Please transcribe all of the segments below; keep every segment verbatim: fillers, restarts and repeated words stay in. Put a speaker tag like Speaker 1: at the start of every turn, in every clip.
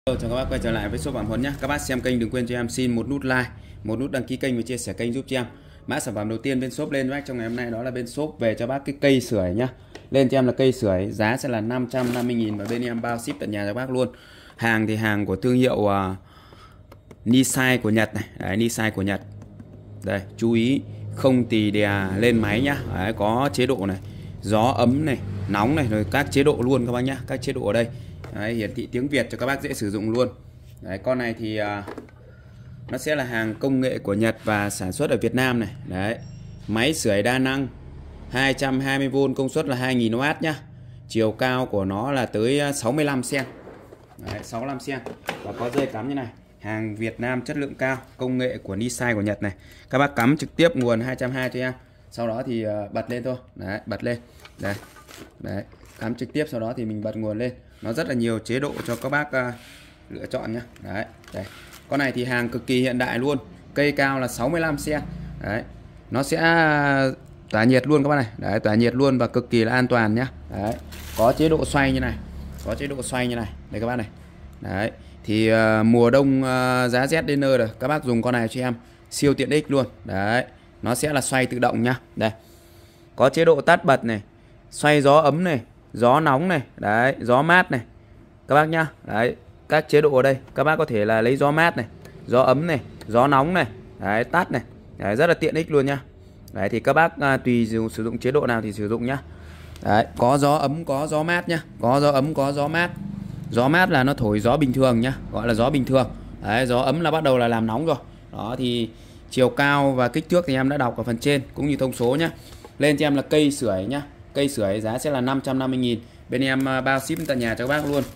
Speaker 1: Chào các bác quay trở lại với shop Phạm Huấn nhé. Các bác xem kênh đừng quên cho em xin một nút like, một nút đăng ký kênh và chia sẻ kênh giúp cho em. Mã sản phẩm đầu tiên bên shop lên cho bác trong ngày hôm nay đó là bên shop về cho bác cái cây sưởi nhá. Lên cho em là cây sưởi, giá sẽ là năm trăm năm mươi nghìn và bên em bao ship tận nhà cho bác luôn. Hàng thì hàng của thương hiệu uh, Nisai của Nhật này, đấy, Nisai của Nhật. Đây, chú ý không tì đè lên máy nhá. Đấy, có chế độ này, gió ấm này, nóng này, rồi các chế độ luôn các bác nhá, các chế độ ở đây. Đấy, hiển thị tiếng Việt cho các bác dễ sử dụng luôn. Đấy, con này thì uh, nó sẽ là hàng công nghệ của Nhật và sản xuất ở Việt Nam này. Đấy, máy sưởi đa năng hai trăm hai mươi vôn, công suất là hai nghìn oát nhá. Chiều cao của nó là tới sáu mươi lăm xăng-ti-mét. Đấy, sáu mươi lăm xăng-ti-mét và có dây cắm như này. Hàng Việt Nam chất lượng cao, công nghệ của Nisai của Nhật này. Các bác cắm trực tiếp nguồn hai trăm hai mươi cho em. Sau đó thì uh, bật lên thôi. Đấy, bật lên. Đây. Đấy, cắm trực tiếp sau đó thì mình bật nguồn lên. Nó rất là nhiều chế độ cho các bác uh, lựa chọn nhá. Đấy, đây. Con này thì hàng cực kỳ hiện đại luôn. Cây cao là sáu mươi lăm xăng-ti-mét. Đấy. Nó sẽ tỏa nhiệt luôn các bác này. Đấy, tỏa nhiệt luôn và cực kỳ là an toàn nhá. Đấy. Có chế độ xoay như này. Có chế độ xoay như này. Đây các bác này. Đấy. Thì uh, mùa đông uh, giá rét đến nơi rồi, các bác dùng con này cho em siêu tiện ích luôn. Đấy. Nó sẽ là xoay tự động nhá. Đây. Có chế độ tắt bật này, xoay gió ấm này, gió nóng này, đấy, gió mát này. Các bác nhá. Đấy, các chế độ ở đây, các bác có thể là lấy gió mát này, gió ấm này, gió nóng này, đấy, tắt này. Đấy, rất là tiện ích luôn nhá. Đấy thì các bác à, tùy dùng, sử dụng chế độ nào thì sử dụng nhá. Đấy, có gió ấm, có gió mát nhá. Có gió ấm, có gió mát. Gió mát là nó thổi gió bình thường nhá, gọi là gió bình thường. Đấy, gió ấm là bắt đầu là làm nóng rồi. Đó thì chiều cao và kích thước thì em đã đọc ở phần trên cũng như thông số nhá. Lên cho em là cây sưởi nhá. Cây sưởi giá sẽ là năm trăm năm mươi nghìn. Bên em bao ship tận nhà cho các bác luôn.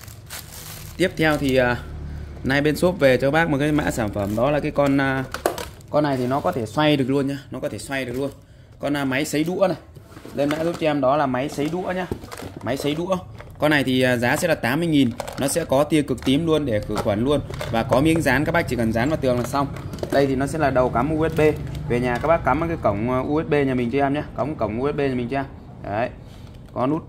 Speaker 1: Tiếp theo thì uh, nay bên shop về cho các bác một cái mã sản phẩm đó là cái con uh, con này thì nó có thể xoay được luôn nhá, nó có thể xoay được luôn. Con uh, máy sấy đũa này. Lên mã giúp cho em đó là máy sấy đũa nhá. Máy sấy đũa. Con này thì uh, giá sẽ là tám mươi nghìn. Nó sẽ có tia cực tím luôn để khử khuẩn luôn và có miếng dán, các bác chỉ cần dán vào tường là xong. Đây thì nó sẽ là đầu cắm u ét bê. Về nhà các bác cắm cái cổng u ét bê nhà mình cho em nhé. Cắm cổng u ét bê nhà mình cho em. Đấy. Có nút.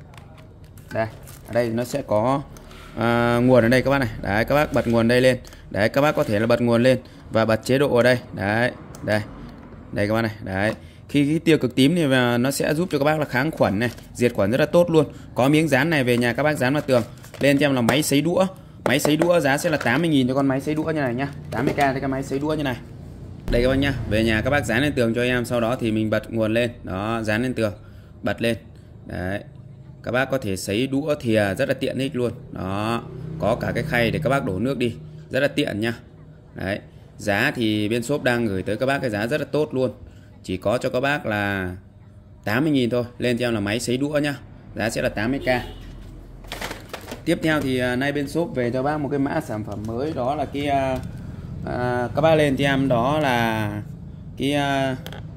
Speaker 1: Đây. Ở đây nó sẽ có à, nguồn ở đây các bác này. Đấy, các bác bật nguồn đây lên. Đấy, các bác có thể là bật nguồn lên và bật chế độ ở đây. Đấy. Đây. Đây các bác này. Đấy. Khi cái tia cực tím thì nó sẽ giúp cho các bác là kháng khuẩn này, diệt khuẩn rất là tốt luôn. Có miếng dán này, về nhà các bác dán vào tường. Lên cho em là máy sấy đũa. Máy sấy đũa giá sẽ là tám mươi nghìn cho con máy sấy đũa như này nhá. tám mươi k cho cái máy sấy đũa như này. Đây các bác nhá, về nhà các bác dán lên tường cho em, sau đó thì mình bật nguồn lên, đó, dán lên tường, bật lên. Đấy. Các bác có thể sấy đũa thìa rất là tiện ích luôn. Đó, có cả cái khay để các bác đổ nước đi, rất là tiện nhá. Đấy. Giá thì bên shop đang gửi tới các bác cái giá rất là tốt luôn. Chỉ có cho các bác là tám mươi nghìn thôi. Lên cho em là máy sấy đũa nhá. Giá sẽ là tám mươi k. Tiếp theo thì nay bên shop về cho bác một cái mã sản phẩm mới, đó là cái à, các bác lên cho em đó là cái à,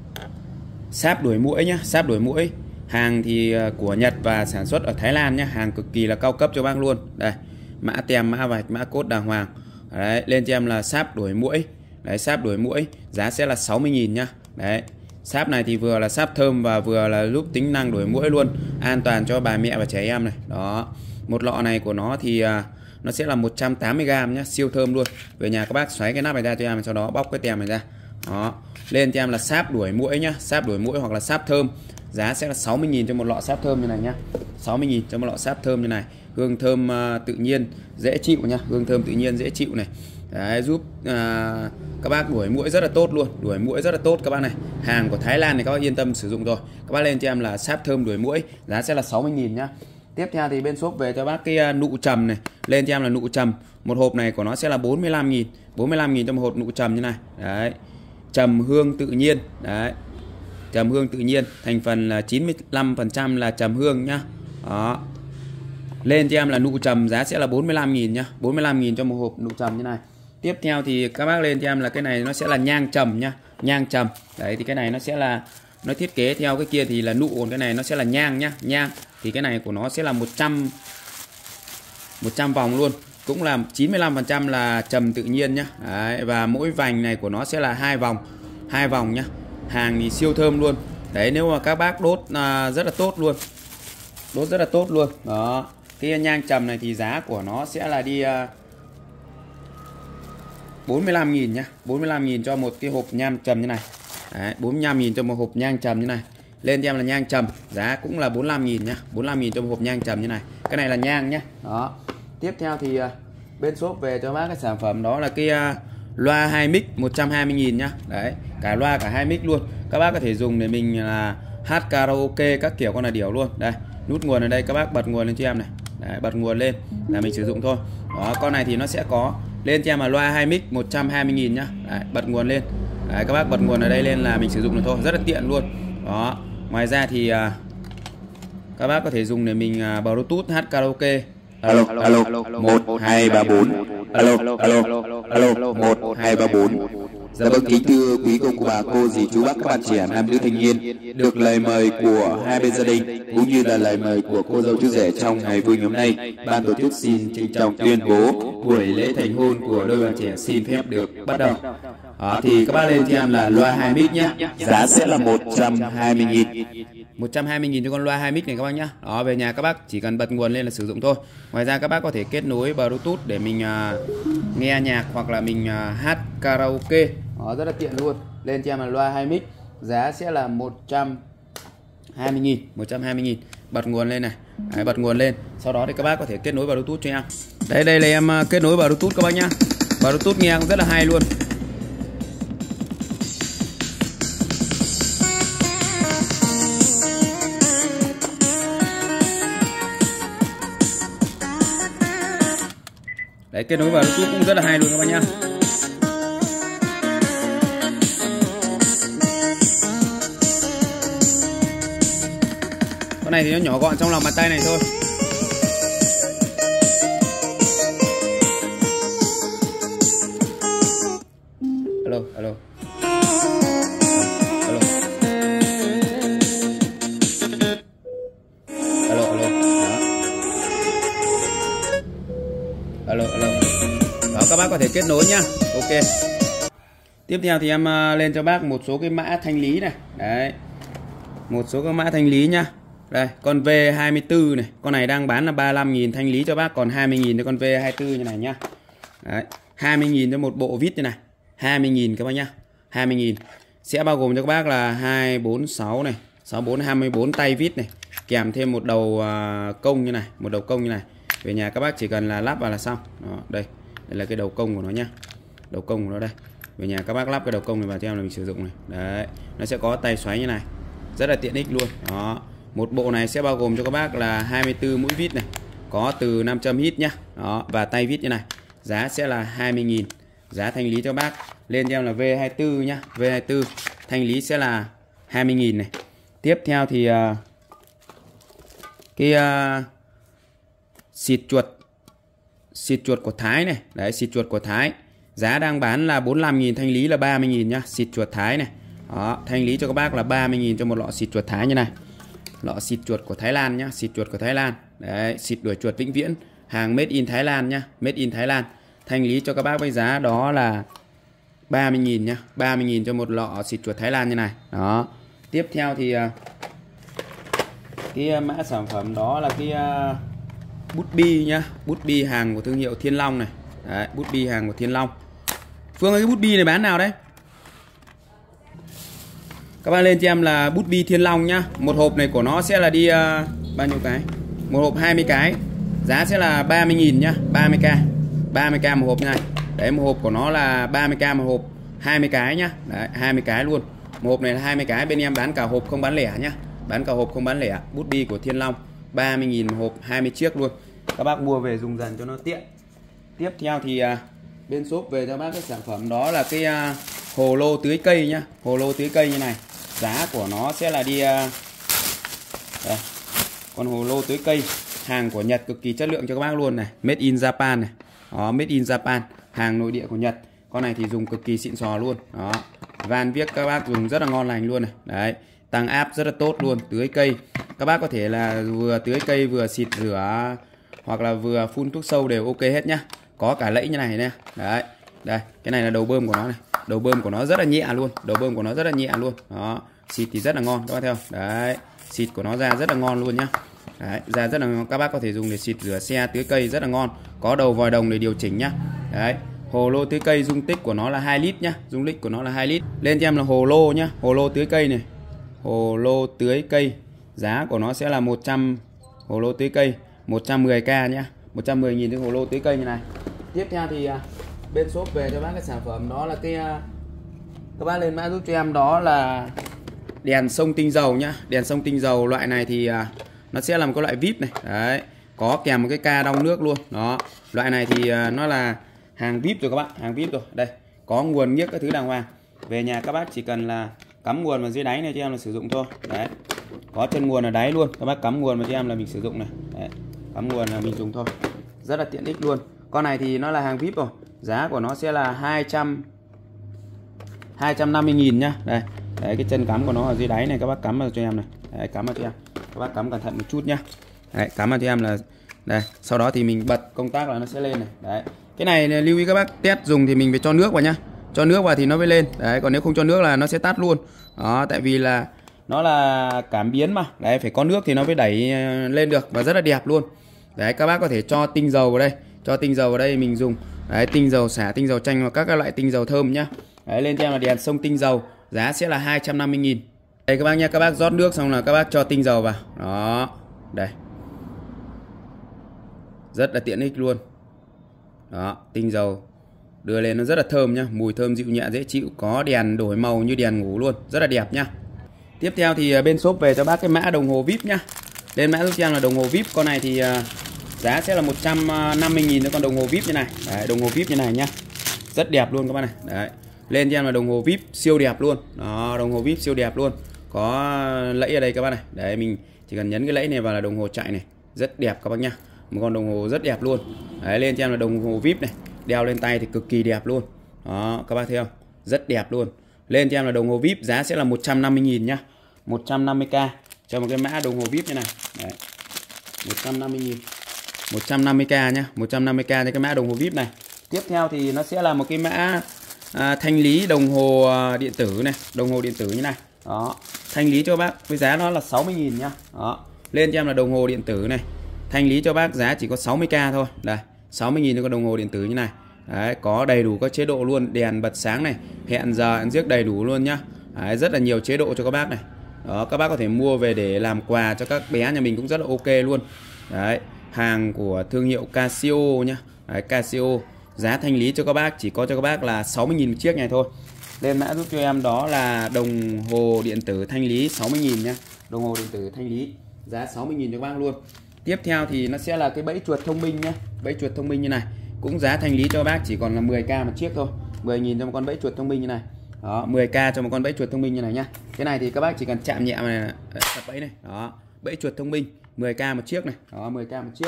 Speaker 1: sáp đuổi muỗi nhá. Sáp đuổi muỗi. Hàng thì của Nhật và sản xuất ở Thái Lan nhá. Hàng cực kỳ là cao cấp cho bác luôn. Đây, mã tem, mã vạch, mã code đàng hoàng. Đấy, lên cho em là sáp đuổi muỗi. Đấy, sáp đuổi muỗi giá sẽ là sáu mươi nghìn nhá. Đấy. Sáp này thì vừa là sáp thơm và vừa là giúp tính năng đuổi muỗi luôn, an toàn cho bà mẹ và trẻ em này. Đó. Một lọ này của nó thì à, nó sẽ là một trăm tám mươi gam nhá, siêu thơm luôn. Về nhà các bác xoáy cái nắp này ra cho em, sau đó bóc cái tem này ra. Đó. Lên cho em là sáp đuổi muỗi nhá, sáp đuổi muỗi hoặc là sáp thơm. Giá sẽ là sáu mươi nghìn cho một lọ sáp thơm như này nhá. sáu mươi nghìn cho một lọ sáp thơm như này. Hương thơm uh, tự nhiên dễ chịu nhá, hương thơm tự nhiên dễ chịu này. Đấy, giúp uh, các bác đuổi muỗi rất là tốt luôn, đuổi muỗi rất là tốt các bác này. Hàng của Thái Lan này các bác yên tâm sử dụng rồi. Các bác lên cho em là sáp thơm đuổi muỗi, giá sẽ là sáu mươi nghìn nhá. Tiếp theo thì bên shop về cho bác cái uh, nụ trầm này. Lên cho em là nụ trầm. Một hộp này của nó sẽ là bốn mươi lăm nghìn. bốn mươi lăm nghìn cho một hộp nụ trầm như này. Đấy. Trầm hương tự nhiên. Đấy. Trầm hương tự nhiên, thành phần là chín mươi lăm phần trăm là trầm hương nhá. Đó. Lên cho em là nụ trầm, giá sẽ là bốn mươi lăm nghìn nhá. bốn mươi lăm nghìn cho một hộp nụ trầm như này. Tiếp theo thì các bác lên cho em là cái này nó sẽ là nhang trầm nhá. Nhang trầm. Đấy thì cái này nó sẽ là, nó thiết kế theo cái kia thì là nụ, còn cái này nó sẽ là nhang nhá. Nhang thì cái này của nó sẽ là một trăm vòng luôn. Cũng là chín mươi lăm phần trăm là trầm tự nhiên nhá. Đấy, và mỗi vành này của nó sẽ là hai vòng. Hai vòng nhá. Hàng thì siêu thơm luôn. Đấy, nếu mà các bác đốt à, rất là tốt luôn. Đốt rất là tốt luôn. Đó. Cái nhang trầm này thì giá của nó sẽ là đi uh, bốn mươi lăm nghìn nhá, bốn mươi lăm nghìn cho một cái hộp nhang trầm như này. Đấy, bốn mươi lăm nghìn cho một hộp nhang trầm như này. Lên cho em là nhang trầm, giá cũng là bốn mươi lăm nghìn nhá, bốn mươi lăm nghìn cho một hộp nhang trầm như này. Cái này là nhang nhá. Đó. Tiếp theo thì uh, bên shop về cho bác cái sản phẩm đó là cái uh, loa hai mic một trăm hai mươi nghìn nhá. Đấy, cả loa cả hai mic luôn. Các bác có thể dùng để mình là uh, hát karaoke các kiểu, con là điểu luôn. Đây, nút nguồn ở đây, các bác bật nguồn lên cho em này. Đấy, bật nguồn lên là mình sử dụng thôi. Đó, con này thì nó sẽ có lên cho em là loa hai mic một trăm hai mươi nghìn nhá. Đấy, bật nguồn lên. Đấy, các bác bật nguồn ở đây lên là mình sử dụng được thôi, rất là tiện luôn. Đó, ngoài ra thì uh, các bác có thể dùng để mình uh, Bluetooth hát karaoke.
Speaker 2: Alo, alo, một hai ba bốn. Alo, alo, alo, một hai ba bốn. Dạ vâng, kính thưa quý cô cô bà cô dì chú bác các bạn trẻ nam nữ thanh niên, được lời mời của hai bên gia đình cũng như là lời mời của cô dâu chú rể trong ngày vui ngày hôm nay, ban tổ chức xin trịnh trọng tuyên bố buổi lễ thành hôn của đôi bạn trẻ xin phép được bắt đầu. Đó, thì các bác lên cho em là loa hai mic nhé, giá sẽ là một trăm hai mươi nghìn.
Speaker 1: một trăm hai mươi nghìn cho con loa hai mic này các bác nhá. Đó, về nhà các bác chỉ cần bật nguồn lên là sử dụng thôi. Ngoài ra các bác có thể kết nối Bluetooth để mình uh, nghe nhạc hoặc là mình uh, hát karaoke. Đó, rất là tiện luôn. Lên cho em là loa hai mic, giá sẽ là một trăm hai mươi nghìn, một trăm hai mươi nghìn. Bật nguồn lên này. Đấy, bật nguồn lên. Sau đó thì các bác có thể kết nối Bluetooth cho em. Đây đây là em uh, kết nối Bluetooth các bác nhá. Bluetooth nghe cũng rất là hay luôn. Đấy, kết nối vào Bluetooth cũng rất là hay luôn các bác nhá. Con này thì nó nhỏ gọn trong lòng bàn tay này thôi. Alo, alo. Alo. Alo, alo. Alo, alo. Đó, các bác có thể kết nối nhá. Ok. Tiếp theo thì em lên cho bác một số cái mã thanh lý này. Đấy. Một số các mã thanh lý nhá. Đây, con V hai mươi tư này, con này đang bán là ba mươi lăm nghìn, thanh lý cho bác còn hai mươi nghìn cho con V hai mươi tư như này nhá. Đấy, hai mươi nghìn cho một bộ vít như này. hai mươi nghìn các bác nhá. hai mươi nghìn. Sẽ bao gồm cho các bác là hai, bốn, sáu này, sáu, bốn, hai mươi bốn tay vít này, kèm thêm một đầu uh, công như này, một đầu công như này. Về nhà các bác chỉ cần là lắp vào là xong. Đó, đây. Đây là cái đầu công của nó nhá. Đầu công của nó đây. Về nhà các bác lắp cái đầu công này vào cho em là mình sử dụng này. Đấy, nó sẽ có tay xoáy như này. Rất là tiện ích luôn. Đó. Một bộ này sẽ bao gồm cho các bác là hai mươi tư mũi vít này, có từ năm trăm hít nhá. Đó, và tay vít như này. Giá sẽ là hai mươi nghìn. Giá thanh lý cho bác lên cho em là V hai mươi tư nhá. V hai mươi tư thanh lý sẽ là hai mươi nghìn này. Tiếp theo thì uh, cái uh, xịt chuột xịt chuột của Thái này. Đấy, xịt chuột của Thái. Giá đang bán là bốn mươi lăm nghìn, thanh lý là ba mươi nghìn nhá. Xịt chuột Thái này. Đó, thanh lý cho các bác là ba mươi nghìn cho một lọ xịt chuột Thái như này. Lọ xịt chuột của Thái Lan nhá, xịt chuột của Thái Lan. Đấy, xịt đuổi chuột vĩnh viễn, hàng made in Thái Lan nhá, made in Thái Lan. Thanh lý cho các bác với giá đó là ba mươi nghìn nhá, ba mươi nghìn cho một lọ xịt chuột Thái Lan như này. Đó. Tiếp theo thì cái mã sản phẩm đó là cái bút bi nhá, bút bi hàng của thương hiệu Thiên Long này. Đấy, bút bi hàng của Thiên Long. Phương ơi, cái bút bi này bán nào đấy? Các bạn lên cho em là bút bi Thiên Long nhá. Một hộp này của nó sẽ là đi uh, bao nhiêu cái? Một hộp hai mươi cái. Giá sẽ là ba mươi nghìn nhá, ba mươi k. ba mươi k một hộp như này. Đấy, một hộp của nó là ba mươi k một hộp, hai mươi cái nhá. Đấy, hai mươi cái luôn. Một hộp này là hai mươi cái, bên em bán cả hộp không bán lẻ nhá. Bán cả hộp không bán lẻ. Bút bi của Thiên Long, ba mươi nghìn một hộp, hai mươi chiếc luôn. Các bác mua về dùng dần cho nó tiện. Tiếp theo thì uh, bên shop về cho bác cái sản phẩm đó là cái uh, hồ lô tưới cây nhá. Hồ lô tưới cây như này. Giá của nó sẽ là đi uh, đây. Con hồ lô tưới cây hàng của Nhật, cực kỳ chất lượng cho các bác luôn này, made in Japan này. Đó, made in Japan, hàng nội địa của Nhật. Con này thì dùng cực kỳ xịn sò luôn. Đó, van viết các bác dùng rất là ngon lành luôn này. Đấy, tăng áp rất là tốt luôn, tưới cây. Các bác có thể là vừa tưới cây vừa xịt rửa hoặc là vừa phun thuốc sâu đều ok hết nhá. Có cả lẫy như này nè. Đấy, đây, cái này là đầu bơm của nó này. Đầu bơm của nó rất là nhẹ luôn, đầu bơm của nó rất là nhẹ luôn. Đó, xịt thì rất là ngon các bác thấy không? Đấy, xịt của nó ra rất là ngon luôn nhá. Đấy, da rất là ngon. Các bác có thể dùng để xịt rửa xe, tưới cây rất là ngon. Có đầu vòi đồng để điều chỉnh nhá. Đấy, hồ lô tưới cây dung tích của nó là hai lít nhá, dung tích của nó là hai lít. Lên cho em là hồ lô nhá, hồ lô tưới cây này. Hồ lô tưới cây, giá của nó sẽ là một trăm, hồ lô tưới cây một trăm mười k nhá, một trăm mười nghìn cái hồ lô tưới cây như này. Tiếp theo thì bên shop về cho bác cái sản phẩm đó là cái, các bác lên mã giúp cho em đó là đèn sông tinh dầu nhá. Đèn sông tinh dầu loại này thì nó sẽ là một cái loại vip này. Đấy, có kèm một cái ca đong nước luôn. Đó, loại này thì nó là hàng vip rồi các bạn, hàng vip rồi. Đây, có nguồn nhiếc các thứ đàng hoàng. Về nhà các bác chỉ cần là cắm nguồn vào dưới đáy này cho em là sử dụng thôi. Đấy, có chân nguồn ở đáy luôn, các bác cắm nguồn vào cho em là mình sử dụng này. Đấy, cắm nguồn là mình dùng thôi, rất là tiện ích luôn. Con này thì nó là hàng vip rồi, giá của nó sẽ là hai trăm năm mươi nghìn nhá. Đây, đấy, cái chân cắm của nó ở dưới đáy này, các bác cắm vào cho em này. Đấy, cắm vào cho em, các bác cắm cẩn thận một chút nhá. Đấy, cắm vào cho em là đây, sau đó thì mình bật công tắc là nó sẽ lên này. Đấy, cái này lưu ý các bác test dùng thì mình phải cho nước vào nhá, cho nước vào thì nó mới lên. Đấy, còn nếu không cho nước là nó sẽ tắt luôn. Đó, tại vì là nó là cảm biến mà. Đấy, phải có nước thì nó mới đẩy lên được và rất là đẹp luôn. Đấy, các bác có thể cho tinh dầu vào đây, cho tinh dầu vào đây mình dùng. Đấy, tinh dầu xả, tinh dầu chanh và các các loại tinh dầu thơm nhá. Đấy, lên cho em là đèn sông tinh dầu, giá sẽ là hai trăm năm mươi nghìn. Đây các bác nhá, các bác rót nước xong là các bác cho tinh dầu vào. Đó, đây, rất là tiện ích luôn. Đó, tinh dầu đưa lên nó rất là thơm nhá, mùi thơm dịu nhẹ dễ chịu, có đèn đổi màu như đèn ngủ luôn, rất là đẹp nhá. Tiếp theo thì bên shop về cho bác cái mã đồng hồ vip nhá. Lên mã giúp cho em là đồng hồ vip, con này thì giá sẽ là một trăm năm mươi nghìn cho con đồng hồ vip như này. Đấy, đồng hồ vip như này nhá, rất đẹp luôn các bác này. Đấy, lên cho em là đồng hồ vip siêu đẹp luôn. Đó, đồng hồ vip siêu đẹp luôn, có lẫy ở đây các bác này. Đấy, mình chỉ cần nhấn cái lẫy này vào là đồng hồ chạy này, rất đẹp các bác nhá, một con đồng hồ rất đẹp luôn. Đấy, lên cho em là đồng hồ vip này, đeo lên tay thì cực kỳ đẹp luôn. Đó, các bác thấy không, rất đẹp luôn. Lên cho em là đồng hồ vip, giá sẽ là một trăm năm mươi nghìn nhá, một trăm năm mươi k cho một cái mã đồng hồ vip như này. Đấy, một trăm năm mươi nghìn, một trăm năm mươi k nhá, một trăm năm mươi k cho cái mã đồng hồ vip này. Tiếp theo thì nó sẽ là một cái mã à, thanh lý đồng hồ điện tử này, đồng hồ điện tử như này. Đó, thanh lý cho bác với giá nó là sáu mươi nghìn nhá. Đó, lên cho em là đồng hồ điện tử này, thanh lý cho bác giá chỉ có sáu mươi k thôi. Đây, sáu mươi nghìn cho con đồng hồ điện tử như này. Đấy, có đầy đủ các chế độ luôn, đèn bật sáng này, hẹn giờ hẹn giấc đầy đủ luôn nhá. Đấy, rất là nhiều chế độ cho các bác này. Đó, các bác có thể mua về để làm quà cho các bé nhà mình cũng rất là ok luôn. Đấy, hàng của thương hiệu Casio nhá. Đấy, Casio, giá thanh lý cho các bác chỉ có cho các bác là sáu mươi nghìn một chiếc này thôi. Lên mã giúp cho em đó là đồng hồ điện tử thanh lý sáu mươi nghìn nhá. Đồng hồ điện tử thanh lý giá sáu mươi nghìn cho các bác luôn. Tiếp theo thì nó sẽ là cái bẫy chuột thông minh nhá, bẫy chuột thông minh như này, cũng giá thanh lý cho bác chỉ còn là mười k một chiếc thôi, mười nghìn cho một con bẫy chuột thông minh như này. Đó, mười k cho một con bẫy chuột thông minh như này nhá. Cái này thì các bác chỉ cần chạm nhẹ này, tập bẫy này. Đó, bẫy chuột thông minh mười k một chiếc này. Đó, mười k một chiếc.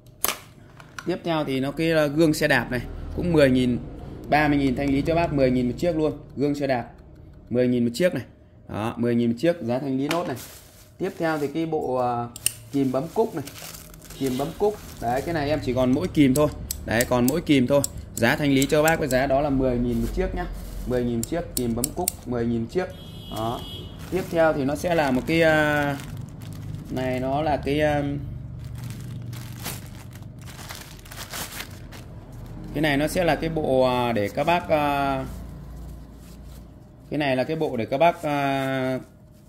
Speaker 1: Tiếp theo thì nó cái gương xe đạp này, cũng mười nghìn, ba mươi nghìn thanh lý cho bác, mười nghìn một chiếc luôn. Gương xe đạp mười nghìn một chiếc này. Đó, mười nghìn một chiếc, giá thanh lý nốt này. Tiếp theo thì cái bộ uh, kìm bấm cúc này, kìm bấm cúc. Đấy, cái này em chỉ còn mỗi kìm thôi. Đấy, còn mỗi kìm thôi. Giá thanh lý cho bác với giá đó là mười nghìn một chiếc nhá. mười nghìn một chiếc, kìm bấm cúc mười nghìn một chiếc. Đó. Tiếp theo thì nó sẽ là một cái uh, này, nó là cái uh, cái này nó sẽ là cái bộ uh, để các bác uh, cái này là cái bộ để các bác uh,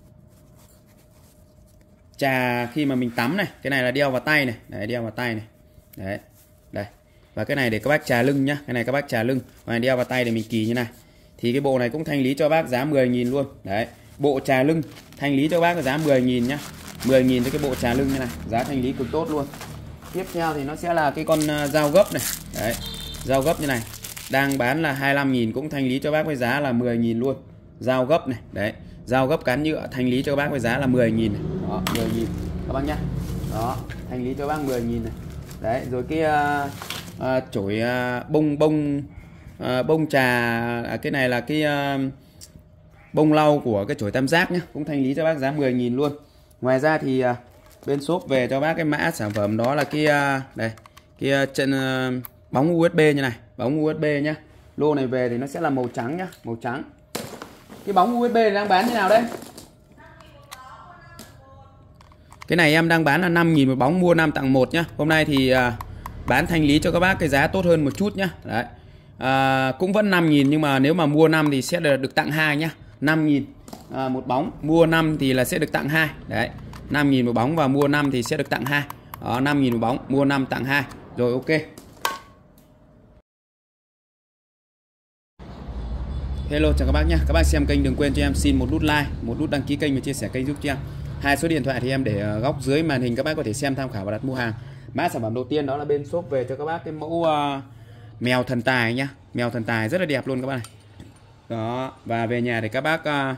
Speaker 1: trà khi mà mình tắm này. Cái này là đeo vào tay này. Đấy, đeo vào tay này. Đấy, đây. Và cái này để các bác trà lưng nhá. Cái này các bác trà lưng, và đeo vào tay để mình kỳ như này. Thì cái bộ này cũng thanh lý cho bác giá mười nghìn luôn. Đấy, bộ trà lưng thanh lý cho bác giá mười nghìn nhá, mười nghìn cho cái bộ trà lưng như này, giá thanh lý cực tốt luôn. Tiếp theo thì nó sẽ là cái con dao gấp này. Đấy, dao gấp như này, đang bán là hai mươi lăm nghìn, cũng thanh lý cho bác với giá là mười nghìn luôn. Dao gấp này, đấy, dao gấp cán nhựa thanh lý cho các bác với giá là mười nghìn này. Đó, mười nghìn các bác nhá. Đó, thanh lý cho bác mười nghìn này. Đấy, rồi cái uh, uh, chổi uh, bông bông uh, bông trà, à, cái này là cái uh, bông lau của cái chổi tam giác nhá, cũng thanh lý cho bác giá mười nghìn luôn. Ngoài ra thì uh, bên shop về cho bác cái mã sản phẩm đó là cái uh, đây, cái uh, chân uh, bóng u ét bê như này, bóng u ét bê nhá. Lô này về thì nó sẽ là màu trắng nhá, màu trắng. Cái bóng u ét bê đang bán như nào đây? Cái này em đang bán là năm nghìn một bóng, mua năm tặng một nhá. Hôm nay thì à, bán thanh lý cho các bác cái giá tốt hơn một chút nhá. Đấy. À, cũng vẫn năm nghìn nhưng mà nếu mà mua năm thì sẽ được, được tặng hai nhá. năm nghìn à, một bóng, mua năm thì là sẽ được tặng hai. Đấy. năm nghìn một bóng và mua năm thì sẽ được tặng hai. Đó, năm nghìn một bóng, mua năm tặng hai. Rồi ok. Hello chào các bác nhé. Các bác xem kênh đừng quên cho em xin một nút like, một nút đăng ký kênh và chia sẻ kênh giúp cho em. Hai số điện thoại thì em để ở góc dưới màn hình, các bác có thể xem tham khảo và đặt mua hàng. Mã sản phẩm đầu tiên đó là bên shop về cho các bác cái mẫu uh, mèo thần tài nhá. Mèo thần tài rất là đẹp luôn các bác này. Đó, và về nhà thì các bác uh,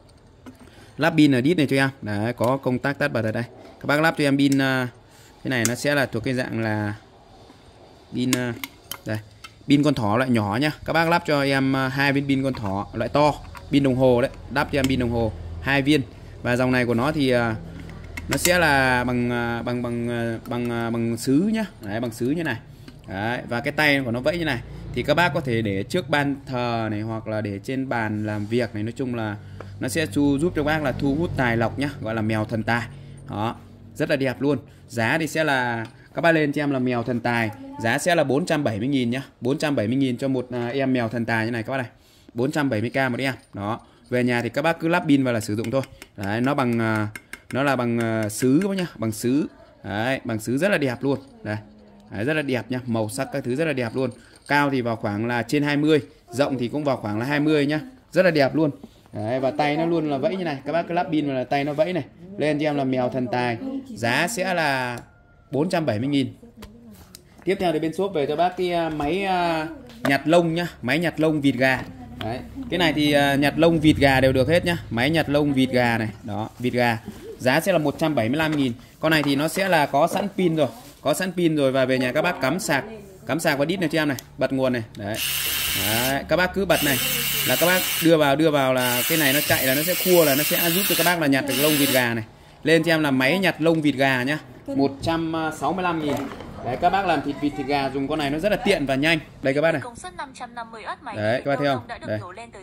Speaker 1: lắp pin ở đít này cho em. Đấy, có công tắc tắt bật ở đây. Các bác lắp cho em pin uh, cái này nó sẽ là thuộc cái dạng là pin uh, đây. Pin con thỏ loại nhỏ nhá. Các bác lắp cho em hai viên pin con thỏ loại to, pin đồng hồ đấy, lắp cho em pin đồng hồ hai viên. Và dòng này của nó thì uh, nó sẽ là bằng uh, bằng bằng uh, bằng uh, bằng sứ nhá. Đấy, bằng sứ như này. Đấy, và cái tay của nó vẫy như này. Thì các bác có thể để trước ban thờ này hoặc là để trên bàn làm việc này, nói chung là nó sẽ giúp cho các bác là thu hút tài lộc nhá, gọi là mèo thần tài. Đó, rất là đẹp luôn. Giá thì sẽ là các bác lên cho em là mèo thần tài, giá sẽ là bốn trăm bảy mươi nghìn nhá. bốn trăm bảy mươi nghìn cho một uh, em mèo thần tài như này các bác này. bốn trăm bảy mươi k một em. Đó. Về nhà thì các bác cứ lắp pin vào là sử dụng thôi. Đấy, nó bằng uh, nó là bằng uh, sứ các bác nhá, bằng sứ. Đấy, bằng sứ rất là đẹp luôn. Đây. Đấy, rất là đẹp nhá, màu sắc các thứ rất là đẹp luôn. Cao thì vào khoảng là trên hai mươi, rộng thì cũng vào khoảng là hai mươi nhá. Rất là đẹp luôn. Đấy, và tay nó luôn là vẫy như này, các bác cứ lắp pin vào là tay nó vẫy này. Lên cho em là mèo thần tài, giá sẽ là bốn trăm bảy mươi nghìn. Tiếp theo thì bên shop về cho bác cái máy nhặt lông nhá, máy nhặt lông vịt gà. Đấy. Cái này thì nhặt lông vịt gà đều được hết nhá. Máy nhặt lông vịt gà này, đó, vịt gà. Giá sẽ là một trăm bảy mươi lăm nghìn. Con này thì nó sẽ là có sẵn pin rồi, có sẵn pin rồi, và về nhà các bác cắm sạc, cắm sạc vào đít này cho em này, bật nguồn này. Đấy. Đấy, các bác cứ bật này là các bác đưa vào đưa vào là cái này nó chạy là nó sẽ khua, là nó sẽ giúp cho các bác là nhặt được lông vịt gà này. Lên cho em là máy nhặt lông vịt gà nhá, một trăm sáu mươi lăm nghìn. Đấy, các bác làm thịt vịt thịt gà dùng con này nó rất là tiện và nhanh. Đây các bác này. Đấy, các bác thấy không? Đây.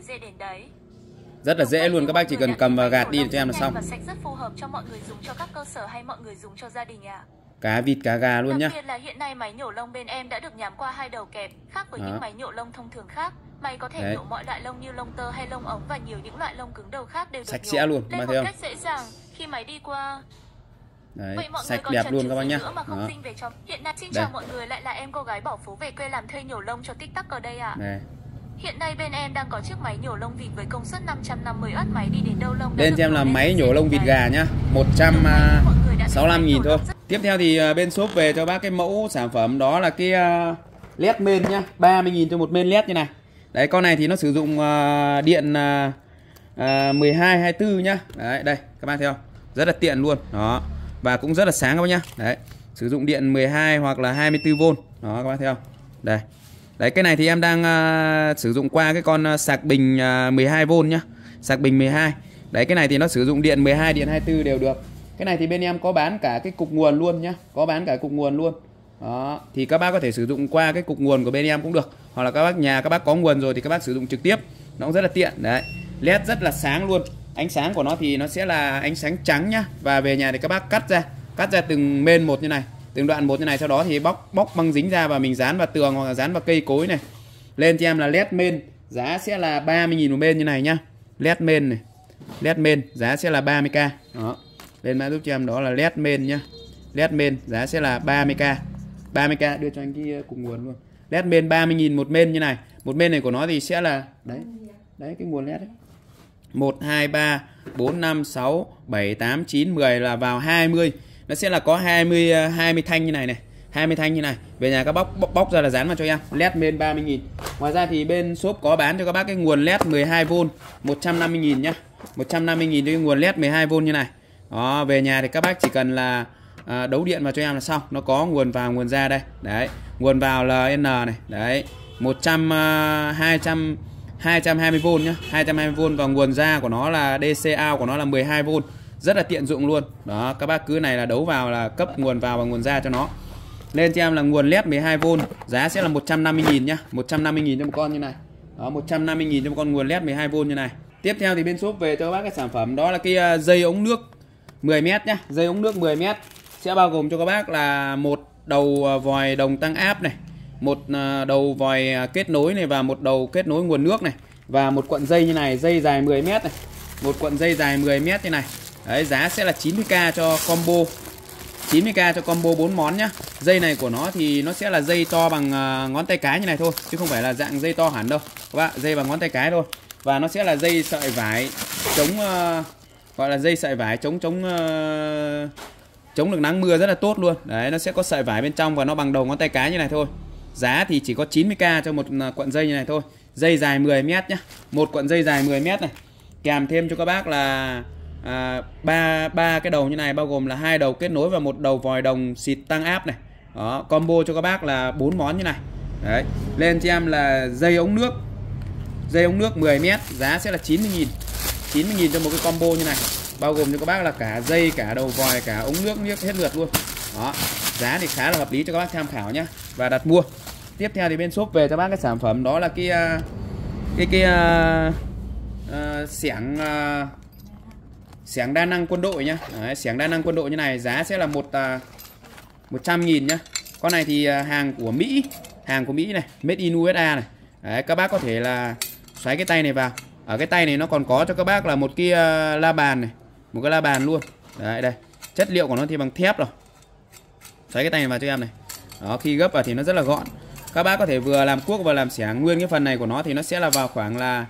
Speaker 1: Rất là dễ luôn, các bác chỉ cần cầm và gạt đi cho em là xong.
Speaker 3: Rất phù hợp cho mọi người dùng cho các cơ sở hay mọi người dùng cho gia đình ạ.
Speaker 1: Cá vịt cá gà luôn nhá.
Speaker 3: Đặc biệt là hiện nay máy nhổ lông bên em đã được nhám qua hai đầu kẹp, khác với
Speaker 1: đó.
Speaker 3: Những máy nhổ lông thông thường khác. Máy có thể
Speaker 1: Đấy.
Speaker 3: nhổ mọi loại lông như lông tơ hay lông ống và nhiều những loại lông cứng đầu khác đều được
Speaker 1: sạch
Speaker 3: nhổ
Speaker 1: sẽ luôn,
Speaker 3: lên
Speaker 1: mà
Speaker 3: một
Speaker 1: thấy không?
Speaker 3: cách dễ dàng khi máy đi qua.
Speaker 1: Đấy,
Speaker 3: Vậy mọi
Speaker 1: sạch
Speaker 3: người còn
Speaker 1: đẹp
Speaker 3: chần
Speaker 1: luôn
Speaker 3: chừ
Speaker 1: các bác
Speaker 3: gì
Speaker 1: nhá.
Speaker 3: nữa mà không
Speaker 1: Đó.
Speaker 3: dinh về cho. Hiện nay xin
Speaker 1: Đây.
Speaker 3: chào mọi người, lại là em cô gái bỏ phố về quê làm thuê nhổ lông cho TikTok ở đây ạ.
Speaker 1: Đây.
Speaker 3: Hiện nay bên em đang có chiếc máy nhổ lông vịt với công suất năm trăm năm mươi oát, máy đi đến đâu lông.
Speaker 1: Lên cho em là máy nhổ lông vịt gà nhá, một trăm sáu mươi lăm nghìn thôi. Tiếp theo thì bên shop về cho bác cái mẫu sản phẩm đó là cái uh, led main nhá, ba mươi nghìn cho một main led như này. Đấy, con này thì nó sử dụng uh, điện uh, uh, mười hai hai mươi tư nhá. Đấy, đây các bác thấy không? Rất là tiện luôn. Đó. Và cũng rất là sáng các bác nhá. Đấy, sử dụng điện mười hai hoặc là hai mươi tư vôn. Đó các bác thấy không? Đây. Đấy, cái này thì em đang uh, sử dụng qua cái con uh, sạc bình uh, mười hai vôn nhá. Sạc bình mười hai. Đấy, cái này thì nó sử dụng điện mười hai, điện hai mươi tư đều được. Cái này thì bên em có bán cả cái cục nguồn luôn nhá, có bán cả cục nguồn luôn. Đó, thì các bác có thể sử dụng qua cái cục nguồn của bên em cũng được. Hoặc là các bác nhà các bác có nguồn rồi thì các bác sử dụng trực tiếp. Nó cũng rất là tiện. Đấy, led rất là sáng luôn. Ánh sáng của nó thì nó sẽ là ánh sáng trắng nhá. Và về nhà thì các bác cắt ra, cắt ra từng main một như này, từng đoạn một như này, sau đó thì bóc bóc băng dính ra và mình dán vào tường hoặc là dán vào cây cối này. Lên cho em là led main, giá sẽ là ba mươi nghìn một main như này nhá. Led main này, led main giá sẽ là ba mươi k. Đó. Lên mã giúp cho em đó là led main nhá. Led main giá sẽ là ba mươi k. ba mươi k đưa cho anh cái cùng nguồn luôn. Led main ba mươi nghìn một main như này. Một main này của nó thì sẽ là đấy. Đấy cái nguồn led đấy. một hai ba bốn năm sáu bảy tám chín mười là vào hai mươi. Nó sẽ là có hai mươi hai mươi thanh như này này. hai mươi thanh như này. Về nhà các bóc bóc, bóc ra là dán vào cho em. Led main ba mươi nghìn. Ngoài ra thì bên shop có bán cho các bác cái nguồn led mười hai vôn một trăm năm mươi nghìn nhá. một trăm năm mươi nghìn cho cái nguồn led mười hai vôn như này. Đó, về nhà thì các bác chỉ cần là à, đấu điện vào cho em là xong. Nó có nguồn vào nguồn ra đây. Đấy, nguồn vào là N này. Đấy, một trăm, hai trăm, hai trăm hai mươi vôn nhá, hai trăm hai mươi vôn, và nguồn ra của nó là đê xê out của nó là mười hai vôn. Rất là tiện dụng luôn. Đó, các bác cứ này là đấu vào là cấp nguồn vào và nguồn ra cho nó. Lên cho em là nguồn led mười hai vôn, giá sẽ là một trăm năm mươi nghìn nhá, một trăm năm mươi nghìn cho một con như này. Đó, một trăm năm mươi nghìn cho một con nguồn led mười hai vôn như này. Tiếp theo thì bên shop về cho các bác cái sản phẩm đó là cái dây ống nước mười mét nhá, dây ống nước mười mét sẽ bao gồm cho các bác là một đầu vòi đồng tăng áp này, một đầu vòi kết nối này và một đầu kết nối nguồn nước này, và một cuộn dây như này, dây dài mười mét này, một cuộn dây dài mười mét như này. Đấy, giá sẽ là chín mươi k cho combo, chín mươi k cho combo bốn món nhá. Dây này của nó thì nó sẽ là dây to bằng ngón tay cái như này thôi, chứ không phải là dạng dây to hẳn đâu các bạn, dây bằng ngón tay cái thôi. Và nó sẽ là dây sợi vải chống uh, gọi là dây sợi vải chống chống uh, chống được nắng mưa rất là tốt luôn. Đấy, nó sẽ có sợi vải bên trong và nó bằng đầu ngón tay cái như này thôi. Giá thì chỉ có chín mươi k cho một cuộn dây như này thôi. Dây dài mười mét nhá. Một cuộn dây dài mười mét này. Kèm thêm cho các bác là à, ba ba cái đầu như này, bao gồm là hai đầu kết nối và một đầu vòi đồng xịt tăng áp này. Đó, combo cho các bác là bốn món như này. Đấy, lên cho em là dây ống nước. Dây ống nước mười mét, giá sẽ là chín mươi nghìn. chín mươi nghìn cho một cái combo như này. Bao gồm cho các bác là cả dây, cả đầu vòi, cả ống nước, nước hết lượt luôn. Đó, giá thì khá là hợp lý cho các bác tham khảo nhé và đặt mua. Tiếp theo thì bên shop về cho bác cái sản phẩm đó là cái cái cái uh, uh, xẻng uh, xẻng đa năng quân đội nhá. Đấy, xẻng đa năng quân đội như này giá sẽ là một uh, một trăm nghìn nhá. Con này thì uh, hàng của Mỹ, hàng của Mỹ này, made in u ét a này. Đấy, các bác có thể là xoáy cái tay này vào. Ở cái tay này nó còn có cho các bác là một cái uh, la bàn này, một cái la bàn luôn. Đấy, đây, chất liệu của nó thì bằng thép rồi. Xoáy cái tay này vào cho em này. Đó, khi gấp vào thì nó rất là gọn. Các bác có thể vừa làm cuốc và làm xẻng. Nguyên cái phần này của nó thì nó sẽ là vào khoảng là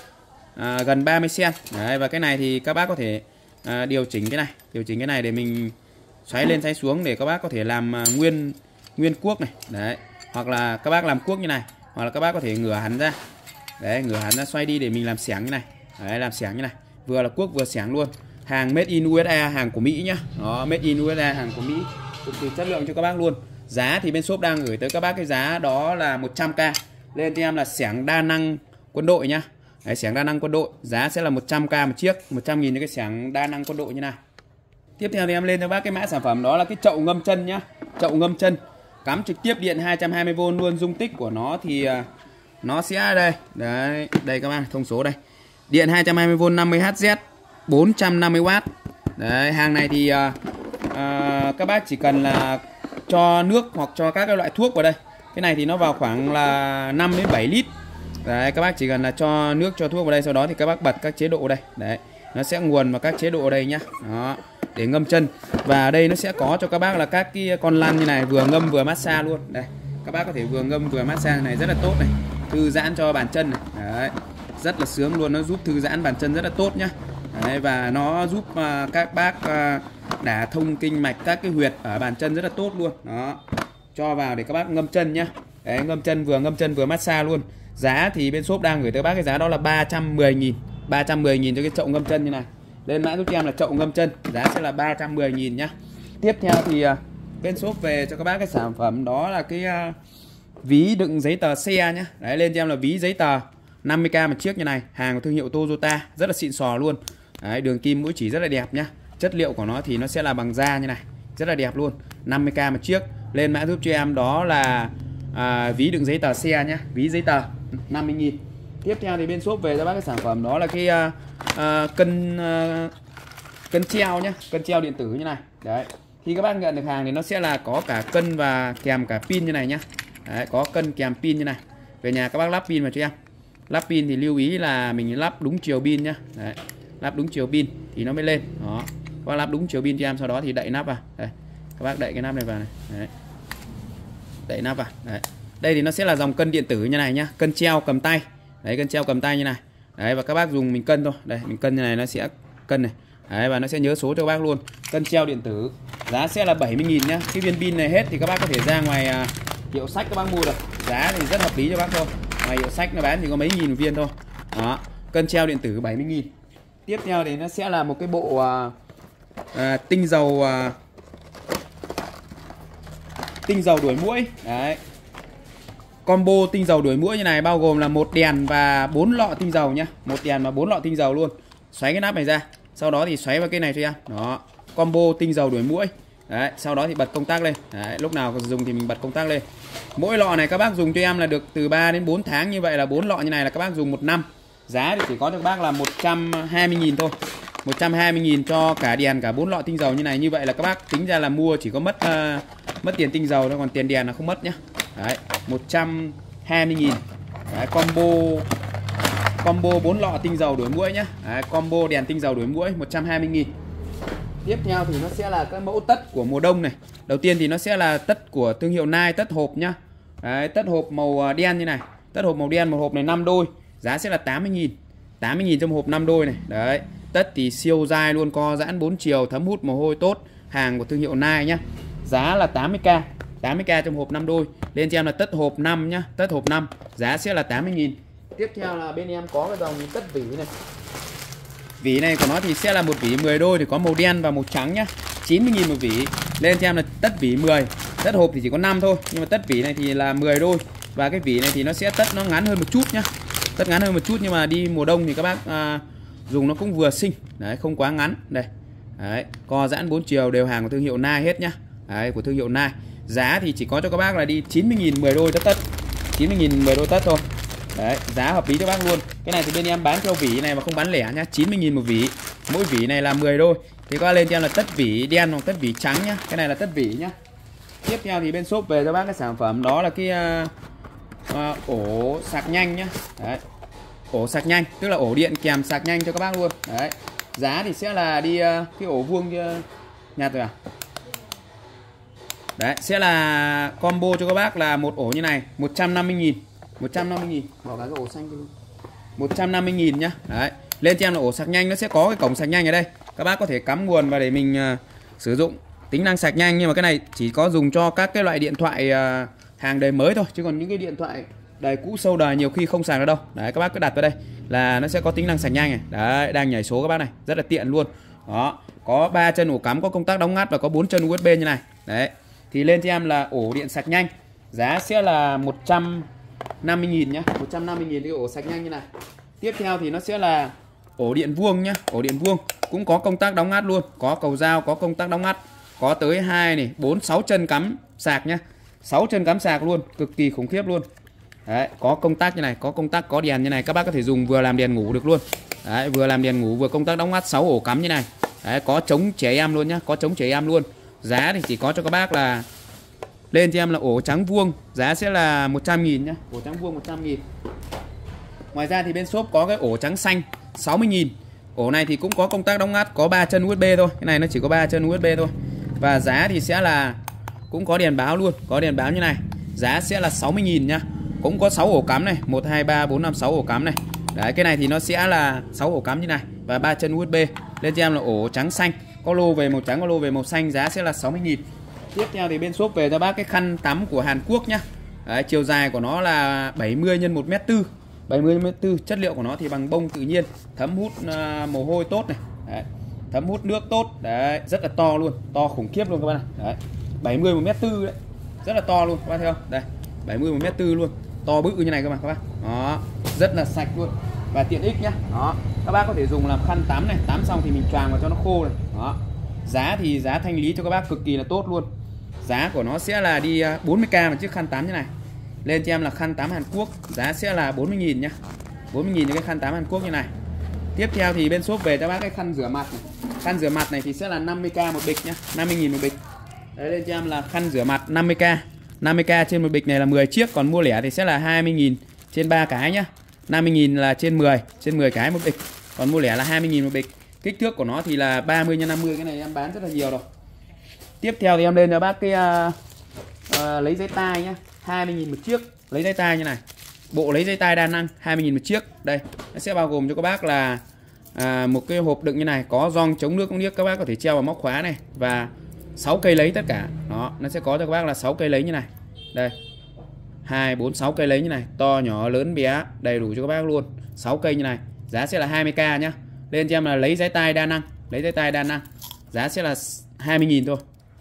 Speaker 1: à, gần ba mươi xăng. Đấy, và cái này thì các bác có thể à, điều chỉnh cái này, điều chỉnh cái này để mình xoáy lên xoáy xuống để các bác có thể làm à, nguyên nguyên cuốc này. Đấy, hoặc là các bác làm cuốc như này, hoặc là các bác có thể ngửa hẳn ra. Đấy, ngửa hẳn ra xoay đi để mình làm xẻng như này. Đấy, làm xẻng như này, vừa là cuốc vừa xẻng luôn. Hàng made in u ét a, hàng của Mỹ nhá. Đó, made in u ét a, hàng của Mỹ, cực kỳ chất lượng cho các bác luôn. Giá thì bên shop đang gửi tới các bác cái giá đó là một trăm k. Lên cho em là xẻng đa năng quân đội nhá. Đấy, xẻng đa năng quân đội, giá sẽ là một trăm k một chiếc, một trăm nghìn cho cái xẻng đa năng quân đội như này. Tiếp theo thì em lên cho bác cái mã sản phẩm đó là cái chậu ngâm chân nhá. Chậu ngâm chân cắm trực tiếp điện hai trăm hai mươi vôn luôn. Dung tích của nó thì nó sẽ đây. Đấy, đây các bác, thông số đây. Điện hai trăm hai mươi vôn năm mươi héc, bốn trăm năm mươi oát. Đấy, hàng này thì uh, uh, các bác chỉ cần là cho nước hoặc cho các cái loại thuốc vào đây. Cái này thì nó vào khoảng là năm đến bảy lít. Đấy, các bác chỉ cần là cho nước cho thuốc vào đây, sau đó thì các bác bật các chế độ đây. Đấy, nó sẽ nguồn vào các chế độ ở đây nhá. Đó, để ngâm chân. Và ở đây nó sẽ có cho các bác là các cái con lăn như này, vừa ngâm vừa massage luôn. Đây, các bác có thể vừa ngâm vừa massage này, rất là tốt này, thư giãn cho bàn chân này. Đấy, rất là sướng luôn, nó giúp thư giãn bàn chân rất là tốt nhá. Đấy, và nó giúp uh, các bác uh, đả thông kinh mạch các cái huyệt ở bàn chân rất là tốt luôn. Đó, cho vào để các bác ngâm chân nhá. Đấy, ngâm chân, vừa ngâm chân vừa massage luôn. Giá thì bên shop đang gửi tới bác cái giá đó là ba trăm mười nghìn. ba trăm mười nghìn cho cái chậu ngâm chân như này. Lên mã giúp cho em là chậu ngâm chân, giá sẽ là ba trăm mười nghìn nhá. Tiếp theo thì uh, bên shop về cho các bác cái sản phẩm đó là cái uh, ví đựng giấy tờ xe nhá. Đấy, lên cho em là ví giấy tờ năm mươi k một chiếc như này, hàng của thương hiệu Toyota, rất là xịn sò luôn. Đấy, đường kim mũi chỉ rất là đẹp nhá. Chất liệu của nó thì nó sẽ là bằng da như này, rất là đẹp luôn. năm mươi k một chiếc. Lên mã giúp cho em đó là à, ví đựng giấy tờ xe nhá, ví giấy tờ năm mươi nghìn. Tiếp theo thì bên shop về cho bác cái sản phẩm đó là cái à, à, cân à, cân treo nhá, cân treo điện tử như này. Đấy, khi các bác nhận được hàng thì nó sẽ là có cả cân và kèm cả pin như này nhá. Đấy, có cân kèm pin như này. Về nhà các bác lắp pin vào cho em. Lắp pin thì lưu ý là mình lắp đúng chiều pin nhá. Đấy, lắp đúng chiều pin thì nó mới lên. Đó, các bác lắp đúng chiều pin cho em, sau đó thì đậy nắp vào. Đây, các bác đậy cái nắp này vào này. Đấy, đậy nắp vào. Đấy, đây thì nó sẽ là dòng cân điện tử như này nhá, cân treo cầm tay. Đấy, cân treo cầm tay như này. Đấy, và các bác dùng mình cân thôi. Đây, mình cân như này nó sẽ cân này. Đấy, và nó sẽ nhớ số cho các bác luôn. Cân treo điện tử, giá sẽ là bảy mươi nghìn nhá. Cái viên pin này hết thì các bác có thể ra ngoài à, hiệu sách các bác mua được. Giá thì rất hợp lý cho bác thôi. Ngoài hiệu sách nó bán thì có mấy nghìn một viên thôi. Đó, cân treo điện tử bảy mươi nghìn. Tiếp theo thì nó sẽ là một cái bộ à, à, tinh dầu à, tinh dầu đuổi muỗi. Đấy, combo tinh dầu đuổi muỗi như này, bao gồm là một đèn và bốn lọ tinh dầu nhá, một đèn và bốn lọ tinh dầu luôn. Xoáy cái nắp này ra, sau đó thì xoáy vào cái này cho em. Đó, combo tinh dầu đuổi muỗi. Đấy, sau đó thì bật công tắc lên. Đấy, lúc nào dùng thì mình bật công tắc lên. Mỗi lọ này các bác dùng cho em là được từ ba đến bốn tháng, như vậy là bốn lọ như này là các bác dùng một năm. Giá thì chỉ có cho các bác là một trăm hai mươi nghìn thôi. một trăm hai mươi nghìn cho cả đèn cả bốn lọ tinh dầu như này. Như vậy là các bác tính ra là mua chỉ có mất uh, mất tiền tinh dầu thôi, còn tiền đèn là không mất nhá. Đấy, một trăm hai mươi nghìn. Đấy, combo combo bốn lọ tinh dầu đuổi muỗi nhá. Đấy, combo đèn tinh dầu đuổi muỗi một trăm hai mươi nghìn. Tiếp theo thì nó sẽ là các mẫu tất của mùa đông này. Đầu tiên thì nó sẽ là tất của thương hiệu Nike, tất hộp nhá. Đấy, tất hộp màu đen như này. Tất hộp màu đen, một hộp này năm đôi. Giá sẽ là tám mươi nghìn. tám mươi nghìn trong hộp năm đôi này. Đấy, tất thì siêu dai luôn, co giãn bốn chiều, thấm hút mồ hôi tốt. Hàng của thương hiệu Nike nhá. Giá là tám mươi k. tám mươi k trong hộp năm đôi. Lên cho em là tất hộp năm nhá. Tất hộp năm. Giá sẽ là tám mươi nghìn. Tiếp theo là bên em có cái dòng tất vỉ này. Vỉ này của nó thì sẽ là một vỉ mười đôi, thì có màu đen và màu trắng nhá. chín mươi nghìn một vỉ. Lên cho em là tất vỉ mười. Tất hộp thì chỉ có năm thôi, nhưng mà tất vỉ này thì là mười đôi. Và cái vỉ này thì nó sẽ tất nó ngắn hơn một chút nhá. Tất ngắn hơn một chút, nhưng mà đi mùa đông thì các bác à, dùng nó cũng vừa xinh. Đấy, không quá ngắn. Đây. Đấy, co giãn bốn chiều, đều hàng của thương hiệu Nike hết nhá. Đấy, của thương hiệu Nike. Giá thì chỉ có cho các bác là đi chín mươi nghìn mười đôi tất tất. chín mươi nghìn mười đôi tất thôi. Đấy, giá hợp lý cho bác luôn. Cái này thì bên em bán theo vỉ này mà không bán lẻ nhá, chín mươi nghìn một vỉ. Mỗi vỉ này là mười đôi. Thì các bác lên cho em là tất vỉ đen hoặc tất vỉ trắng nhá. Cái này là tất vỉ nhá. Tiếp theo thì bên shop về cho bác cái sản phẩm đó là cái uh, uh, ổ sạc nhanh nhá. Đấy. Ổ sạc nhanh, tức là ổ điện kèm sạc nhanh cho các bác luôn. Đấy. Giá thì sẽ là đi uh, cái ổ vuông uh, nhạt rồi à. Đấy, sẽ là combo cho các bác là một ổ như này, một trăm năm mươi nghìn. một trăm năm mươi nghìn. Bỏ cái ổ xanh luôn. một trăm năm mươi nghìn nhá. Đấy. Lên cho em là ổ sạc nhanh, nó sẽ có cái cổng sạc nhanh ở đây. Các bác có thể cắm nguồn vào để mình uh, sử dụng tính năng sạc nhanh, nhưng mà cái này chỉ có dùng cho các cái loại điện thoại uh, hàng đời mới thôi, chứ còn những cái điện thoại đời cũ sâu đời nhiều khi không sạc được đâu. Đấy, các bác cứ đặt vào đây là nó sẽ có tính năng sạc nhanh này. Đấy, đang nhảy số các bác này, rất là tiện luôn. Đó, có ba chân ổ cắm, có công tắc đóng ngắt và có bốn chân u ét bê như này. Đấy. Thì lên cho em là ổ điện sạc nhanh. Giá sẽ là một trăm năm mươi nghìn nhá, một trăm năm mươi nghìn cái ổ sạc nhanh như này. Tiếp theo thì nó sẽ là ổ điện vuông nhá, ổ điện vuông cũng có công tắc đóng ngắt luôn, có cầu dao, có công tắc đóng ngắt, có tới hai này, bốn, sáu chân cắm sạc nhá. sáu chân cắm sạc luôn, cực kỳ khủng khiếp luôn. Đấy, có công tắc như này, có công tắc, có đèn như này, các bác có thể dùng vừa làm đèn ngủ được luôn. Đấy, vừa làm đèn ngủ vừa công tắc đóng ngắt, sáu ổ cắm như này. Đấy, có chống trẻ em luôn nhá, có chống trẻ em luôn. Giá thì chỉ có cho các bác là lên cho em là ổ trắng vuông, giá sẽ là một trăm nghìn nhá, ổ trắng vuông một trăm nghìn. Ngoài ra thì bên shop có cái ổ trắng xanh sáu mươi nghìn. Ổ này thì cũng có công tắc đóng ngắt, có ba chân u ét bê thôi. Cái này nó chỉ có ba chân u ét bê thôi. Và giá thì sẽ là cũng có đèn báo luôn, có đèn báo như này. Giá sẽ là sáu mươi nghìn nhá. Cũng có sáu ổ cắm này, một hai ba bốn năm sáu ổ cắm này. Đấy, cái này thì nó sẽ là sáu ổ cắm như này và ba chân u ét bê. Lên cho em là ổ trắng xanh, có lô về màu trắng, có lô về màu xanh, giá sẽ là sáu mươi nghìn. Tiếp theo thì bên shop về cho bác cái khăn tắm của Hàn Quốc nhá. Đấy, chiều dài của nó là bảy mươi nhân một mét tư. bảy mươi nhân một mét tư, chất liệu của nó thì bằng bông tự nhiên, thấm hút uh, mồ hôi tốt này. Đấy, thấm hút nước tốt. Đấy, rất là to luôn, to khủng khiếp luôn các bạn này. Đấy, bảy mươi một mét tư đấy. Rất là to luôn các bạn thấy không? Đây, bảy mươi một mét tư luôn. To bự như này các bạn các bác. Đó, rất là sạch luôn và tiện ích nhá. Đó, các bác có thể dùng làm khăn tắm này, tắm xong thì mình choàng vào cho nó khô này. Đó. Giá thì giá thanh lý cho các bác cực kỳ là tốt luôn. Giá của nó sẽ là đi bốn mươi k một chiếc khăn tắm như này. Lên cho em là khăn tắm Hàn Quốc, giá sẽ là bốn mươi nghìn nhá. bốn mươi nghìn cho cái khăn tắm Hàn Quốc như này. Tiếp theo thì bên shop về cho bác cái khăn rửa mặt này. Khăn rửa mặt này thì sẽ là năm mươi k một bịch nhá, năm mươi nghìn một bịch. Đấy, lên cho em là khăn rửa mặt năm mươi k. năm mươi k trên một bịch này là mười chiếc, còn mua lẻ thì sẽ là hai mươi nghìn trên ba cái nhá. năm mươi nghìn là trên mười, trên mười cái một bịch. Còn mua lẻ là hai mươi nghìn một bịch. Kích thước của nó thì là ba mươi nhân năm mươi, cái này em bán rất là nhiều rồi. Tiếp theo thì em lên cho bác cái uh, uh, lấy giấy tai nhá, hai mươi nghìn một chiếc, lấy giấy tai như này. Bộ lấy giấy tai đa năng hai mươi nghìn một chiếc. Đây, nó sẽ bao gồm cho các bác là uh, một cái hộp đựng như này, có gioăng chống nước, chống nước các bác có thể treo vào móc khóa này, và sáu cây lấy tất cả. Đó, nó sẽ có cho các bác là sáu cây lấy như này. Đây. hai, bốn, sáu cây lấy như này, to nhỏ lớn bé đầy đủ cho các bác luôn. sáu cây như này, giá sẽ là hai mươi k nhá. Lên cho em là lấy giấy tai đa năng, lấy giấy tai đa năng. Giá sẽ là hai mươi nghìn thôi.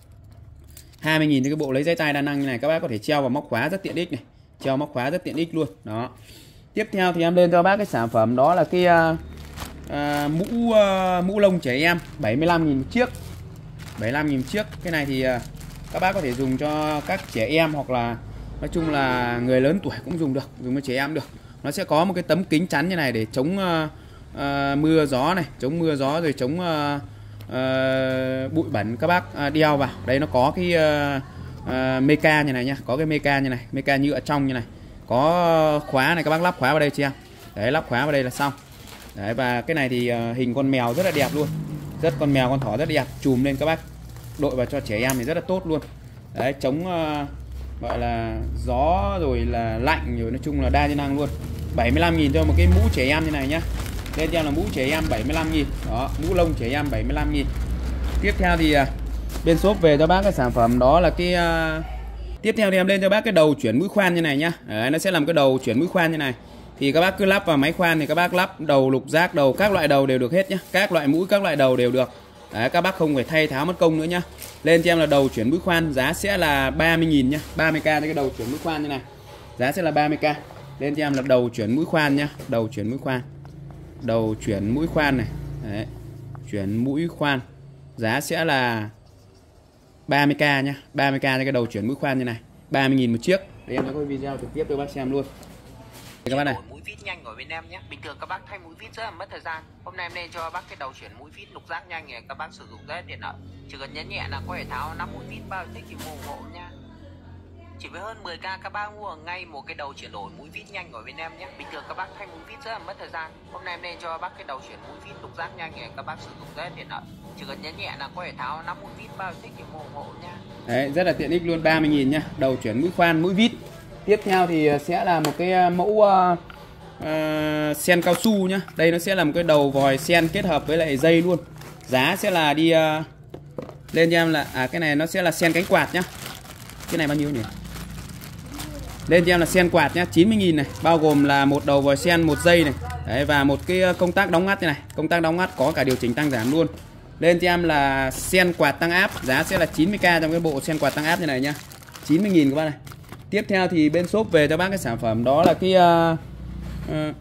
Speaker 1: hai mươi nghìn cho cái bộ lấy giấy tai đa năng như này, các bác có thể treo vào móc khóa rất tiện ích này. Treo móc khóa rất tiện ích luôn. Đó. Tiếp theo thì em lên cho bác cái sản phẩm đó là cái uh, uh, mũ uh, mũ lông trẻ em bảy mươi lăm nghìn một chiếc. bảy mươi lăm nghìn một chiếc. Cái này thì uh, các bác có thể dùng cho các trẻ em hoặc là nói chung là người lớn tuổi cũng dùng được, dùng cho trẻ em được. Nó sẽ có một cái tấm kính chắn như này để chống uh, uh, mưa gió này, chống mưa gió rồi chống uh, uh, bụi bẩn các bác uh, đeo vào. Đây nó có cái uh, uh, meca như này nhá, có cái meca như này, meca nhựa trong như này, có khóa này, các bác lắp khóa vào đây chị em. Đấy, lắp khóa vào đây là xong. Đấy, và cái này thì uh, hình con mèo rất là đẹp luôn, rất con mèo con thỏ rất đẹp, chùm lên các bác đội vào cho trẻ em thì rất là tốt luôn. Đấy, chống uh, gọi là gió rồi là lạnh rồi, nói chung là đa chức năng luôn. Bảy mươi lăm nghìn cho một cái mũ trẻ em như này nhá. Đây cho em là mũ trẻ em bảy mươi lăm nghìn. Đó, mũ lông trẻ em bảy mươi lăm nghìn. Tiếp theo thì uh, bên shop về cho bác cái sản phẩm đó là cái uh, tiếp theo thì em lên cho bác cái đầu chuyển mũi khoan như này nhá. Đấy, nó sẽ làm cái đầu chuyển mũi khoan như này. Thì các bác cứ lắp vào máy khoan thì các bác lắp đầu lục giác, đầu các loại đầu đều được hết nhá. Các loại mũi, các loại đầu đều được. Đấy, các bác không phải thay tháo mất công nữa nhá. Lên cho em là đầu chuyển mũi khoan, giá sẽ là ba mươi nghìn nhá. ba mươi k cho cái đầu chuyển mũi khoan như này. Giá sẽ là ba mươi k. Lên cho em là đầu chuyển mũi khoan nhá, đầu chuyển mũi khoan. Đầu chuyển mũi khoan này. Đấy. Chuyển mũi khoan. Giá sẽ là ba mươi k nhá, ba mươi k cho cái đầu chuyển mũi khoan như này. ba mươi nghìn một chiếc. Đây em sẽ có video trực tiếp cho bác xem luôn. Các bác này.
Speaker 4: Mũi vít nhanh của bên em nhé. Bình thường các bác thay mũi vít rất là mất thời gian. Hôm nay em nên cho bác cái đầu chuyển mũi vít lục giác nhanh này, các bác sử dụng rất tiện lợi. Chỉ cần nhấn nhẹ là có thể tháo nắp mũi vít, bao thích thì mua ủng hộ nha. Chỉ với hơn mười k các bác mua ngay một cái đầu chuyển đổi mũi vít nhanh của bên em nhé. Bình thường các bác thay mũi vít rất là mất thời gian. Hôm nay em nên cho bác cái đầu chuyển mũi vít lục giác nhanh này, các bác sử dụng rất tiện lợi. Chỉ cần nhấn nhẹ là có thể tháo nắp mũi vít, bao thích thì mua ủng hộ nha.
Speaker 1: Đấy, rất là tiện ích luôn, ba mươi nghìn nhá. Đầu chuyển mũi khoan mũi vít. Tiếp theo thì sẽ là một cái mẫu uh, uh, sen cao su nhá. Đây nó sẽ là một cái đầu vòi sen kết hợp với lại dây luôn. Giá sẽ là đi uh, lên cho em là à cái này nó sẽ là sen cánh quạt nhá. Cái này bao nhiêu nhỉ? Lên cho em là sen quạt nhá, chín mươi nghìn này, bao gồm là một đầu vòi sen, một dây này. Đấy, và một cái công tắc đóng ngắt như này. Công tắc đóng ngắt có cả điều chỉnh tăng giảm luôn. Lên cho em là sen quạt tăng áp, giá sẽ là chín mươi k trong cái bộ sen quạt tăng áp như này nhá. chín mươi nghìn các bác này. Tiếp theo thì bên shop về cho bác cái sản phẩm đó là cái uh, uh,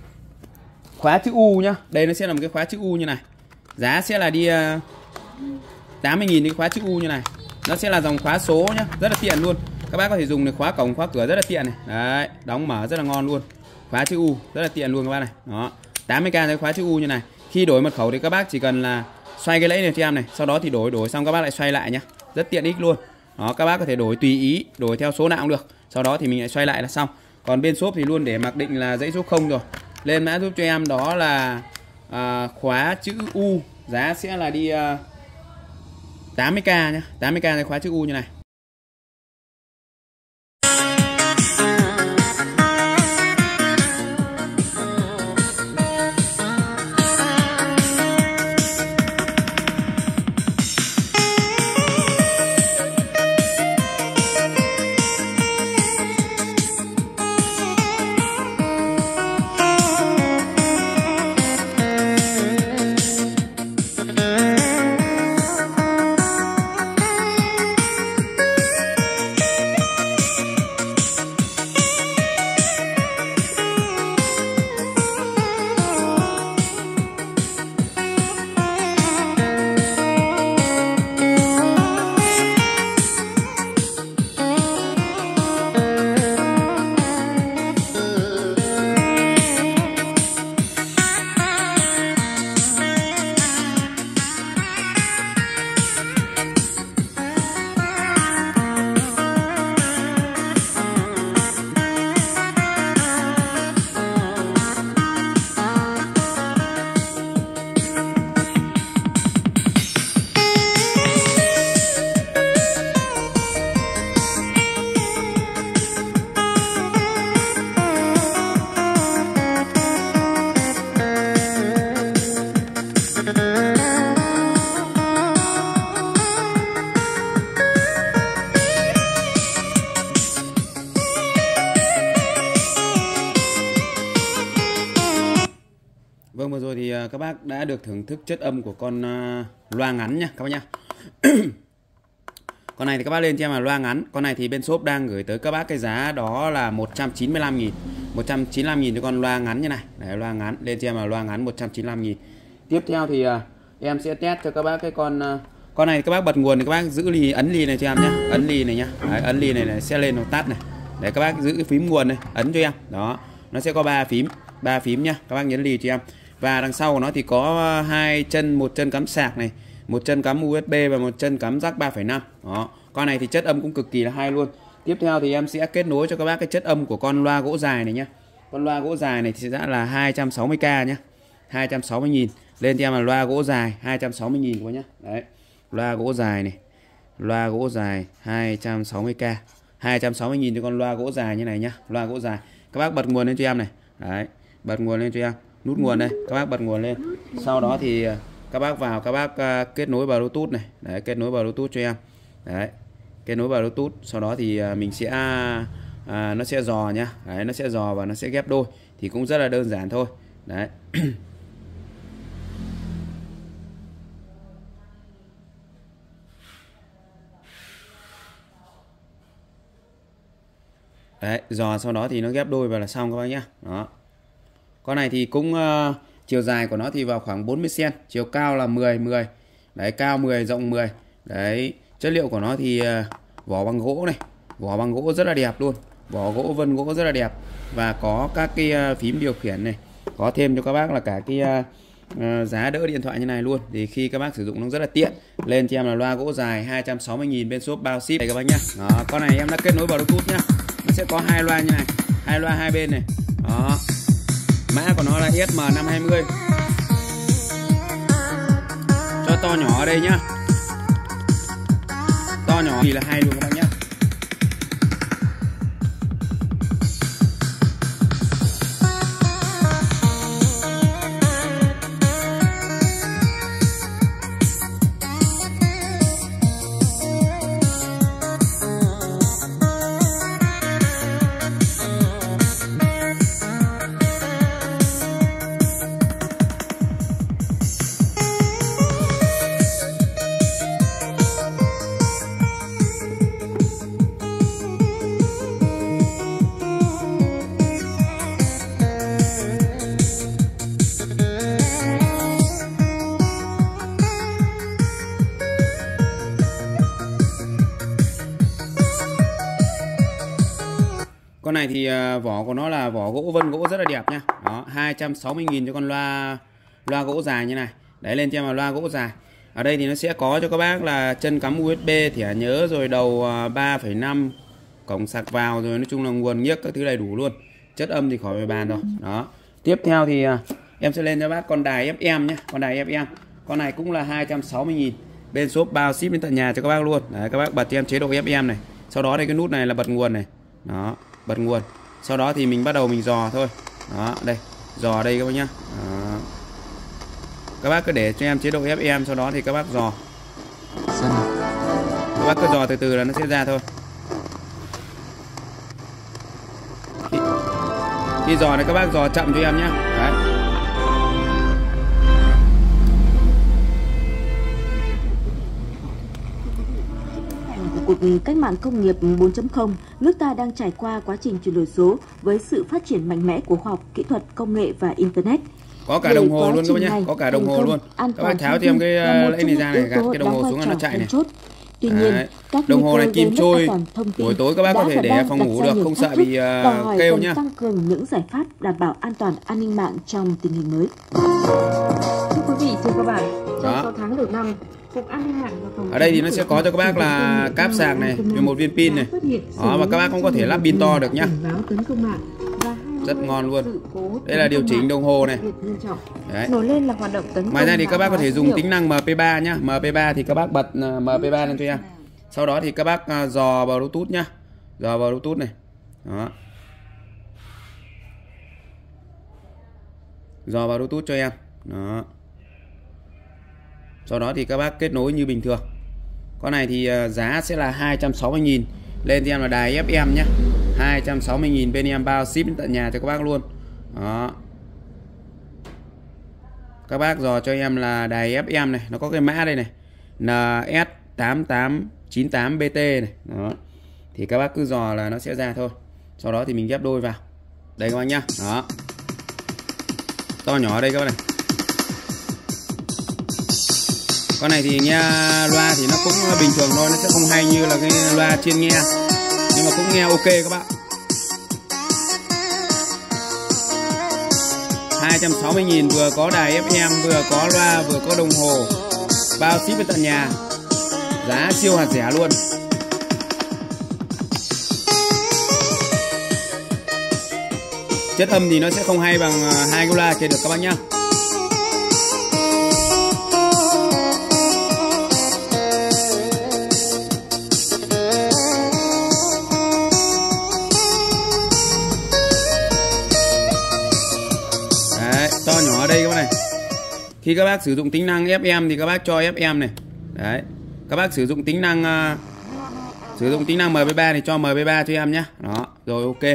Speaker 1: khóa chữ U nhá. Đây nó sẽ là một cái khóa chữ U như này. Giá sẽ là đi uh, tám mươi nghìn cái khóa chữ U như này. Nó sẽ là dòng khóa số nhá, rất là tiện luôn. Các bác có thể dùng để khóa cổng, khóa cửa rất là tiện này. Đấy, đóng mở rất là ngon luôn. Khóa chữ U rất là tiện luôn các bác này. Đó, tám mươi k cái khóa chữ U như này. Khi đổi mật khẩu thì các bác chỉ cần là xoay cái lẫy này cho em này, sau đó thì đổi đổi xong các bác lại xoay lại nhá. Rất tiện ích luôn. Đó, các bác có thể đổi tùy ý, đổi theo số nào cũng được. Sau đó thì mình lại xoay lại là xong. Còn bên shop thì luôn để mặc định là dãy số không rồi. Lên mã giúp cho em đó là à, khóa chữ U, giá sẽ là đi à, tám mươi k nhá, tám mươi k cái khóa chữ U như này. Vâng, vừa rồi thì các bác đã được thưởng thức chất âm của con uh, loa ngắn nha các bác nhá. Con này thì các bác lên cho em là loa ngắn. Con này thì bên shop đang gửi tới các bác cái giá đó là một trăm chín mươi lăm nghìn. một trăm chín mươi lăm nghìn cho con loa ngắn như này. Đấy, loa ngắn, lên cho em là loa ngắn một trăm chín mươi lăm nghìn. Tiếp theo thì uh, em sẽ test cho các bác cái con uh, con này các bác bật nguồn thì các bác giữ ly, ấn ly này cho em nhá. Ấn ly này nhá. Đấy, ấn ly này, này sẽ lên nó tắt này. Để các bác giữ cái phím nguồn này, ấn cho em. Đó, nó sẽ có ba phím, ba phím nhá. Các bác nhấn ly cho em. Và đằng sau của nó thì có hai chân, một chân cắm sạc này, một chân cắm u ét bê và một chân cắm jack ba phẩy năm. Đó. Con này thì chất âm cũng cực kỳ là hay luôn. Tiếp theo thì em sẽ kết nối cho các bác cái chất âm của con loa gỗ dài này nhé. Con loa gỗ dài này thì sẽ là hai trăm sáu mươi k nhé, hai trăm sáu mươi nghìn. Lên cho em là loa gỗ dài hai trăm sáu mươi nghìn các bác nhé. Đấy, loa gỗ dài này, loa gỗ dài hai trăm sáu mươi k, hai trăm sáu mươi nghìn cho con loa gỗ dài như này nhá. Loa gỗ dài. Các bác bật nguồn lên cho em này. Đấy, bật nguồn lên cho em. Nút nguồn đây, các bác bật nguồn lên. Sau đó thì các bác vào, các bác uh, kết nối vào Bluetooth này. Đấy, kết nối vào Bluetooth cho em. Đấy, kết nối vào Bluetooth. Sau đó thì uh, mình sẽ uh, nó sẽ dò nhá. Đấy, nó sẽ dò và nó sẽ ghép đôi. Thì cũng rất là đơn giản thôi. Đấy. Đấy, dò sau đó thì nó ghép đôi và là xong các bác nhé. Đó. Con này thì cũng uh, chiều dài của nó thì vào khoảng bốn mươi xăng-ti-mét, chiều cao là mười mười. Đấy, cao mười rộng mười. Đấy, chất liệu của nó thì uh, vỏ bằng gỗ này, vỏ bằng gỗ rất là đẹp luôn. Vỏ gỗ vân gỗ rất là đẹp và có các cái uh, phím điều khiển này. Có thêm cho các bác là cả cái uh, uh, giá đỡ điện thoại như này luôn. Thì khi các bác sử dụng nó rất là tiện. Lên cho em là loa gỗ dài hai trăm sáu mươi nghìn bên shop bao ship đây các bác nhá. Đó, con này em đã kết nối vào Bluetooth nhá. Nó sẽ có hai loa như này, hai loa hai bên này. Đó. Mã của nó là S M năm hai mươi. Cho to nhỏ ở đây nhá. To nhỏ thì là hai luôn các bác nhé. Con này thì vỏ của nó là vỏ gỗ vân gỗ rất là đẹp nha. Đó, hai trăm sáu mươi nghìn cho con loa loa gỗ dài như này. Đấy, lên cho em là loa gỗ dài. Ở đây thì nó sẽ có cho các bác là chân cắm u ét bê, thẻ nhớ, rồi đầu ba phẩy năm, cổng sạc vào, rồi nói chung là nguồn nhiếc các thứ đầy đủ luôn. Chất âm thì khỏi phải bàn rồi. Đó. Tiếp theo thì em sẽ lên cho bác con đài ép em nhé. Con đài ép em. Con này cũng là hai trăm sáu mươi nghìn. Bên shop bao ship đến tận nhà cho các bác luôn. Đấy, các bác bật cho em chế độ ép em này. Sau đó đây cái nút này là bật nguồn này. Đó, bật nguồn. Sau đó thì mình bắt đầu mình dò thôi. Đó, đây, dò đây các bác nhá. Đó. Các bác cứ để cho em chế độ ép em, sau đó thì các bác dò. Các bác cứ dò từ từ là nó sẽ ra thôi. Khi, khi dò này các bác dò chậm cho em nhé. Đấy.
Speaker 5: Cuộc cách mạng công nghiệp bốn chấm không, nước ta đang trải qua quá trình chuyển đổi số với sự phát triển mạnh mẽ của khoa học, kỹ thuật, công nghệ và Internet.
Speaker 1: Có cả đồng hồ luôn các bác nhé, có cả đồng hồ luôn. Các bác tháo cho em cái lấy này ra này, gạt cái đồng hồ xuống nó chạy này.
Speaker 5: Tuy nhiên, các
Speaker 1: đồng hồ này kim trôi, buổi tối các bác có thể để phòng ngủ được, không sợ bị uh, kêu nhá.
Speaker 5: Tăng cường những giải pháp đảm bảo an toàn an ninh mạng trong tình hình mới.
Speaker 6: Thưa quý vị, thưa các bạn, trong sáu tháng đầu năm, Cục An ninh mạng và Phòng
Speaker 1: ở đây thì nó sẽ có cho các bác là cáp sạc này, một viên pin này. Đó, và các bác cũng có thể lắp pin to được nhá. Rất ngon luôn. Đây là điều chỉnh đồng hồ này. Đấy.
Speaker 6: Nổi lên là hoạt động tấn
Speaker 1: Ngoài ra thì các bác có thể dùng tính năng em pê ba nhá. em pê ba thì các bác bật em pê ba lên cho em. Sau đó thì các bác dò vào Bluetooth nhá. Dò vào Bluetooth này. Đó. Dò vào Bluetooth cho em. Đó. Sau đó thì các bác kết nối như bình thường. Con này thì giá sẽ là hai trăm sáu mươi nghìn. Lên cho em là đài ép em nhé. hai trăm sáu mươi nghìn bên em bao ship đến tận nhà cho các bác luôn. Đó. Các bác dò cho em là đài ép em này. Nó có cái mã đây này, N S tám tám chín tám B T này. Đó. Thì các bác cứ dò là nó sẽ ra thôi. Sau đó thì mình ghép đôi vào. Đây các bác nhá. Đó. To nhỏ ở đây các bác này. Con này thì nghe loa thì nó cũng bình thường thôi, nó sẽ không hay như là cái loa trên nghe, nhưng mà cũng nghe ok các bạn. hai trăm sáu mươi nghìn, vừa có đài ép em, vừa có loa, vừa có đồng hồ, bao ship đến tận nhà. Giá siêu hạt rẻ luôn. Chất âm thì nó sẽ không hay bằng hai cái loa kia được các bác nhá. Đấy, to nhỏ ở đây các bác này. Khi các bác sử dụng tính năng ép em thì các bác cho ép em này. Đấy. Các bác sử dụng tính năng uh, sử dụng tính năng em pê ba thì cho em pê ba cho em nhé. Đó, rồi ok.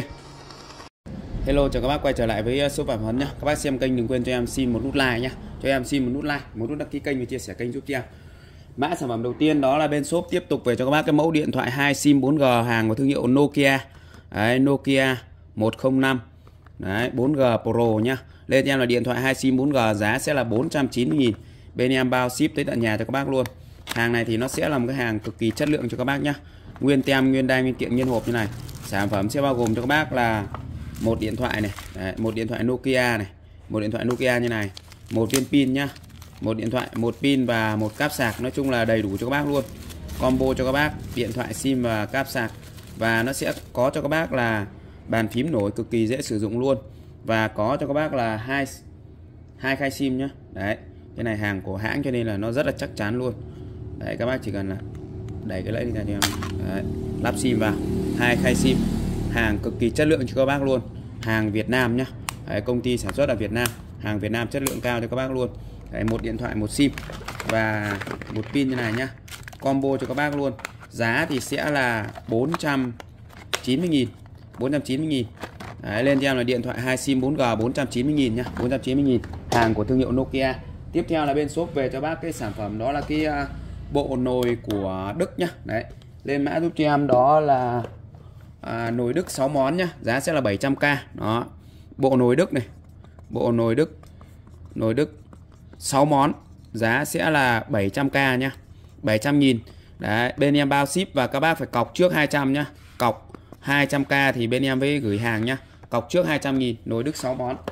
Speaker 1: Hello, chào các bác quay trở lại với shop Phạm Huấn nhé. Các bác xem kênh đừng quên cho em xin một nút like nhé. Cho em xin một nút like, một nút đăng ký kênh và chia sẻ kênh giúp cho em. Mã sản phẩm đầu tiên đó là bên shop tiếp tục về cho các bác cái mẫu điện thoại hai sim bốn G hàng của thương hiệu Nokia. Đấy, Nokia một không năm. Đấy, bốn G Pro nhá. Lên cho em là điện thoại hai sim bốn G, giá sẽ là bốn trăm chín mươi nghìn. Bên em bao ship tới tận nhà cho các bác luôn. Hàng này thì nó sẽ là một cái hàng cực kỳ chất lượng cho các bác nhá. Nguyên tem, nguyên đai, nguyên kiện, nguyên hộp như này. Sản phẩm sẽ bao gồm cho các bác là một điện thoại này, đấy, một điện thoại Nokia này, một điện thoại Nokia như này, một viên pin nhá, một điện thoại, một pin và một cáp sạc, nói chung là đầy đủ cho các bác luôn. Combo cho các bác điện thoại, sim và cáp sạc, và nó sẽ có cho các bác là bàn phím nổi cực kỳ dễ sử dụng luôn, và có cho các bác là hai hai khai sim nhá. Đấy, cái này hàng của hãng cho nên là nó rất là chắc chắn luôn. Đấy, các bác chỉ cần là đẩy cái lẫy ra cho em. Đấy, lắp sim vào, hai khai sim, hàng cực kỳ chất lượng cho các bác luôn, hàng Việt Nam nhá. Đấy, công ty sản xuất ở Việt Nam, hàng Việt Nam chất lượng cao cho các bác luôn. Đấy, một điện thoại, một sim và một pin như này nhá, combo cho các bác luôn. Giá thì sẽ là bốn trăm chín mươi nghìn, bốn trăm chín mươi nghìn. Đấy, lên cho em là điện thoại hai sim bốn G bốn trăm chín mươi nghìn nhá, bốn trăm chín mươi nghìn, hàng của thương hiệu Nokia. Tiếp theo là bên shop về cho bác cái sản phẩm đó là cái uh, bộ nồi của Đức nhá. Đấy, lên mã giúp cho em đó là à, nồi Đức sáu món nhá, giá sẽ là bảy trăm k. Đó, bộ nồi Đức này, bộ nồi Đức, nồi Đức sáu món, giá sẽ là bảy trăm k nhá, bảy trăm nghìn. Đấy, bên em bao ship và các bác phải cọc trước hai trăm nhá, cọc hai trăm k thì bên em mới gửi hàng nhá, cọc trước hai trăm nghìn, nồi Đức sáu món.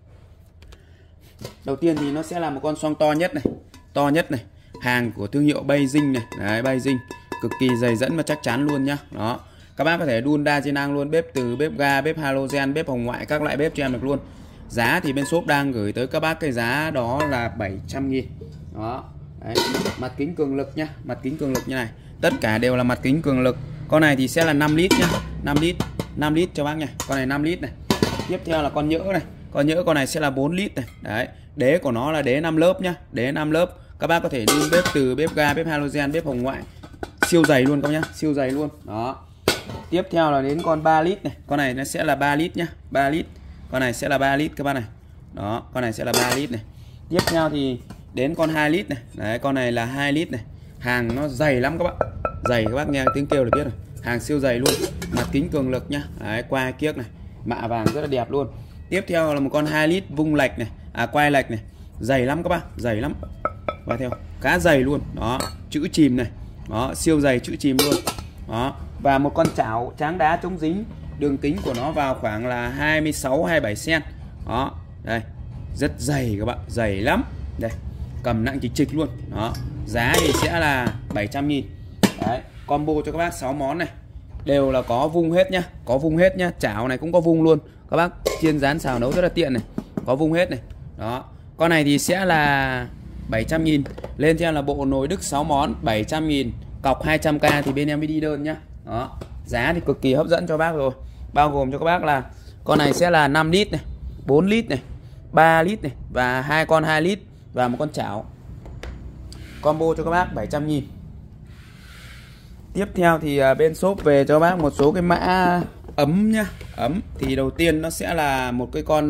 Speaker 1: Đầu tiên thì nó sẽ là một con xoong to nhất này, to nhất này, hàng của thương hiệu Beijing này. Đấy, Beijing cực kỳ dày dẫn và chắc chắn luôn nhá. Đó, các bác có thể đun đa di năng luôn, bếp từ, bếp ga, bếp halogen, bếp hồng ngoại, các loại bếp cho em được luôn. Giá thì bên shop đang gửi tới các bác cái giá đó là bảy trăm nghìn. Đó. Đấy, mặt kính cường lực nhá, mặt kính cường lực như này, tất cả đều là mặt kính cường lực. Con này thì sẽ là năm lít nhá, năm lít, năm lít cho bác nha. Con này năm lít này. Tiếp theo là con nhỡ này, con nhỡ con này sẽ là bốn lít này. Đấy, đế của nó là đế năm lớp nhá, đế năm lớp. Các bác có thể đun bếp từ, bếp ga, bếp halogen, bếp hồng ngoại, siêu dày luôn các bác nhá, siêu dày luôn. Đó. Tiếp theo là đến con ba lít này, con này nó sẽ là ba lít nhá, ba lít. Con này sẽ là ba lít các bác này. Đó, con này sẽ là ba lít này. Tiếp theo thì đến con hai lít này. Đấy, con này là hai lít này. Hàng nó dày lắm các bạn. Dày các bác nghe tiếng kêu là biết rồi. Hàng siêu dày luôn. Mặt kính cường lực nhá. Đấy, quai kiếc này, mạ vàng rất là đẹp luôn. Tiếp theo là một con hai lít vung lệch này, à quai lệch này. Dày lắm các bác, dày lắm. Và theo khá dày luôn. Đó, chữ chìm này. Đó, siêu dày chữ chìm luôn. Đó, và một con chảo tráng đá chống dính, đường kính của nó vào khoảng là hai mươi sáu hai mươi bảy xăng ti mét. Đó, đây, rất dày các bạn, dày lắm. Đây, cầm nặng chịch chịch luôn. Đó, giá thì sẽ là bảy trăm nghìn. Đấy, combo cho các bác sáu món này, đều là có vung hết nhá, có vung hết nhá, chảo này cũng có vung luôn. Các bác chiên rán xào nấu rất là tiện này, có vung hết này. Đó, con này thì sẽ là bảy trăm nghìn. Lên cho em là bộ nồi Đức sáu món, bảy trăm nghìn, cọc hai trăm k thì bên em mới đi đơn nhá. Đó, giá thì cực kỳ hấp dẫn cho bác rồi. Bao gồm cho các bác là con này sẽ là năm lít này, bốn lít này, ba lít này, và hai con hai lít và một con chảo. Combo cho các bác bảy trăm nghìn. Tiếp theo thì bên shop về cho bác một số cái mã ấm nhá. Ấm thì đầu tiên nó sẽ là một cái con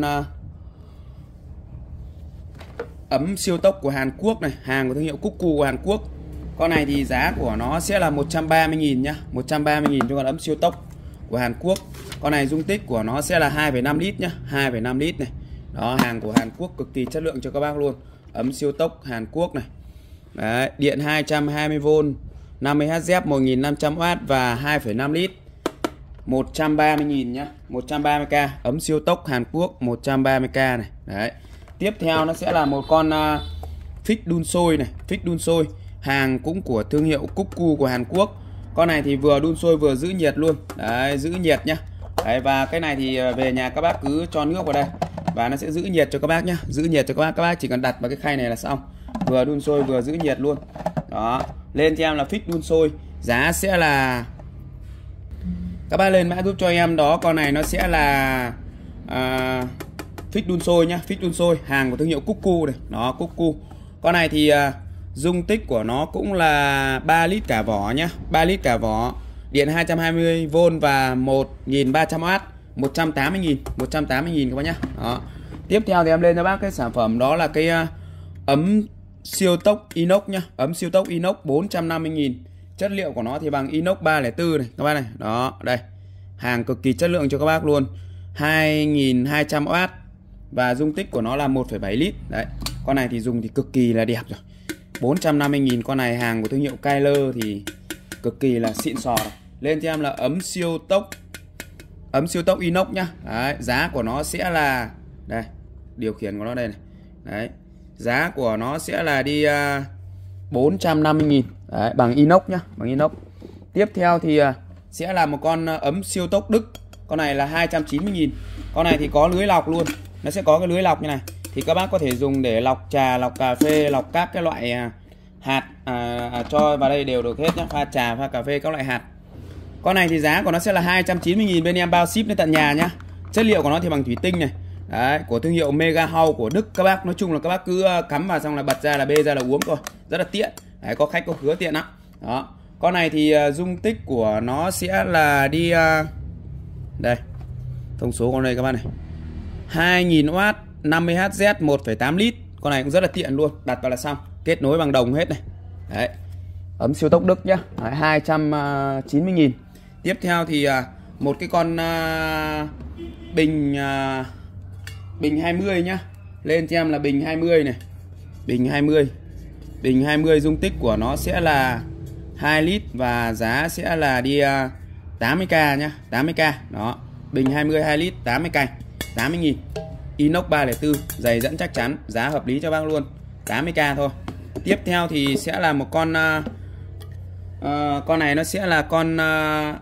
Speaker 1: ấm siêu tốc của Hàn Quốc này, hàng của thương hiệu Cuckoo của Hàn Quốc. Con này thì giá của nó sẽ là một trăm ba mươi nghìn nhá, một trăm ba mươi nghìn cho con ấm siêu tốc của Hàn Quốc. Con này dung tích của nó sẽ là hai phẩy năm lít nhá, hai phẩy năm lít này. Đó, hàng của Hàn Quốc cực kỳ chất lượng cho các bác luôn. Ấm siêu tốc Hàn Quốc này. Đấy, điện hai trăm hai mươi vôn, năm mươi héc, một nghìn năm trăm oát và hai phẩy năm lít. một trăm ba mươi nghìn nhá, một trăm ba mươi k, ấm siêu tốc Hàn Quốc một trăm ba mươi k này. Đấy. Tiếp theo nó sẽ là một con uh, Fix đun sôi này, Fix đun sôi, hàng cũng của thương hiệu Cuckoo của Hàn Quốc. Con này thì vừa đun sôi vừa giữ nhiệt luôn. Đấy, giữ nhiệt nhá. Đấy, và cái này thì về nhà các bác cứ cho nước vào đây và nó sẽ giữ nhiệt cho các bác nhá, giữ nhiệt cho các bác. Các bác chỉ cần đặt vào cái khay này là xong. Vừa đun sôi vừa giữ nhiệt luôn. Đó, lên cho em là Fix đun sôi, giá sẽ là, các bác lên mã giúp cho em đó, con này nó sẽ là à, Fix đun sôi nhá, Fix đun sôi, hàng của thương hiệu Cuckoo này, nó Cuckoo. Con này thì à, dung tích của nó cũng là ba lít cả vỏ nhá, ba lít cả vỏ, điện hai trăm hai mươi vôn và một nghìn ba trăm oát, một trăm tám mươi nghìn, một trăm tám mươi nghìn các bác nhá. Đó. Tiếp theo thì em lên cho bác cái sản phẩm đó là cái uh, ấm siêu tốc inox nhá, ấm siêu tốc inox bốn trăm năm mươi nghìn. Chất liệu của nó thì bằng inox ba không bốn này các bác này. Đó, đây. Hàng cực kỳ chất lượng cho các bác luôn. hai nghìn hai trăm oát và dung tích của nó là một phẩy bảy lít. Đấy. Con này thì dùng thì cực kỳ là đẹp rồi. bốn trăm năm mươi nghìn, con này hàng của thương hiệu Kyler thì cực kỳ là xịn sò rồi. Lên cho em là ấm siêu tốc, ấm siêu tốc inox nhá. Đấy, giá của nó sẽ là, đây, điều khiển của nó đây này. Đấy. Giá của nó sẽ là đi uh, bốn trăm năm mươi nghìn. Đấy, bằng inox nhá, bằng inox. Tiếp theo thì uh, sẽ là một con uh, ấm siêu tốc Đức. Con này là hai trăm chín mươi nghìn. Con này thì có lưới lọc luôn. Nó sẽ có cái lưới lọc như này. Thì các bác có thể dùng để lọc trà, lọc cà phê, lọc các cái loại uh, hạt à, cho vào đây đều được hết nhá. Pha trà, pha cà phê, các loại hạt. Con này thì giá của nó sẽ là hai trăm chín mươi nghìn, bên em bao ship đến tận nhà nhá. Chất liệu của nó thì bằng thủy tinh này. Đấy, của thương hiệu Mega House của Đức các bác. Nói chung là các bác cứ cắm vào xong là bật ra là bê ra là uống thôi. Rất là tiện. Đấy, có khách có khứa tiện lắm. Đó. Con này thì uh, dung tích của nó sẽ là đi uh, đây. Thông số con đây các bác này. hai nghìn oát, năm mươi héc zét, một phẩy tám lít. Con này cũng rất là tiện luôn, đặt vào là xong. Kết nối bằng đồng hết này. Đấy. Ấm siêu tốc Đức nhá. Đấy, hai trăm chín mươi nghìn. Tiếp theo thì uh, một cái con uh, bình uh, bình hai mươi nhá. Lên cho em là bình hai mươi này. Bình hai mươi. Bình hai mươi dung tích của nó sẽ là hai lít và giá sẽ là đi uh, tám mươi k nhá, tám mươi k. Đó. Bình hai mươi hai lít, tám mươi k, tám mươi nghìn. Inox ba không bốn, dày dẫn chắc chắn, giá hợp lý cho bác luôn. tám mươi k thôi. Tiếp theo thì sẽ là một con uh, uh, con này nó sẽ là con uh,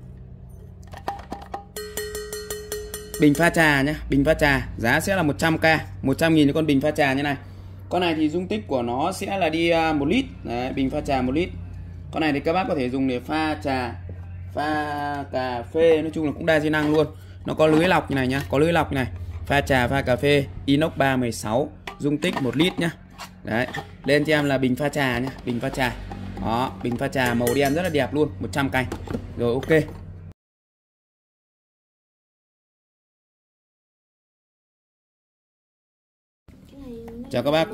Speaker 1: bình pha trà nhá, bình pha trà, giá sẽ là một trăm k, một trăm nghìn cho con bình pha trà như này. Con này thì dung tích của nó sẽ là đi uh, một lít. Đấy, bình pha trà một lít. Con này thì các bác có thể dùng để pha trà, pha cà phê, nói chung là cũng đa di năng luôn. Nó có lưới lọc như này nhá, có lưới lọc như này. Pha trà, pha cà phê, inox ba một sáu, dung tích một lít nhá. Đấy, lên cho em là bình pha trà nhá, bình pha trà. Đó, bình pha trà màu đen rất là đẹp luôn, một trăm k. Rồi, ok. Chào các bác.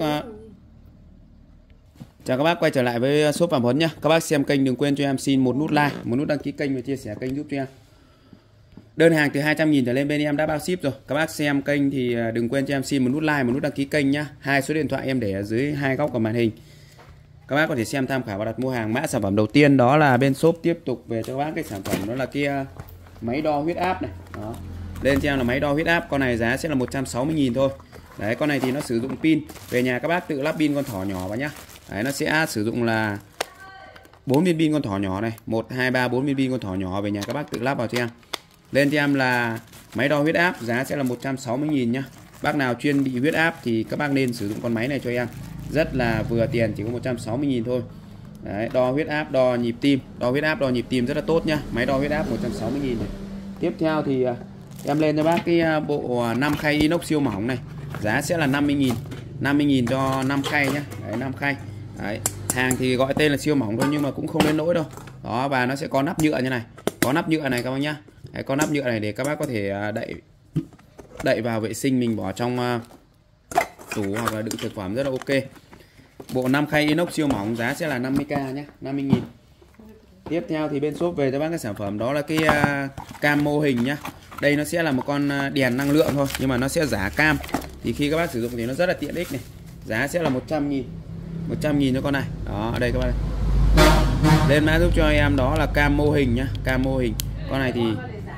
Speaker 1: Chào các bác quay trở lại với shop Phạm Huấn nhá. Các bác xem kênh đừng quên cho em xin một nút like, một nút đăng ký kênh và chia sẻ kênh giúp cho em. Đơn hàng từ hai trăm nghìn trở lên bên em đã bao ship rồi. Các bác xem kênh thì đừng quên cho em xin một nút like, một nút đăng ký kênh nhá. Hai số điện thoại em để ở dưới hai góc của màn hình. Các bác có thể xem tham khảo và đặt mua hàng. Mã sản phẩm đầu tiên đó là bên shop tiếp tục về cho các bác cái sản phẩm đó là cái máy đo huyết áp này. Đó. Lên cho em là máy đo huyết áp, con này giá sẽ là một trăm sáu mươi nghìn thôi. Đấy, con này thì nó sử dụng pin. Về nhà các bác tự lắp pin con thỏ nhỏ vào nhá. Đấy, nó sẽ sử dụng là bốn viên pin con thỏ nhỏ này, một hai ba bốn viên pin con thỏ nhỏ, về nhà các bác tự lắp vào cho em. Lên cho em là máy đo huyết áp, giá sẽ là một trăm sáu mươi nghìn nhá. Bác nào chuyên bị huyết áp thì các bác nên sử dụng con máy này cho em. Rất là vừa tiền, chỉ có một trăm sáu mươi nghìn thôi. Đấy, đo huyết áp, đo nhịp tim, đo huyết áp, đo nhịp tim rất là tốt nhá. Máy đo huyết áp một trăm sáu mươi nghìn này. Tiếp theo thì em lên cho bác cái bộ năm khay inox siêu mỏng này. Giá sẽ là năm mươi nghìn. năm mươi nghìn cho năm khay nhá. Đấy, năm khay. Đấy, hàng thì gọi tên là siêu mỏng thôi nhưng mà cũng không đến nỗi đâu. Đó, và nó sẽ có nắp nhựa như này. Có nắp nhựa này các bác nhá. Đấy, có nắp nhựa này để các bác có thể đậy đậy vào vệ sinh, mình bỏ trong uh, tủ hoặc là đựng thực phẩm rất là ok. Bộ năm khay inox siêu mỏng giá sẽ là năm mươi k nhé, năm mươi nghìn. Tiếp theo thì bên shop về cho bác cái sản phẩm đó là cái uh, cam mô hình nhá. Đây nó sẽ là một con đèn năng lượng thôi nhưng mà nó sẽ giả cam. Thì khi các bác sử dụng thì nó rất là tiện ích này. Giá sẽ là một trăm nghìn. một trăm nghìn cho con này. Đó, ở đây các bác này. Lên mã giúp cho em đó là cam mô hình nhá, cam mô hình. Con này thì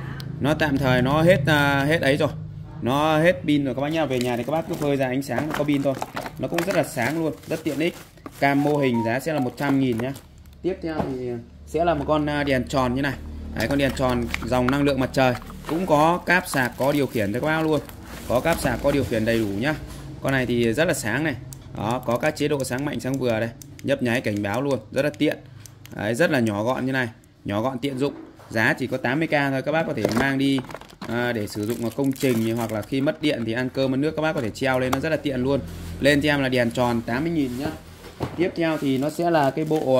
Speaker 1: nó tạm thời nó hết uh, hết ấy rồi, nó hết pin rồi các bác nhá. Về nhà thì các bác cứ phơi ra ánh sáng có pin thôi, nó cũng rất là sáng luôn, rất tiện ích. Cam mô hình giá sẽ là một trăm nghìn nhá. Tiếp theo thì sẽ là một con đèn tròn như này. Đấy, con đèn tròn dòng năng lượng mặt trời, cũng có cáp sạc, có điều khiển cho các bác luôn, có cáp sạc, có điều khiển đầy đủ nhá. Con này thì rất là sáng này, đó, có các chế độ sáng mạnh, sáng vừa đây, nhấp nháy cảnh báo luôn, rất là tiện. Đấy, rất là nhỏ gọn như này, nhỏ gọn tiện dụng. Giá chỉ có tám mươi k thôi, các bác có thể mang đi à, để sử dụng vào công trình, hoặc là khi mất điện thì ăn cơm ăn nước các bác có thể treo lên, nó rất là tiện luôn. Lên cho em là đèn tròn tám mươi nghìn nhá. Tiếp theo thì nó sẽ là cái bộ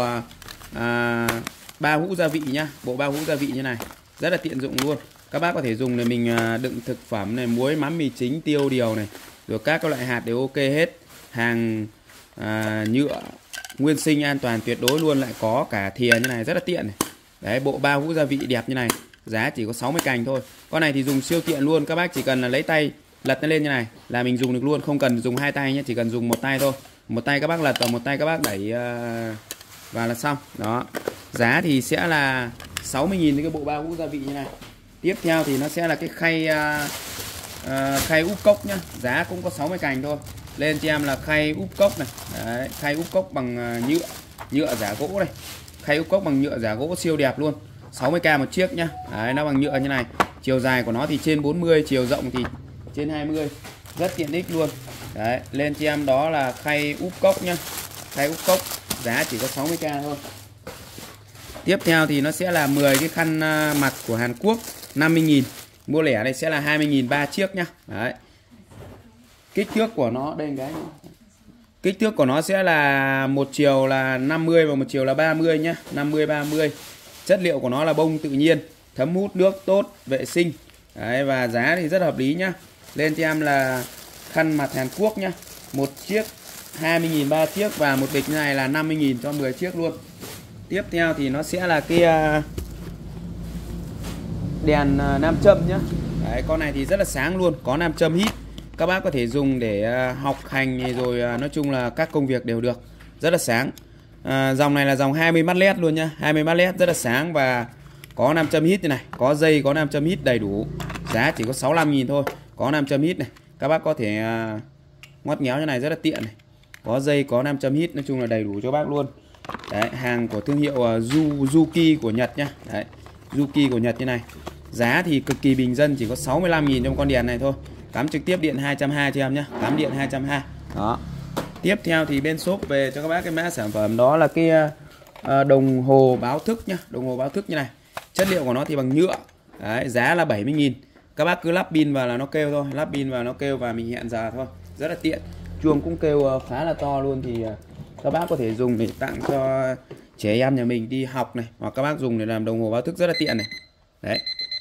Speaker 1: à, ba hũ gia vị nhá, bộ ba hũ gia vị như này, rất là tiện dụng luôn. Các bác có thể dùng để mình đựng thực phẩm này, muối, mắm, mì chính, tiêu, điều này, rồi các các loại hạt đều ok hết. Hàng à, nhựa nguyên sinh, an toàn tuyệt đối luôn, lại có cả thìa như này, rất là tiện này. Đấy, bộ ba hũ gia vị đẹp như này, giá chỉ có sáu mươi cành thôi. Con này thì dùng siêu tiện luôn, các bác chỉ cần là lấy tay lật nó lên như này là mình dùng được luôn, không cần dùng hai tay nhé, chỉ cần dùng một tay thôi. Một tay các bác lật và một tay các bác đẩy uh, và là xong. Đó. Giá thì sẽ là sáu mươi nghìn cái bộ ba hũ gia vị như này. Tiếp theo thì nó sẽ là cái khay uh, uh, khay úp cốc nhá, giá cũng có sáu mươi cành thôi. Lên cho em là khay úp cốc này. Đấy, khay úp cốc bằng uh, nhựa, nhựa giả gỗ này. Khay úp cốc bằng nhựa giả gỗ siêu đẹp luôn, sáu mươi k một chiếc nhá. Đấy, nó bằng nhựa như này. Chiều dài của nó thì trên bốn mươi, chiều rộng thì trên hai mươi, rất tiện ích luôn. Đấy, lên cho em đó là khay úp cốc nhá. Khay úp cốc giá chỉ có sáu mươi k thôi. Tiếp theo thì nó sẽ là mười cái khăn mặt của Hàn Quốc, năm mươi nghìn. Mua lẻ này sẽ là hai mươi nghìn ba chiếc nhá. Đấy. Kích thước của nó đây cái. Kích thước của nó sẽ là một chiều là năm mươi và một chiều là ba mươi nhá, năm mươi ba mươi. Chất liệu của nó là bông tự nhiên, thấm hút nước tốt, vệ sinh. Đấy, và giá thì rất hợp lý nhá. Lên cho em là khăn mặt Hàn Quốc nhá. Một chiếc hai mươi nghìn ba chiếc, và một bịch này là năm mươi nghìn cho mười chiếc luôn. Tiếp theo thì nó sẽ là cái đèn nam châm nhá. Đấy, con này thì rất là sáng luôn, có nam châm hít. Các bác có thể dùng để học hành rồi nói chung là các công việc đều được, rất là sáng. À, dòng này là dòng hai mươi mắt led luôn nhá, hai mươi mắt led rất là sáng và có nam châm hít như này, có dây, có nam châm hít đầy đủ. Giá chỉ có sáu mươi lăm nghìn thôi, có nam châm hít này. Các bác có thể uh, ngoắt ngéo như này, rất là tiện này. Có dây, có nam châm hít, nói chung là đầy đủ cho bác luôn. Đấy, hàng của thương hiệu uh, Juki của Nhật nhá. Đấy, Juki của Nhật như này. Giá thì cực kỳ bình dân, chỉ có sáu mươi lăm nghìn trong con đèn này thôi. Cắm trực tiếp điện hai trăm hai mươi cho em nhé, cắm điện hai trăm hai mươi. Đó. Tiếp theo thì bên shop về cho các bác cái mã sản phẩm đó là cái uh, đồng hồ báo thức nhá, đồng hồ báo thức như này. Chất liệu của nó thì bằng nhựa. Đấy, giá là bảy mươi nghìn. Các bác cứ lắp pin vào là nó kêu thôi, lắp pin vào nó kêu và mình hẹn giờ thôi, rất là tiện. Chuông cũng kêu uh, khá là to luôn, thì uh, các bác có thể dùng để tặng cho trẻ em nhà mình đi học này, hoặc các bác dùng để làm đồng hồ báo thức, rất là tiện này. Đấy,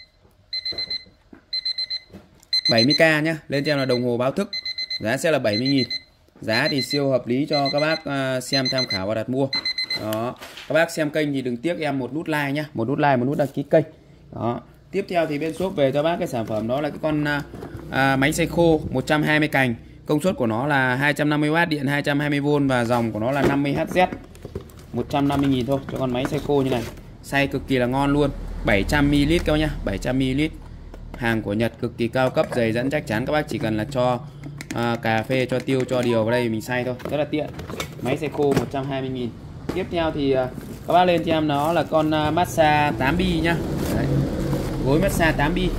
Speaker 1: bảy mươi k nhá. Lên cho em là đồng hồ báo thức, giá sẽ là bảy mươi nghìn. Giá thì siêu hợp lý cho các bác uh, xem tham khảo và đặt mua. Đó. Các bác xem kênh thì đừng tiếc em một nút like nhá, một nút like, một nút đăng ký kênh. Đó. Tiếp theo thì bên shop về cho bác cái sản phẩm đó là cái con uh, uh, máy xay khô một trăm hai mươi cành. Công suất của nó là hai trăm năm mươi oát, điện hai trăm hai mươi vôn và dòng của nó là năm mươi héc. một trăm năm mươi nghìn thôi cho con máy xay khô như này. Xay cực kỳ là ngon luôn. bảy trăm mi li lít các bác nhá, bảy trăm mi li lít. Hàng của Nhật cực kỳ cao cấp, dày dẫn chắc chắn. Các bác chỉ cần là cho à, cà phê, cho tiêu, cho điều vào đây mình xay thôi, rất là tiện. Máy xay khô một trăm hai mươi nghìn. Tiếp theo thì à, các bác lên cho em nó là con à, massage tám bi nhá. Đấy. Gối massage tám bi.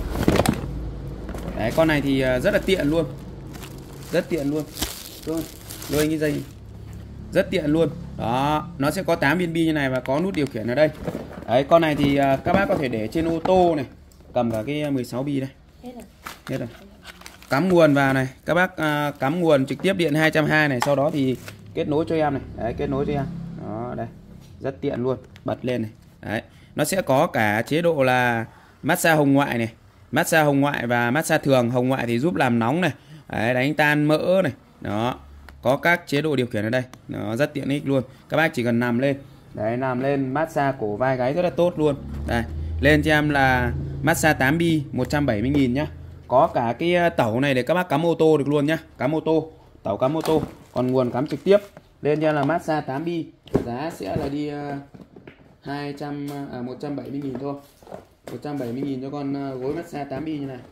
Speaker 1: Đấy, con này thì à, rất là tiện luôn, rất tiện luôn. Rồi, rồi như dây rất tiện luôn. Đó, nó sẽ có tám viên bi như này và có nút điều khiển ở đây. Đấy, con này thì à, các bác có thể để trên ô tô này, cầm cả cái mười sáu bi đây. Hết rồi. Hết rồi. Cắm nguồn vào này, các bác à, cắm nguồn trực tiếp điện hai trăm hai mươi này, sau đó thì kết nối cho em này. Đấy, kết nối cho em. Đó, đây. Rất tiện luôn, bật lên này. Đấy, nó sẽ có cả chế độ là massage hồng ngoại này, massage hồng ngoại và massage thường. Hồng ngoại thì giúp làm nóng này, đấy, đánh tan mỡ này. Đó. Có các chế độ điều khiển ở đây. Nó rất tiện ích luôn. Các bác chỉ cần nằm lên. Đấy, nằm lên massage cổ vai gáy rất là tốt luôn. Đây, lên cho em là massage tám bi một trăm bảy mươi nghìn nhá. Có cả cái tẩu này để các bác cắm ô tô được luôn nhá. Cắm ô tô, tẩu cắm ô tô. Còn nguồn cắm trực tiếp. Lên cho em là massage tám bi. Giá sẽ là đi uh, hai trăm, à, một trăm bảy mươi nghìn thôi. một trăm bảy mươi nghìn cho con gối massage tám bi như này.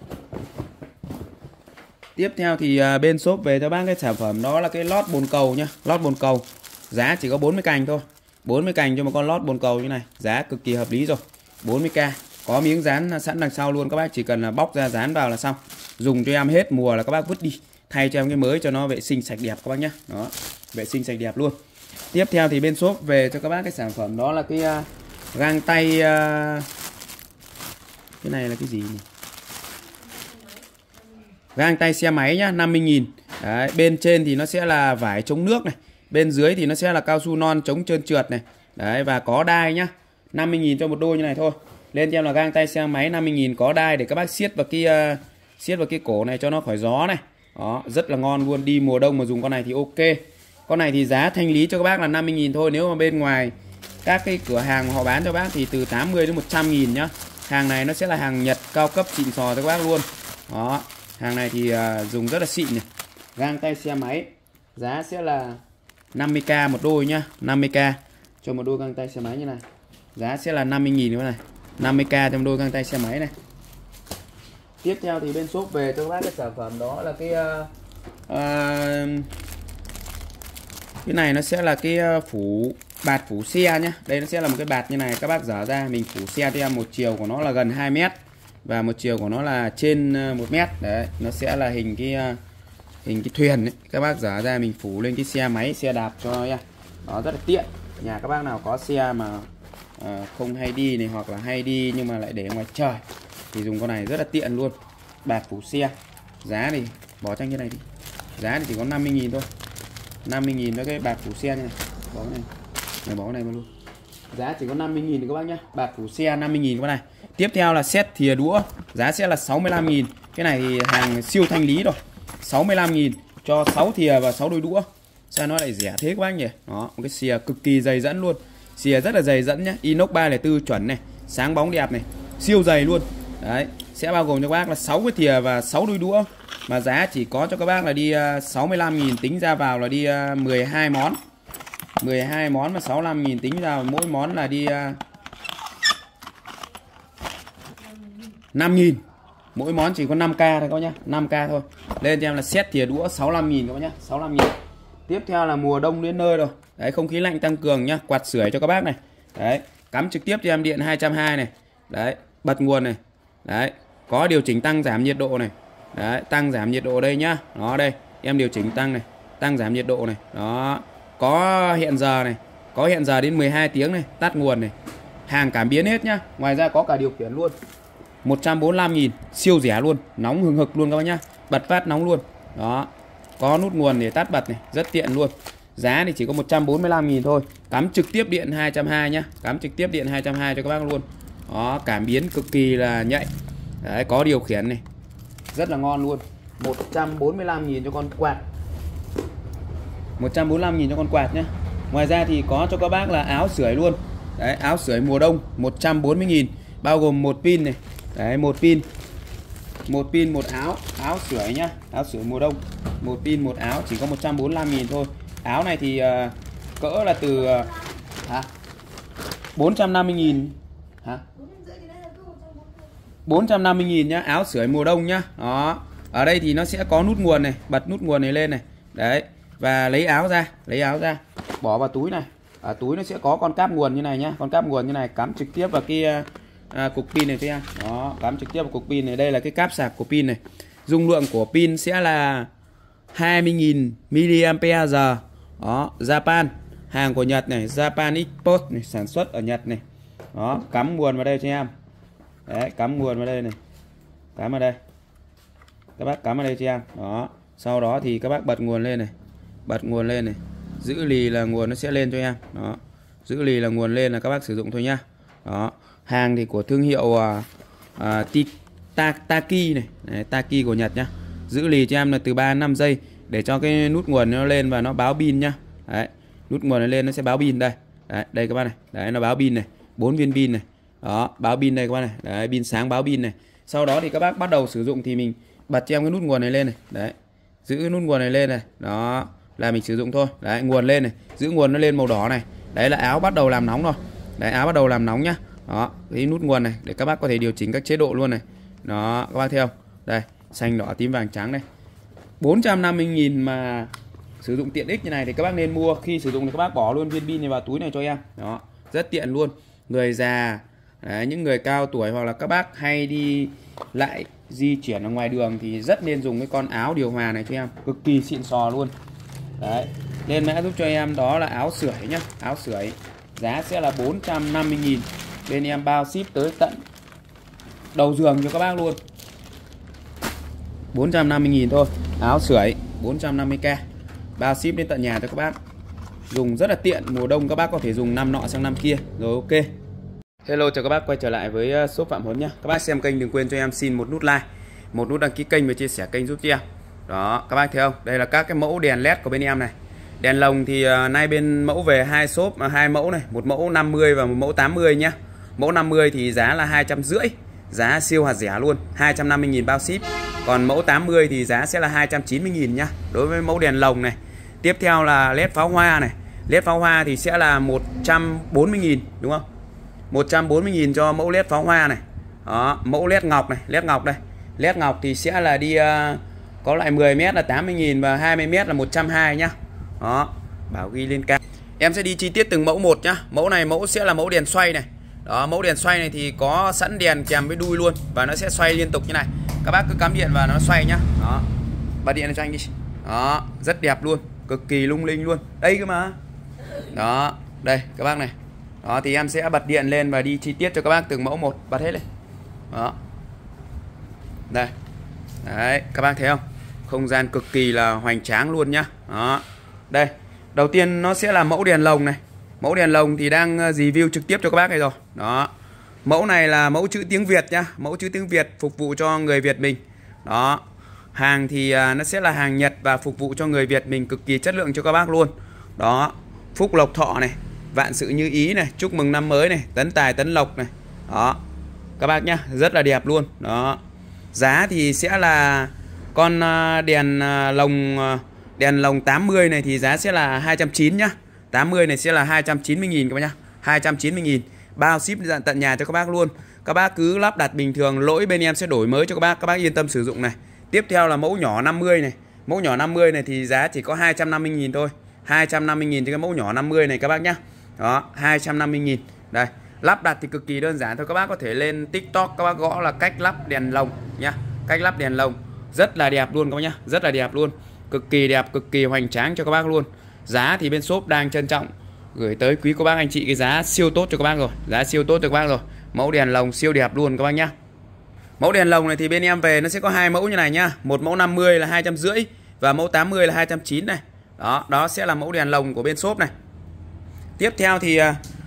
Speaker 1: Tiếp theo thì bên shop về cho bác cái sản phẩm đó là cái lót bồn cầu nhá, lót bồn cầu. Giá chỉ có bốn mươi cành thôi. bốn mươi cành cho một con lót bồn cầu như này, giá cực kỳ hợp lý rồi. bốn mươi k. Có miếng dán sẵn đằng sau luôn, các bác chỉ cần là bóc ra dán vào là xong. Dùng cho em hết mùa là các bác vứt đi, thay cho em cái mới cho nó vệ sinh sạch đẹp các bác nhé. Đó, vệ sinh sạch đẹp luôn. Tiếp theo thì bên shop về cho các bác cái sản phẩm đó là cái uh, găng tay uh, cái này là cái gì nhỉ? Găng tay xe máy nhá, năm mươi nghìn. Đấy, bên trên thì nó sẽ là vải chống nước này, bên dưới thì nó sẽ là cao su non chống trơn trượt này. Đấy, và có đai nhá, năm mươi nghìn cho một đôi như này thôi. Lên cho em là găng tay xe máy năm mươi nghìn có đai để các bác siết vào cái uh, siết vào cái cổ này cho nó khỏi gió này. Đó, rất là ngon luôn, đi mùa đông mà dùng con này thì ok. Con này thì giá thanh lý cho các bác là năm mươi nghìn thôi. Nếu mà bên ngoài các cái cửa hàng họ bán cho bác thì từ tám mươi đến một trăm nghìn nhá. Hàng này nó sẽ là hàng Nhật cao cấp xịn sò cho các bác luôn. Đó, hàng này thì uh, dùng rất là xịn này. Găng tay xe máy giá sẽ là năm mươi k một đôi nhá, năm mươi k cho một đôi găng tay xe máy như này. Giá sẽ là năm mươi nghìn nữa này, năm mươi k cho một đôi găng tay xe máy này. Tiếp theo thì bên shop về cho các bác cái sản phẩm đó là cái uh, uh, cái này nó sẽ là cái phủ bạt phủ xe nhá. Đây nó sẽ là một cái bạt như này, các bác dở ra mình phủ xe cho em, một chiều của nó là gần hai mét và một chiều của nó là trên một mét. Đấy, nó sẽ là hình cái hình cái thuyền ấy. Các bác dở ra mình phủ lên cái xe máy, xe đạp cho em. Đó, rất là tiện. Nhà các bác nào có xe mà uh, không hay đi này, hoặc là hay đi nhưng mà lại để ngoài trời thì dùng con này rất là tiện luôn. Bạt phủ xe. Giá thì bỏ tranh như này đi. Giá thì chỉ có năm mươi nghìn thôi. năm mươi nghìn với cái bạt phủ xe như này. Bỏ cái này. Này, bỏ cái này vào luôn. Giá chỉ có năm mươi nghìn các bác nhá. Bạt phủ xe năm mươi nghìn các bác này. Tiếp theo là set thìa đũa. Giá sẽ là sáu mươi lăm nghìn. Cái này thì hàng siêu thanh lý rồi. sáu mươi lăm nghìn cho sáu thìa và sáu đôi đũa. Sao nó lại rẻ thế các bác nhỉ? Đó, một cái xìa cực kỳ dày dẫn luôn. Xìa rất là dày dẫn nhá. Inox ba không bốn chuẩn này. Sáng bóng đẹp này. Siêu dày luôn. Đấy. Sẽ bao gồm cho các bác là sáu cái thìa và sáu đôi đũa. Mà giá chỉ có cho các bác là đi sáu mươi lăm nghìn, tính ra vào là đi mười hai món. mười hai món và sáu mươi lăm nghìn tính ra mỗi món là đi năm nghìn. Mỗi món chỉ có năm k thôi các bác nhá, năm k thôi. Lên cho em là set thìa đũa sáu mươi lăm nghìn các bác nhá, sáu mươi lăm nghìn. Tiếp theo là mùa đông đến nơi rồi. Đấy, không khí lạnh tăng cường nhá, quạt sưởi cho các bác này. Đấy, cắm trực tiếp cho em điện hai trăm hai mươi này. Đấy, bật nguồn này. Đấy, có điều chỉnh tăng giảm nhiệt độ này. Đấy, tăng giảm nhiệt độ đây nhá. Đó đây, em điều chỉnh tăng này, tăng giảm nhiệt độ này. Đó, có hẹn giờ này, có hẹn giờ đến mười hai tiếng này, tắt nguồn này. Hàng cảm biến hết nhá. Ngoài ra có cả điều khiển luôn. một trăm bốn mươi lăm nghìn, siêu rẻ luôn, nóng hừng hực luôn các bác nhá. Bật phát nóng luôn. Đó, có nút nguồn để tắt bật này, rất tiện luôn. Giá thì chỉ có một trăm bốn mươi lăm nghìn thôi. Cắm trực tiếp điện hai trăm hai mươi nhá. Cắm trực tiếp điện hai trăm hai mươi cho các bác luôn. Đó, cảm biến cực kỳ là nhạy. Đấy, có điều khiển này, rất là ngon luôn. Một trăm bốn mươi lăm nghìn cho con quạt. Một trăm bốn mươi lăm nghìn cho con quạt nhé. Ngoài ra thì có cho các bác là áo sưởi luôn. Đấy, áo sưởi mùa đông một trăm bốn mươi nghìn, bao gồm một pin này. Đấy, một pin. Một pin một áo, áo sưởi nhá, áo sưởi mùa đông. Một pin một áo chỉ có một trăm bốn mươi lăm nghìn thôi. Áo này thì uh, cỡ là từ uh, hả? bốn trăm năm mươi nghìn hả? bốn trăm năm mươi nghìn nhá, áo sưởi mùa đông nhá. Đó. Ở đây thì nó sẽ có nút nguồn này, bật nút nguồn này lên này. Đấy, và lấy áo ra, lấy áo ra, bỏ vào túi này. Ở túi nó sẽ có con cáp nguồn như này nhá, con cáp nguồn như này, cắm trực tiếp vào cái à, cục pin này thôi em. Đó, cắm trực tiếp vào cục pin này, đây là cái cáp sạc của pin này. Dung lượng của pin sẽ là hai mươi nghìn mi-li-am-pe-giờ. Đó, Japan, hàng của Nhật này, Japan Export này, sản xuất ở Nhật này. Đó, cắm nguồn vào đây cho em. Đấy, cắm nguồn vào đây này. Cắm vào đây. Các bác cắm vào đây cho em. Đó, sau đó thì các bác bật nguồn lên này. Bật nguồn lên này. Giữ lì là nguồn nó sẽ lên cho em. Đó, giữ lì là nguồn lên là các bác sử dụng thôi nhá. Đó, hàng thì của thương hiệu uh, uh, ta, Taki này. Đấy, Taki của Nhật nhá. Giữ lì cho em là từ ba đến năm giây để cho cái nút nguồn nó lên và nó báo pin nhá. Đấy, nút nguồn nó lên nó sẽ báo pin đây. Đấy, đây các bác này. Đấy, nó báo pin này, bốn viên pin này. Đó, báo pin đây các bác này. Đấy, pin sáng báo pin này. Sau đó thì các bác bắt đầu sử dụng thì mình bật cho em cái nút nguồn này lên này. Đấy, giữ cái nút nguồn này lên này. Đó, là mình sử dụng thôi. Đấy, nguồn lên này, giữ nguồn nó lên màu đỏ này. Đấy là áo bắt đầu làm nóng rồi. Đấy, áo bắt đầu làm nóng nhá. Đó, cái nút nguồn này để các bác có thể điều chỉnh các chế độ luôn này. Đó, các bác thấy không? Đây, xanh đỏ tím vàng trắng đây. bốn trăm năm mươi nghìn mà sử dụng tiện ích như này thì các bác nên mua. Khi sử dụng thì các bác bỏ luôn viên pin này vào túi này cho em. Đó, rất tiện luôn. Người già, đấy, những người cao tuổi hoặc là các bác hay đi lại di chuyển ở ngoài đường thì rất nên dùng cái con áo điều hòa này cho em, cực kỳ xịn sò luôn. Đấy, lên mã giúp cho em đó là áo sưởi nhá, áo sưởi giá sẽ là bốn trăm năm mươi nghìn. Bên em bao ship tới tận đầu giường cho các bác luôn. bốn trăm năm mươi nghìn thôi, áo sưởi bốn trăm năm mươi k, bao ship đến tận nhà cho các bác. Dùng rất là tiện, mùa đông các bác có thể dùng năm nọ sang năm kia. Rồi ok. Hello, chào các bác quay trở lại với shop Phạm Huấn nhé. Các bác xem kênh đừng quên cho em xin một nút like, một nút đăng ký kênh và chia sẻ kênh giúp cho em. Đó, các bác thấy không? Đây là các cái mẫu đèn led của bên em này. Đèn lồng thì uh, nay bên mẫu về hai shop, uh, hai mẫu này, một mẫu năm mươi và một mẫu tám mươi nhá. Mẫu năm mươi thì giá là hai trăm rưỡi, giá siêu hạt rẻ luôn, hai trăm năm mươi nghìn bao ship. Còn mẫu tám mươi thì giá sẽ là hai trăm chín mươi nghìn nhá. Đối với mẫu đèn lồng này. Tiếp theo là led pháo hoa này. Led pháo hoa thì sẽ là một trăm bốn mươi nghìn đúng không? một trăm bốn mươi nghìn cho mẫu led pháo hoa này. Đó, mẫu led ngọc này, led ngọc đây. Led ngọc thì sẽ là đi uh, có loại mười mét là tám mươi nghìn và hai mươi mét là một trăm hai mươi nhá. Đó, bảo ghi lên cao. Em sẽ đi chi tiết từng mẫu một nhá. Mẫu này mẫu sẽ là mẫu đèn xoay này. Đó, mẫu đèn xoay này thì có sẵn đèn kèm với đuôi luôn và nó sẽ xoay liên tục như này. Các bác cứ cắm điện vào nó xoay nhá. Đó. Bật điện cho anh đi. Đó, rất đẹp luôn, cực kỳ lung linh luôn. Đây cơ mà. Đó, đây các bác này. Đó thì em sẽ bật điện lên và đi chi tiết cho các bác từng mẫu một, bật hết lên. Đó. Đây. Đấy, các bác thấy không? Không gian cực kỳ là hoành tráng luôn nhá. Đó. Đây. Đầu tiên nó sẽ là mẫu đèn lồng này. Mẫu đèn lồng thì đang review trực tiếp cho các bác này rồi. Đó. Mẫu này là mẫu chữ tiếng Việt nhá, mẫu chữ tiếng Việt phục vụ cho người Việt mình. Đó. Hàng thì nó sẽ là hàng Nhật và phục vụ cho người Việt mình, cực kỳ chất lượng cho các bác luôn. Đó. Phúc lộc thọ này, vạn sự như ý này, chúc mừng năm mới này, tấn tài tấn lộc này. Đó. Các bác nhá, rất là đẹp luôn. Đó. Giá thì sẽ là con đèn lồng đèn lồng tám mươi này thì giá sẽ là hai trăm chín mươi nhá. tám mươi này sẽ là hai trăm chín mươi nghìn các bác nhá. hai trăm chín mươi nghìn, bao ship tận nhà cho các bác luôn. Các bác cứ lắp đặt bình thường, lỗi bên em sẽ đổi mới cho các bác, các bác yên tâm sử dụng này. Tiếp theo là mẫu nhỏ năm mươi này. Mẫu nhỏ năm mươi này thì giá chỉ có hai trăm năm mươi nghìn thôi. hai trăm năm mươi nghìn cho cái mẫu nhỏ năm mươi này các bác nhá. Đó, hai trăm năm mươi nghìn. Đây, lắp đặt thì cực kỳ đơn giản thôi, các bác có thể lên TikTok các bác gõ là cách lắp đèn lồng nhá. Cách lắp đèn lồng rất là đẹp luôn các bác nhá, rất là đẹp luôn. Cực kỳ đẹp, cực kỳ hoành tráng cho các bác luôn. Giá thì bên shop đang trân trọng gửi tới quý cô bác anh chị cái giá siêu tốt cho các bác rồi, giá siêu tốt cho các bác rồi. Mẫu đèn lồng siêu đẹp luôn các bác nhá. Mẫu đèn lồng này thì bên em về nó sẽ có hai mẫu như này nhá. Một mẫu năm mươi là hai trăm rưỡi và mẫu tám mươi là hai trăm chín mươi này. Đó, đó sẽ là mẫu đèn lồng của bên shop này. Tiếp theo thì uh,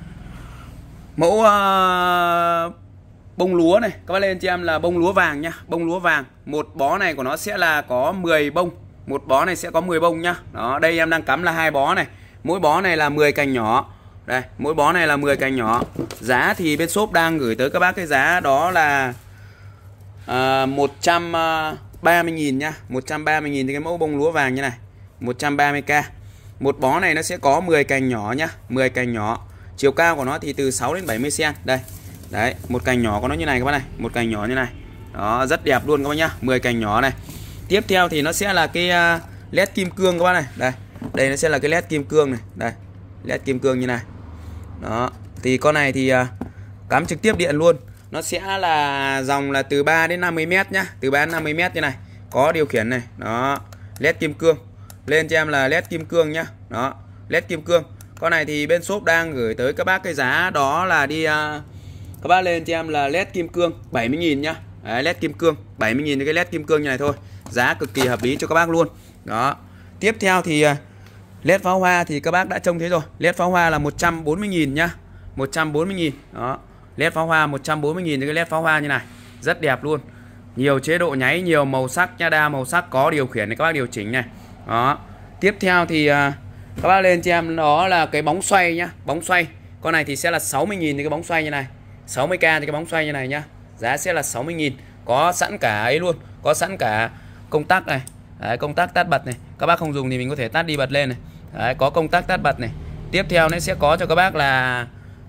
Speaker 1: mẫu uh, bông lúa này, các bác lên cho em là bông lúa vàng nhá, bông lúa vàng. Một bó này của nó sẽ là có mười bông. Một bó này sẽ có mười bông nhá. Đó, đây em đang cắm là hai bó này. Mỗi bó này là mười cành nhỏ. Đây, mỗi bó này là mười cành nhỏ. Giá thì bên shop đang gửi tới các bác cái giá đó là uh, một trăm ba mươi nghìn nhá, một trăm ba mươi nghìn thì cái mẫu bông lúa vàng như này. một trăm ba mươi k. Một bó này nó sẽ có mười cành nhỏ nhá, mười cành nhỏ. Chiều cao của nó thì từ sáu đến bảy mươi xăng-ti-mét. Đây. Đấy, một cành nhỏ của nó như này các bác này, một cành nhỏ như này. Đó, rất đẹp luôn các bác nhá, mười cành nhỏ này. Tiếp theo thì nó sẽ là cái uh, led kim cương các bác này. Đây. Đây nó sẽ là cái led kim cương này. Đây. Led kim cương như này. Đó. Thì con này thì uh, cắm trực tiếp điện luôn. Nó sẽ là dòng là từ ba đến năm mươi mét nhá, từ ba đến năm mươi mét như này. Có điều khiển này. Đó. Led kim cương. Lên cho em là led kim cương nhá. Đó, led kim cương. Con này thì bên shop đang gửi tới các bác cái giá đó là đi uh, các bác lên cho em là led kim cương bảy mươi nghìn nhá. Đấy, led kim cương bảy mươi nghìn cái led kim cương như này thôi. Giá cực kỳ hợp lý cho các bác luôn. Đó. Tiếp theo thì uh, led pháo hoa thì các bác đã trông thấy rồi. Led pháo hoa là một trăm bốn mươi nghìn nhá. một trăm bốn mươi nghìn. Đó. Led pháo hoa một trăm bốn mươi nghìn cái led pháo hoa như này. Rất đẹp luôn. Nhiều chế độ nháy, nhiều màu sắc nha, đa màu sắc, có điều khiển để các bác điều chỉnh này. Đó. Tiếp theo thì uh, các bác lên cho em đó là cái bóng xoay nhá, bóng xoay. Con này thì sẽ là sáu mươi nghìn cái bóng xoay như này. sáu mươi k thì cái bóng xoay như này nhá. Giá sẽ là sáu mươi nghìn. Có sẵn cả ấy luôn, có sẵn cả công tắc này. Đấy, công tắc tắt bật này. Các bác không dùng thì mình có thể tắt đi bật lên này. Đấy, có công tắc tắt bật này. Tiếp theo nó sẽ có cho các bác là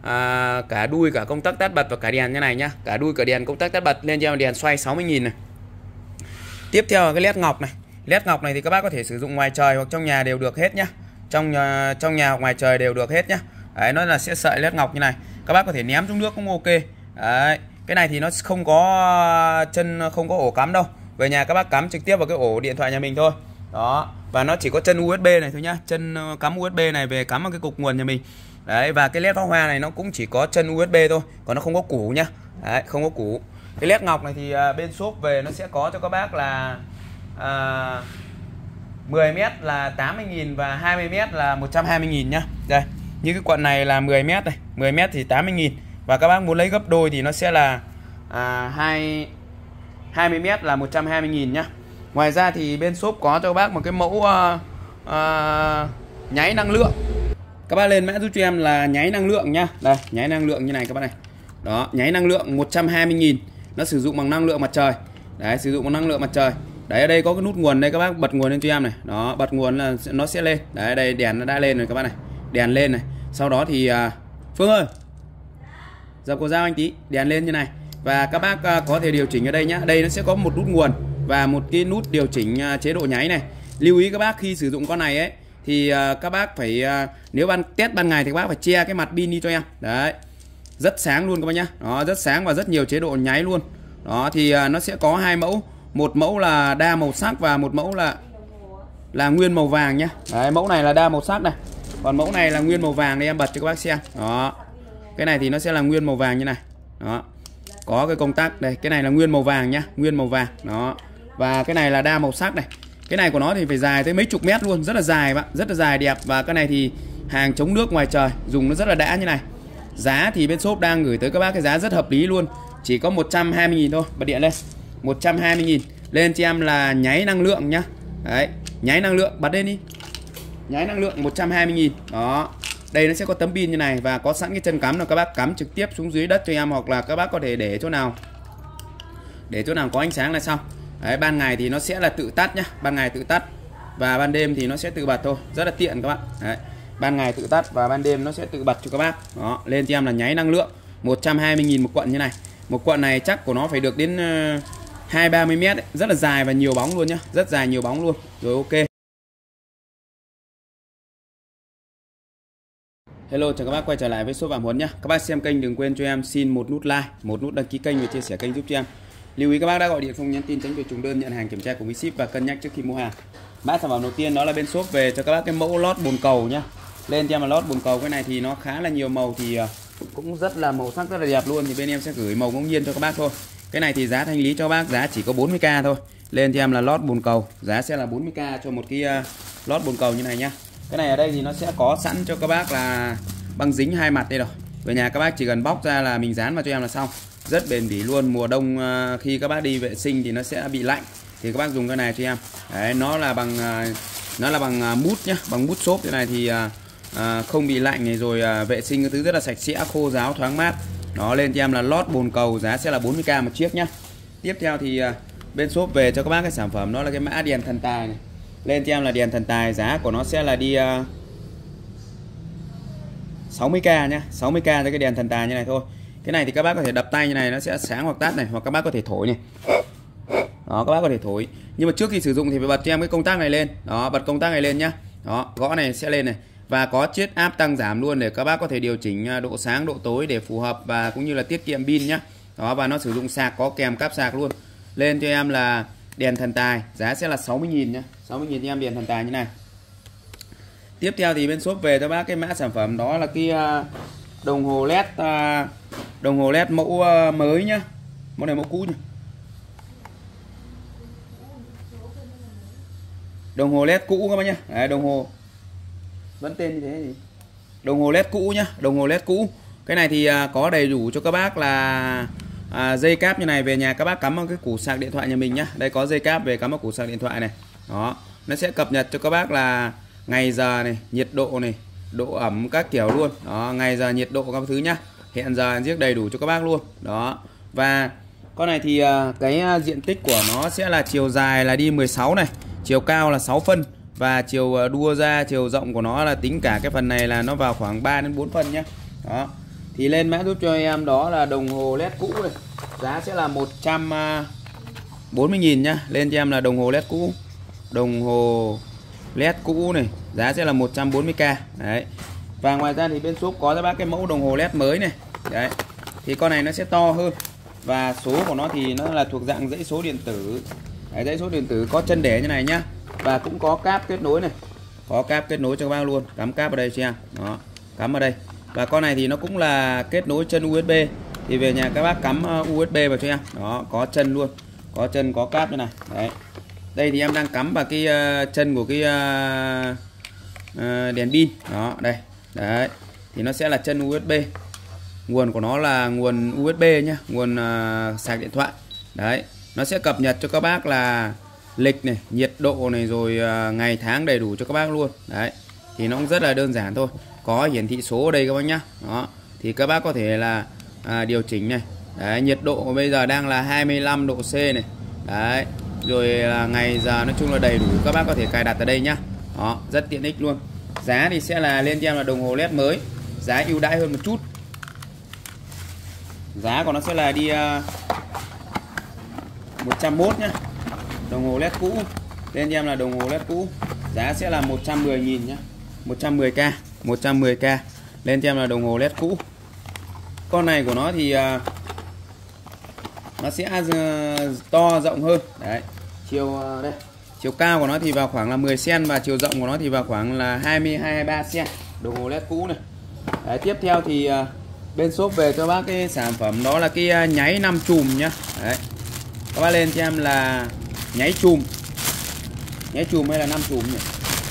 Speaker 1: à, cả đuôi, cả công tắc tắt bật và cả đèn như này nhá. Cả đuôi cả đèn công tắc tắt bật. Lên cho em đèn xoay sáu mươi nghìn này. Tiếp theo là cái led ngọc này. Led ngọc này thì các bác có thể sử dụng ngoài trời hoặc trong nhà đều được hết nhá. Trong uh, trong nhà hoặc ngoài trời đều được hết nhá. Đấy, nó là sẽ sợi led ngọc như này. Các bác có thể ném xuống nước cũng ok. Đấy, cái này thì nó không có chân, không có ổ cắm đâu. Về nhà các bác cắm trực tiếp vào cái ổ điện thoại nhà mình thôi. Đó, và nó chỉ có chân u ét bê này thôi nhá. Chân cắm u ét bê này về cắm vào cái cục nguồn nhà mình. Đấy, và cái led pháo hoa này nó cũng chỉ có chân u ét bê thôi, còn nó không có củ nhá. Đấy, không có củ. Cái led ngọc này thì à, bên shop về nó sẽ có cho các bác là à, mười mét là tám mươi nghìn và hai mươi mét là một trăm hai mươi nghìn nhá. Đây, như cái quận này là mười mét này, mười mét thì tám mươi nghìn. Và các bác muốn lấy gấp đôi thì nó sẽ là à, hai mươi mét là một trăm hai mươi nghìn nhá. Ngoài ra thì bên shop có cho các bác một cái mẫu uh, uh, nháy năng lượng. Các bác lên mã giúp cho em là nháy năng lượng nhá. Đây, nháy năng lượng như này các bác này. Đó, nháy năng lượng một trăm hai mươi nghìn. Nó sử dụng bằng năng lượng mặt trời. Đấy, sử dụng bằng năng lượng mặt trời. Đấy, ở đây có cái nút nguồn đây, các bác bật nguồn lên cho em này. Đó, bật nguồn là nó sẽ lên. Đấy, đây đèn nó đã lên rồi các bác này. Đèn lên này. Sau đó thì uh, Phương ơi, giờ cô giao anh tí, đèn lên như này. Và các bác uh, có thể điều chỉnh ở đây nhá. Đây nó sẽ có một nút nguồn và một cái nút điều chỉnh uh, chế độ nháy này. Lưu ý các bác khi sử dụng con này ấy thì uh, các bác phải uh, nếu ban test ban ngày thì các bác phải che cái mặt pin đi cho em. Đấy, rất sáng luôn các bác nhá. Đó, rất sáng và rất nhiều chế độ nháy luôn. Đó thì uh, nó sẽ có hai mẫu, một mẫu là đa màu sắc và một mẫu là là nguyên màu vàng nhá. Đấy, mẫu này là đa màu sắc này, còn mẫu này là nguyên màu vàng đây, em bật cho các bác xem. Đó, cái này thì nó sẽ là nguyên màu vàng như này. Đó, có cái công tắc đây, cái này là nguyên màu vàng nhá, nguyên màu vàng. Đó, và cái này là đa màu sắc này. Cái này của nó thì phải dài tới mấy chục mét luôn, rất là dài bạn, rất là dài đẹp. Và cái này thì hàng chống nước ngoài trời, dùng nó rất là đã như này. Giá thì bên shop đang gửi tới các bác cái giá rất hợp lý luôn, chỉ có một trăm hai mươi nghìn thôi. Bật điện lên, một trăm hai mươi nghìn. Lên cho em là nháy năng lượng nhá. Đấy, nháy năng lượng, bật lên đi. Nháy năng lượng một trăm hai mươi nghìn. Đó, đây nó sẽ có tấm pin như này và có sẵn cái chân cắm là các bác cắm trực tiếp xuống dưới đất cho em, hoặc là các bác có thể để chỗ nào để chỗ nào có ánh sáng là xong. Đấy, ban ngày thì nó sẽ là tự tắt nhá, ban ngày tự tắt và ban đêm thì nó sẽ tự bật thôi, rất là tiện các bạn. Đấy, ban ngày tự tắt và ban đêm nó sẽ tự bật cho các bác. Đó, lên cho em là nháy năng lượng một trăm hai mươi nghìn một quận như này. Một quận này chắc của nó phải được đến uh, hai ba mươi mét ấy. Rất là dài và nhiều bóng luôn nhá, rất dài nhiều bóng luôn. Rồi ok. Hello, chào các bác quay trở lại với shop Phạm Huấn nhá. Các bác xem kênh đừng quên cho em xin một nút like, một nút đăng ký kênh và chia sẻ kênh giúp cho em. Lưu ý các bác đã gọi điện không nhắn tin tránh việc trùng đơn, nhận hàng kiểm tra cùng với ship và cân nhắc trước khi mua hàng. Mã sản phẩm đầu tiên đó là bên shop về cho các bác cái mẫu lót bồn cầu nhá. Lên cho em là lót bồn cầu, cái này thì nó khá là nhiều màu, thì cũng rất là màu sắc rất là đẹp luôn, thì bên em sẽ gửi màu ngẫu nhiên cho các bác thôi. Cái này thì giá thanh lý cho các bác giá chỉ có bốn mươi k thôi. Lên cho em là lót bồn cầu, giá sẽ là bốn mươi k cho một cái uh, lót bồn cầu như này nhá. Cái này ở đây thì nó sẽ có sẵn cho các bác là băng dính hai mặt đây rồi. Về nhà các bác chỉ cần bóc ra là mình dán vào cho em là xong. Rất bền bỉ luôn. Mùa đông uh, khi các bác đi vệ sinh thì nó sẽ bị lạnh thì các bác dùng cái này cho em. Đấy, nó là bằng uh, nó là bằng uh, mút nhá, bằng mút xốp. Cái này thì uh, uh, không bị lạnh này, rồi uh, vệ sinh cái thứ rất là sạch sẽ, khô ráo, thoáng mát. Nó lên cho em là lót bồn cầu, giá sẽ là bốn mươi k một chiếc nhá. Tiếp theo thì uh, bên shop về cho các bác cái sản phẩm đó là cái mã đèn thần tài này. Lên cho em là đèn thần tài, giá của nó sẽ là đi uh, sáu mươi k nhá, sáu mươi k cho cái đèn thần tài như này thôi. Cái này thì các bác có thể đập tay như này, nó sẽ sáng hoặc tắt này, hoặc các bác có thể thổi này. Đó, các bác có thể thổi. Nhưng mà trước khi sử dụng thì phải bật cho em cái công tắc này lên. Đó, bật công tắc này lên nhá. Đó, gõ này sẽ lên này. Và có chiết áp tăng giảm luôn để các bác có thể điều chỉnh độ sáng, độ tối để phù hợp và cũng như là tiết kiệm pin nhá. Đó, và nó sử dụng sạc, có kèm cáp sạc luôn. Lên cho em là đèn thần tài, giá sẽ là sáu mươi nghìn nhá. sáu mươi nghìn cho em đèn thần tài như này. Tiếp theo thì bên shop về cho bác cái mã sản phẩm đó là cái đồng hồ led, đồng hồ led mẫu mới nhá. Mẫu này mẫu cũ nhá. Đồng hồ led cũ các bác nhá. Đấy, đồng hồ vẫn tên như thế gì? Đồng hồ led cũ nhá, đồng hồ led cũ. Cái này thì có đầy đủ cho các bác là à, dây cáp như này, về nhà các bác cắm vào cái củ sạc điện thoại nhà mình nhá. Đây có dây cáp về cắm vào củ sạc điện thoại này. Đó, nó sẽ cập nhật cho các bác là ngày giờ này, nhiệt độ này, độ ẩm các kiểu luôn. Đó, ngày giờ nhiệt độ các thứ nhá. Hẹn giờ giết đầy đủ cho các bác luôn. Đó. Và con này thì cái diện tích của nó sẽ là chiều dài là đi mười sáu này, chiều cao là sáu phân và chiều đua ra, chiều rộng của nó là tính cả cái phần này là nó vào khoảng ba đến bốn phân nhá. Đó. thì lên mã giúp cho em đó là đồng hồ led cũ này, giá sẽ là một trăm bốn mươi nghìn nhá. Lên cho em là đồng hồ led cũ, đồng hồ led cũ này, giá sẽ là một trăm bốn mươi k đấy. Và ngoài ra thì bên shop có cho bác cái mẫu đồng hồ led mới này đấy, thì con này nó sẽ to hơn và số của nó thì nó là thuộc dạng dãy số điện tử đấy, dãy số điện tử có chân để như này nhá, và cũng có cáp kết nối này, có cáp kết nối cho các bác luôn, cắm cáp ở đây cho em đó, cắm ở đây. Và con này thì nó cũng là kết nối chân u ét bê, thì về nhà các bác cắm u ét bê vào cho em đó, có chân luôn, có chân có cáp như này đấy. Đây thì em đang cắm vào cái uh, chân của cái uh, uh, đèn pin đó, đây đấy, thì nó sẽ là chân u ét bê, nguồn của nó là nguồn u ét bê nhá, nguồn uh, sạc điện thoại đấy. Nó sẽ cập nhật cho các bác là lịch này, nhiệt độ này, rồi uh, ngày tháng đầy đủ cho các bác luôn đấy. Thì nó cũng rất là đơn giản thôi, có hiển thị số ở đây các bác nhá đó, thì các bác có thể là à, điều chỉnh này đấy, nhiệt độ bây giờ đang là hai mươi lăm độ C này đấy, rồi là ngày giờ, nói chung là đầy đủ, các bác có thể cài đặt ở đây nhá đó, rất tiện ích luôn. Giá thì sẽ là lên cho em là đồng hồ led mới, giá ưu đãi hơn một chút, giá của nó sẽ là đi uh, một trăm mốt nhá. Đồng hồ led cũ lên cho em là đồng hồ led cũ, giá sẽ là một trăm mười nghìn nhá, một trăm mười k, một trăm mười k lên cho em là đồng hồ led cũ. Con này của nó thì uh, nó sẽ uh, to rộng hơn đấy, chiều uh, đây, chiều cao của nó thì vào khoảng là mười xăng-ti-mét và chiều rộng của nó thì vào khoảng là hai mươi hai mươi ba xăng-ti-mét, đồng hồ led cũ này đấy. Tiếp theo thì uh, bên shop về cho bác cái sản phẩm đó là cái uh, nháy năm chùm nhá đấy. Các bác lên cho em là nháy chùm, nháy chùm hay là năm chùm nhỉ?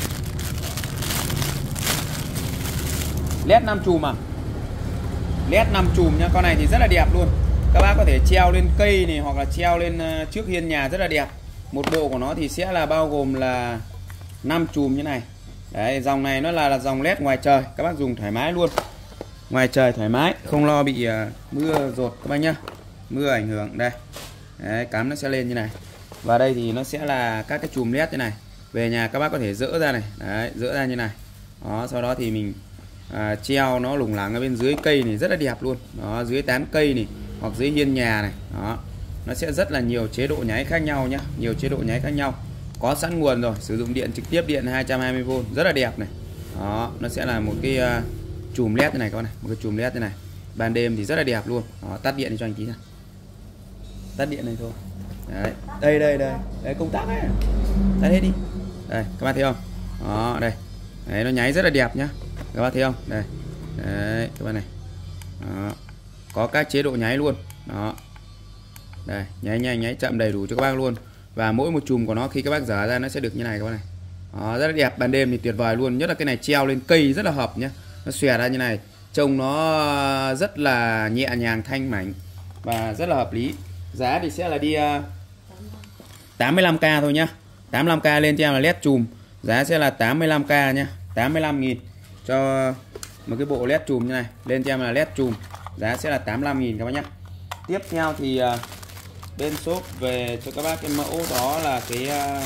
Speaker 1: Led năm chùm à? Led năm chùm nhá, con này thì rất là đẹp luôn. Các bác có thể treo lên cây này hoặc là treo lên trước hiên nhà rất là đẹp. Một bộ của nó thì sẽ là bao gồm là năm chùm như này. Đấy, dòng này nó là, là dòng led ngoài trời, các bác dùng thoải mái luôn. Ngoài trời thoải mái, không lo bị uh, mưa dột các bác nhá. Mưa ảnh hưởng đây. Đấy, cắm nó sẽ lên như này. Và đây thì nó sẽ là các cái chùm led như này. Về nhà các bác có thể dỡ ra này, đấy, dỡ ra như này. Đó, sau đó thì mình à, treo nó lủng lẳng ở bên dưới cây này rất là đẹp luôn. Đó, dưới tán cây này hoặc dưới hiên nhà này. Đó. Nó sẽ rất là nhiều chế độ nháy khác nhau nhá, nhiều chế độ nháy khác nhau. Có sẵn nguồn rồi, sử dụng điện trực tiếp, điện hai trăm hai mươi vôn, rất là đẹp này. Đó, nó sẽ là một cái uh, chùm led như này các bạn này, một cái chùm led như này. Ban đêm thì rất là đẹp luôn. Đó, tắt điện cho anh tí nào. Tắt điện này thôi. Đấy, đây đây đây, đây công tắc ấy. Tắt hết đi. Đây, các bạn thấy không? Đó, đây. Đấy, nó nháy rất là đẹp nhá. Các bạn thấy không? Đây. Đấy, các bạn này. Đó. Có các chế độ nháy luôn. Đó. Đây, nháy nhanh, nháy chậm đầy đủ cho các bác luôn. Và mỗi một chùm của nó khi các bác dở ra nó sẽ được như này các bác này. Đó, rất là đẹp, ban đêm thì tuyệt vời luôn, nhất là cái này treo lên cây rất là hợp nhá. Nó xòe ra như này, trông nó rất là nhẹ nhàng, thanh mảnh và rất là hợp lý. Giá thì sẽ là đi uh, tám mươi lăm k thôi nhá. tám mươi lăm k lên cho em là led chùm. Giá sẽ là tám mươi lăm k nhá, tám mươi lăm nghìn cho một cái bộ led chùm như này. Lên cho em là led chùm. Giá sẽ là tám mươi lăm nghìn các bác nhá. Tiếp theo thì uh, bên shop về cho các bác cái mẫu đó là cái uh,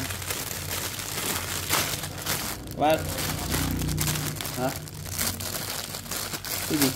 Speaker 1: các bác hả? Cái gì?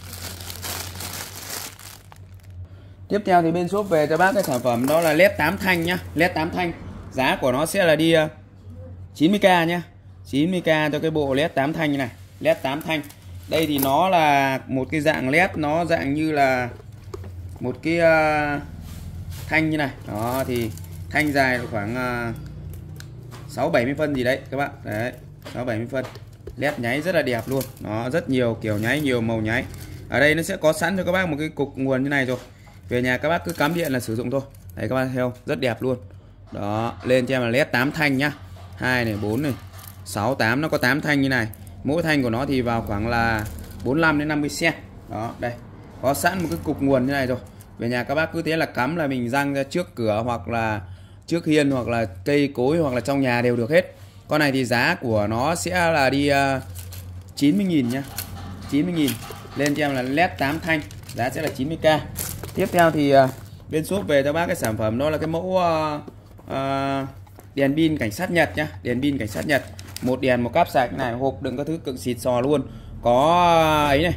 Speaker 1: Tiếp theo thì bên shop về cho bác cái sản phẩm đó là led tám thanh nhá, led tám thanh. Giá của nó sẽ là đi uh, chín mươi k nhá. chín mươi k cho cái bộ led tám thanh như này, led tám thanh. Đây thì nó là một cái dạng led, nó dạng như là một cái uh, thanh như này. Đó thì thanh dài khoảng uh, sáu bảy mươi phân gì đấy các bạn. Đấy, sáu bảy mươi phân. Led nháy rất là đẹp luôn. Nó rất nhiều kiểu nháy, nhiều màu nháy. Ở đây nó sẽ có sẵn cho các bác một cái cục nguồn như này rồi. Về nhà các bác cứ cắm điện là sử dụng thôi. Đấy các bác thấy không? Rất đẹp luôn. Đó, lên cho em là led tám thanh nhá. hai này, bốn này, sáu, tám, nó có tám thanh như này. Mỗi thanh của nó thì vào khoảng là bốn mươi lăm đến năm mươi xăng-ti-mét. Đó, đây. Có sẵn một cái cục nguồn như này rồi. Về nhà các bác cứ thế là cắm là mình răng ra trước cửa hoặc là trước hiên hoặc là cây cối hoặc là trong nhà đều được hết. Con này thì giá của nó sẽ là đi uh, chín mươi nghìn nhá. chín mươi nghìn. Lên cho em là led tám thanh, giá sẽ là chín mươi k. Tiếp theo thì uh, bên shop về cho bác cái sản phẩm đó là cái mẫu uh, uh, đèn pin cảnh sát Nhật nhá, đèn pin cảnh sát Nhật. Một đèn một cáp sạc này, hộp đựng các thứ cực xịt sò luôn. Có uh, ấy này,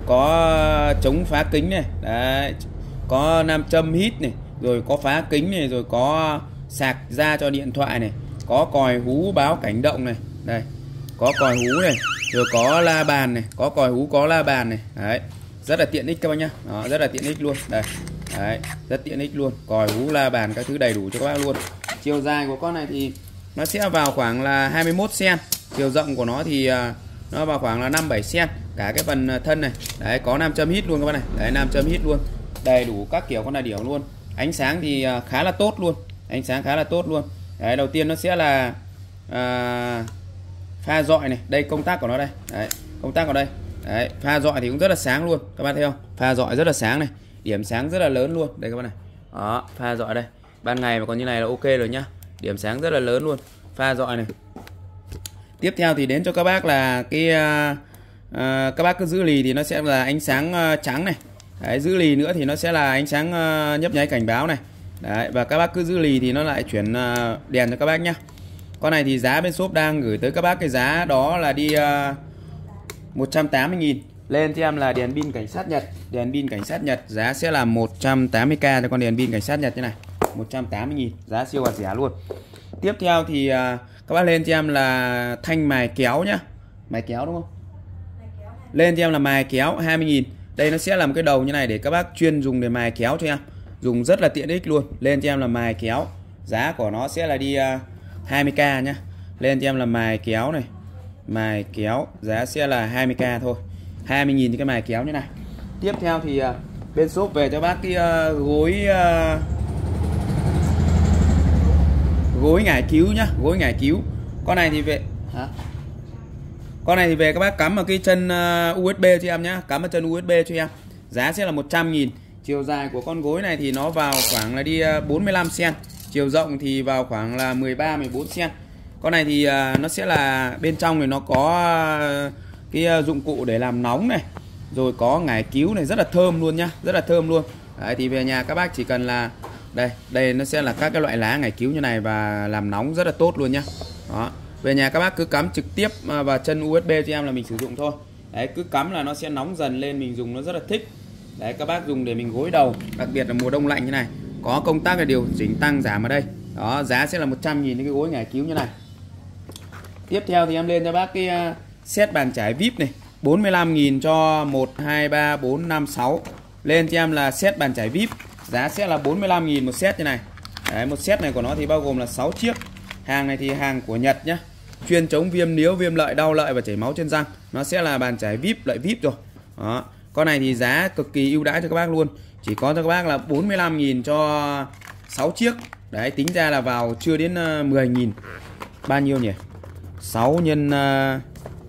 Speaker 1: có chống phá kính này, đấy, có nam châm hít này, rồi có phá kính này, rồi có sạc ra cho điện thoại này, có còi hú báo cảnh động này, đây, có còi hú này, rồi có la bàn này, có còi hú, có la bàn này, đấy, rất là tiện ích các bác nhá, đó, rất là tiện ích luôn, đây, đấy, rất tiện ích luôn, còi hú, la bàn các thứ đầy đủ cho các bác luôn. Chiều dài của con này thì nó sẽ vào khoảng là hai mươi mốt xăng-ti-mét, chiều rộng của nó thì nó vào khoảng là năm bảy xăng-ti-mét, cả cái phần thân này, đấy, có nam châm hít luôn các bác này, đấy, nam châm hít luôn, đầy đủ các kiểu con đại điểu luôn. Ánh sáng thì khá là tốt luôn, ánh sáng khá là tốt luôn. Đấy, đầu tiên nó sẽ là à, pha dọi này, đây công tắc của nó đây, đấy, công tắc ở đây, đấy, pha dọi thì cũng rất là sáng luôn, các bạn thấy không? Pha dọi rất là sáng này, điểm sáng rất là lớn luôn, đây các bạn này, đó, pha dọi đây, ban ngày mà còn như này là ok rồi nhá, điểm sáng rất là lớn luôn, pha dọi này. Tiếp theo thì đến cho các bác là cái uh, uh, các bác cứ giữ lì thì nó sẽ là ánh sáng uh, trắng này. Đấy, giữ lì nữa thì nó sẽ là ánh sáng uh, nhấp nháy cảnh báo này. Đấy, và các bác cứ giữ lì thì nó lại chuyển uh, đèn cho các bác nhá. Con này thì giá bên shop đang gửi tới các bác cái giá đó là đi uh, một trăm tám mươi nghìn. Lên cho em là đèn pin cảnh sát Nhật. Đèn pin cảnh sát Nhật giá sẽ là một trăm tám mươi k cho con đèn pin cảnh sát Nhật như này, một trăm tám mươi nghìn, giá siêu là rẻ luôn. Tiếp theo thì uh, các bác lên cho em là thanh mài kéo nhá. Mài kéo đúng không? Lên cho em là mài kéo hai mươi nghìn. Đây nó sẽ là một cái đầu như này để các bác chuyên dùng để mài kéo cho em, dùng rất là tiện ích luôn. Lên cho em là mài kéo, giá của nó sẽ là đi uh, hai mươi k nhá. Lên cho em là mài kéo này, mài kéo giá sẽ là hai mươi k thôi, hai mươi nghìn cái mài kéo như này. Tiếp theo thì uh, bên shop về cho bác cái uh, gối uh, gối ngải cứu nhá, gối ngải cứu. Con này thì về hả? Con này thì về các bác cắm vào cái chân uh, u ét bê cho em nhá, cắm vào chân u ét bê cho em. Giá sẽ là một trăm nghìn. Chiều dài của con gối này thì nó vào khoảng là đi uh, bốn mươi lăm xăng-ti-mét. Chiều rộng thì vào khoảng là mười ba mười bốn xăng-ti-mét. Con này thì uh, nó sẽ là bên trong thì nó có uh, cái uh, dụng cụ để làm nóng này, rồi có ngải cứu này, rất là thơm luôn nhá, rất là thơm luôn. Đấy, thì về nhà các bác chỉ cần là đây, đây nó sẽ là các cái loại lá ngải cứu như này và làm nóng rất là tốt luôn nhá. Đó. Về nhà các bác cứ cắm trực tiếp vào chân u ét bê cho em là mình sử dụng thôi. Đấy, cứ cắm là nó sẽ nóng dần lên, mình dùng nó rất là thích. Đấy, các bác dùng để mình gối đầu, đặc biệt là mùa đông lạnh như này. Có công tắc để điều chỉnh tăng giảm ở đây. Đó, giá sẽ là một trăm nghìn cái gối ngải cứu như này. Tiếp theo thì em lên cho bác cái uh, set bàn trải vi ai pi này, bốn mươi lăm nghìn cho một hai ba bốn năm sáu. Lên cho em là set bàn trải vi ai pi, giá sẽ là bốn mươi lăm nghìn một set như này. Đấy, một set này của nó thì bao gồm là sáu chiếc. Hàng này thì hàng của Nhật nhá, chuyên chống viêm níu, viêm lợi, đau lợi và chảy máu trên răng. Nó sẽ là bàn chải vi ai pi, loại vi ai pi rồi. Đó. Con này thì giá cực kỳ ưu đãi cho các bác luôn. Chỉ có cho các bác là bốn mươi lăm nghìn cho sáu chiếc. Đấy, tính ra là vào chưa đến mười nghìn. Bao nhiêu nhỉ? sáu nhân uh...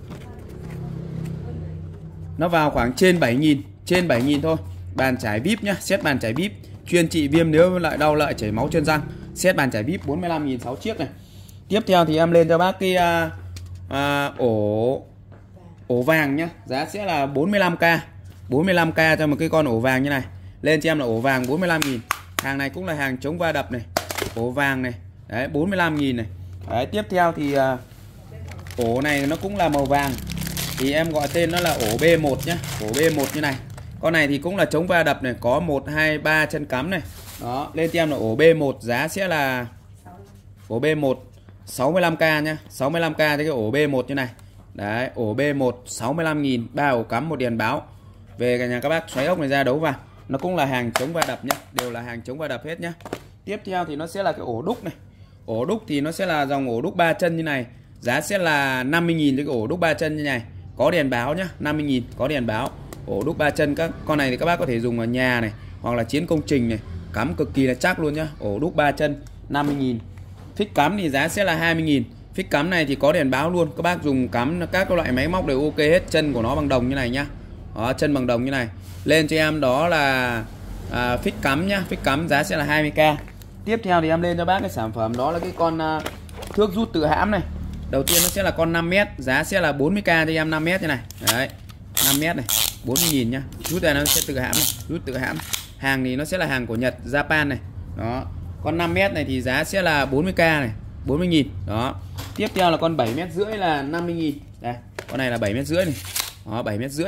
Speaker 1: nó vào khoảng trên bảy nghìn, trên bảy nghìn thôi. Bàn chải vi ai pi nhá, set bàn chải vi ai pi, chuyên trị viêm níu, lại đau lợi, chảy máu trên răng. Set bàn chải vi ai pi bốn mươi lăm nghìn, sáu chiếc này. Tiếp theo thì em lên cho bác cái uh, uh, ổ ổ vàng nhá, giá sẽ là bốn mươi lăm k. bốn mươi lăm k cho một cái con ổ vàng như này. Lên cho em là ổ vàng bốn mươi lăm nghìn. Hàng này cũng là hàng chống va đập này. Ổ vàng này, đấy, bốn mươi lăm nghìn này. Đấy, tiếp theo thì uh, ổ này nó cũng là màu vàng. Thì em gọi tên nó là ổ B một nhá, ổ B một như này. Con này thì cũng là chống va đập này, có một hai ba chân cắm này. Đó, lên cho em là ổ B một, giá sẽ là ổ B một sáu mươi lăm k nhá, sáu mươi lăm k cho cái ổ B một như này. Đấy, ổ B một sáu mươi lăm nghìn, ba ổ cắm, một đèn báo. Về cả nhà các bác xoáy ốc này ra đấu vào. Nó cũng là hàng chống va đập nhá, đều là hàng chống va đập hết nhá. Tiếp theo thì nó sẽ là cái ổ đúc này. Ổ đúc thì nó sẽ là dòng ổ đúc ba chân như này. Giá sẽ là năm mươi nghìn cho cái ổ đúc ba chân như này. Có đèn báo nhá, năm mươi nghìn, có đèn báo. Ổ đúc ba chân, các con này thì các bác có thể dùng ở nhà này, hoặc là chiến công trình này, cắm cực kỳ là chắc luôn nhá. Ổ đúc ba chân năm mươi nghìn. Phích cắm thì giá sẽ là hai mươi nghìn. Phích cắm này thì có đèn báo luôn. Các bác dùng cắm các loại máy móc đều ok hết. Chân của nó bằng đồng như này nhá. Đó, chân bằng đồng như này. Lên cho em đó là à, phích cắm nhá. Phích cắm giá sẽ là hai mươi k. Tiếp theo thì em lên cho bác cái sản phẩm đó là cái con à, thước rút tự hãm này. Đầu tiên nó sẽ là con năm mét. Giá sẽ là bốn mươi k cho em năm mét như này. Đấy, năm mét này, bốn mươi nghìn nhá. Rút này nó sẽ tự hãm này. Rút tự hãm. Hàng thì nó sẽ là hàng của Nhật, Japan này. Đó. Con năm mét này thì giá sẽ là bốn mươi k này, bốn mươi nghìn. Đó. Tiếp theo là con bảy mét rưỡi là năm mươi nghìn. Đây, con này là bảy mét rưỡi này. Đó, bảy mét rưỡi,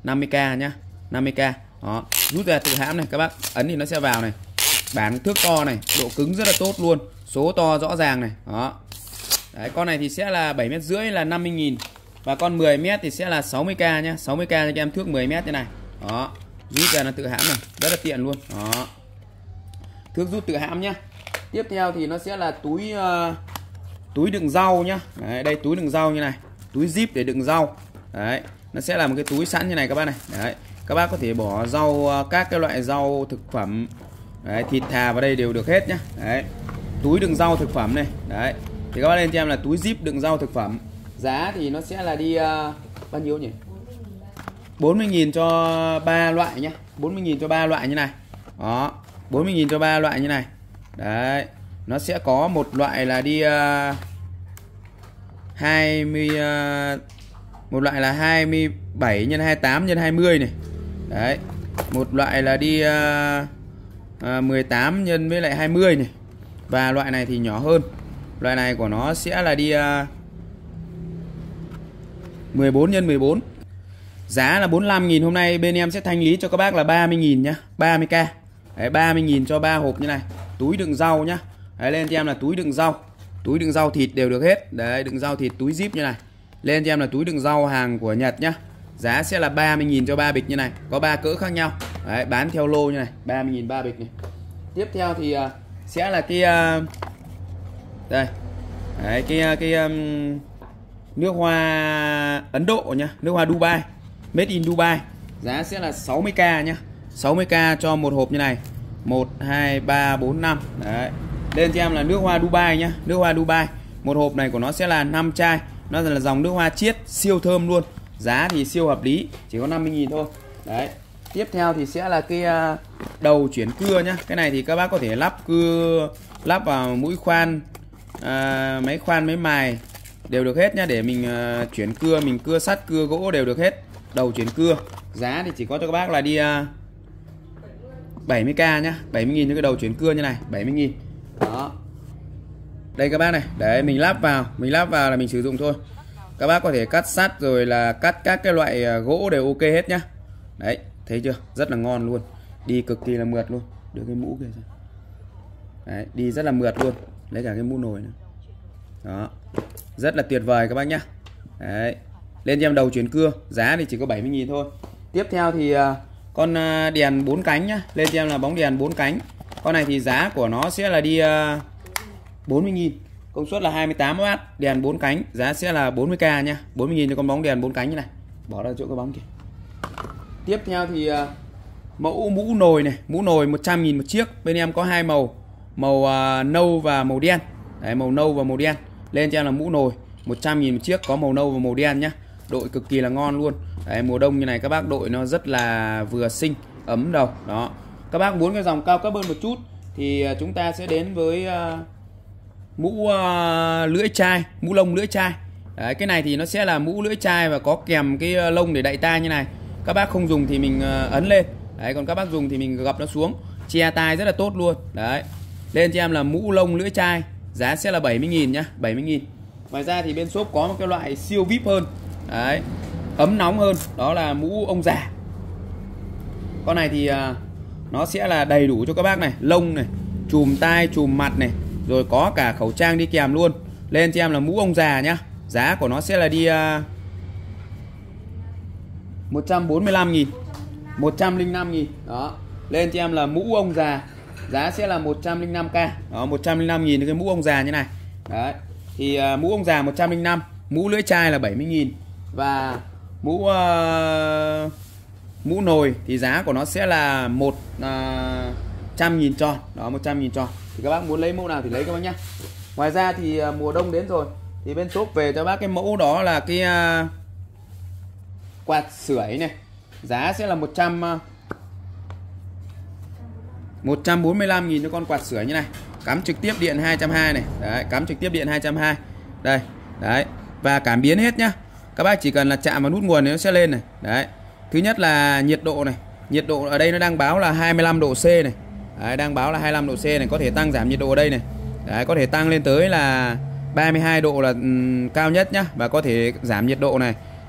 Speaker 1: năm mươi k nhá, năm mươi k. Đó, rút ra từ hãm này, các bác ấn thì nó sẽ vào này. Bản thước to này, độ cứng rất là tốt luôn, số to rõ ràng này. Đó. Đấy, con này thì sẽ là bảy mét rưỡi là năm mươi nghìn. Và con mười mét thì sẽ là sáu mươi k nhá, sáu mươi k cho các em thước mười mét như này. Đó, rút ra là tự hãm này, rất là tiện luôn. Đó, thước rút tự hãm nhá. Tiếp theo thì nó sẽ là túi uh, túi đựng rau nhá. Đấy, đây túi đựng rau như này, túi zip để đựng rau. Đấy, nó sẽ là một cái túi sẵn như này các bác này. Đấy, các bác có thể bỏ rau, các cái loại rau thực phẩm, đấy, thịt thà vào đây đều được hết nhá. Đấy, túi đựng rau thực phẩm này. Đấy, thì các bác lên cho em là túi zip đựng rau thực phẩm. Giá thì nó sẽ là đi uh, bao nhiêu nhỉ? bốn mươi nghìn cho ba loại nhá, bốn mươi nghìn cho ba loại như này. Đó, bốn mươi nghìn cho ba loại như này. Đấy, nó sẽ có một loại là đi uh, hai mươi uh, một loại là hai mươi bảy nhân hai mươi tám nhân hai mươi này. Đấy, một loại là đi uh, uh, mười tám nhân với lại hai mươi này. Và loại này thì nhỏ hơn. Loại này của nó sẽ là đi uh, mười bốn nhân mười bốn. Giá là bốn mươi lăm nghìn. Hôm nay bên em sẽ thanh lý cho các bác là ba mươi nghìn nhá, ba mươi k. Đấy, ba mươi nghìn cho ba hộp như này. Túi đựng rau nhá. Đấy, lên cho em là túi đựng rau. Túi đựng rau thịt đều được hết. Đấy, đựng rau thịt túi zip như này. Lên cho em là túi đựng rau hàng của Nhật nhá. Giá sẽ là ba mươi nghìn cho ba bịch như này. Có ba cỡ khác nhau. Đấy, bán theo lô như này, ba mươi nghìn ba bịch này. Tiếp theo thì uh, sẽ là cái uh, đây. Đấy, cái cái um, nước hoa Ấn Độ nhá, nước hoa Dubai, made in Dubai. Giá sẽ là sáu mươi k nhá, sáu mươi k cho một hộp như này. một hai ba bốn năm. Đấy. Lên cho em là nước hoa Dubai nhá, nước hoa Dubai. Một hộp này của nó sẽ là năm chai. Nó là dòng nước hoa chiết siêu thơm luôn. Giá thì siêu hợp lý, chỉ có năm mươi nghìn thôi. Đấy. Tiếp theo thì sẽ là cái đầu chuyển cưa nhá. Cái này thì các bác có thể lắp cưa, lắp vào mũi khoan, à, máy khoan máy mài đều được hết nhá, để mình uh, chuyển cưa, mình cưa sắt cưa gỗ đều được hết. Đầu chuyển cưa. Giá thì chỉ có cho các bác là đi uh, bảy mươi k nhá, bảy mươi nghìn cho cái đầu chuyển cưa như này, bảy mươi nghìn. Đó. Đây các bác này, để mình lắp vào, mình lắp vào là mình sử dụng thôi. Các bác có thể cắt sắt rồi là cắt các cái loại gỗ đều ok hết nhá. Đấy, thấy chưa? Rất là ngon luôn. Đi cực kỳ là mượt luôn. Đưa cái mũ kìa. Đấy, đi rất là mượt luôn. Lấy cả cái mũ nồi nữa. Đó. Rất là tuyệt vời các bác nhá. Đấy. Lên cho em đầu chuyển cưa, giá thì chỉ có bảy mươi nghìn thôi. Tiếp theo thì uh, con uh, đèn bốn cánh nhá. Lên cho em là bóng đèn bốn cánh. Con này thì giá của nó sẽ là đi uh, bốn mươi nghìn. Công suất là hai mươi tám oát, đèn bốn cánh, giá sẽ là bốn mươi k nhá, bốn mươi nghìn cho con bóng đèn bốn cánh như này. Bỏ ra chỗ cái bóng kìa. Tiếp theo thì uh, mẫu mũ nồi này, mũ nồi một trăm nghìn một chiếc. Bên em có hai màu, màu uh, nâu và màu đen. Đấy, màu nâu và màu đen. Lên cho em là mũ nồi một trăm nghìn một chiếc, có màu nâu và màu đen nhá. Đội cực kỳ là ngon luôn. Đấy, mùa đông như này các bác đội nó rất là vừa xinh, ấm đầu. Đó. Các bác muốn cái dòng cao cấp hơn một chút thì uh, chúng ta sẽ đến với uh, mũ uh, lưỡi chai, mũ lông lưỡi chai. Đấy, cái này thì nó sẽ là mũ lưỡi chai và có kèm cái uh, lông để đậy tai như này. Các bác không dùng thì mình uh, ấn lên. Đấy, còn các bác dùng thì mình gập nó xuống, che tai rất là tốt luôn. Đấy. Lên cho em là mũ lông lưỡi chai, giá sẽ là bảy mươi nghìn nhá, bảy mươi nghìn. Ngoài ra thì bên shop có một cái loại siêu vê i pê hơn. Đấy, ấm nóng hơn, đó là mũ ông già. Con này thì uh, nó sẽ là đầy đủ cho các bác này, lông này, chùm tai, chùm mặt này, rồi có cả khẩu trang đi kèm luôn. Lên cho em là mũ ông già nhá. Giá của nó sẽ là đi uh, một trăm bốn mươi lăm nghìn, một trăm lẻ năm nghìn. Đó. Lên cho em là mũ ông già, giá sẽ là một trăm lẻ năm k. Đó, một trăm lẻ năm nghìn cái mũ ông già như này. Đấy. Thì uh, mũ ông già một trăm lẻ năm, mũ lưỡi chai là bảy mươi nghìn. Và mũ uh, mũ nồi thì giá của nó sẽ là một trăm nghìn tròn. Đó, một trăm nghìn tròn. Thì các bác muốn lấy mẫu nào thì lấy các bác nhá. Ngoài ra thì uh, mùa đông đến rồi thì bên shop về cho bác cái mẫu đó là cái uh, quạt sưởi này. Giá sẽ là một trăm uh, một trăm bốn mươi lăm nghìn cho con quạt sưởi như này. Cắm trực tiếp điện hai trăm hai mươi này. Đấy, cắm trực tiếp điện hai trăm hai mươi. Đây, đấy. Và cảm biến hết nhá. Các bác chỉ cần là chạm vào nút nguồn thì nó sẽ lên này. Đấy. Thứ nhất là nhiệt độ này. Nhiệt độ ở đây nó đang báo là hai mươi lăm độ C này. Đấy, đang báo là hai mươi lăm độ C này, có thể tăng giảm nhiệt độ ở đây này. Đấy, có thể tăng lên tới là ba mươi hai độ là um, cao nhất nhá, và có thể giảm nhiệt độ này.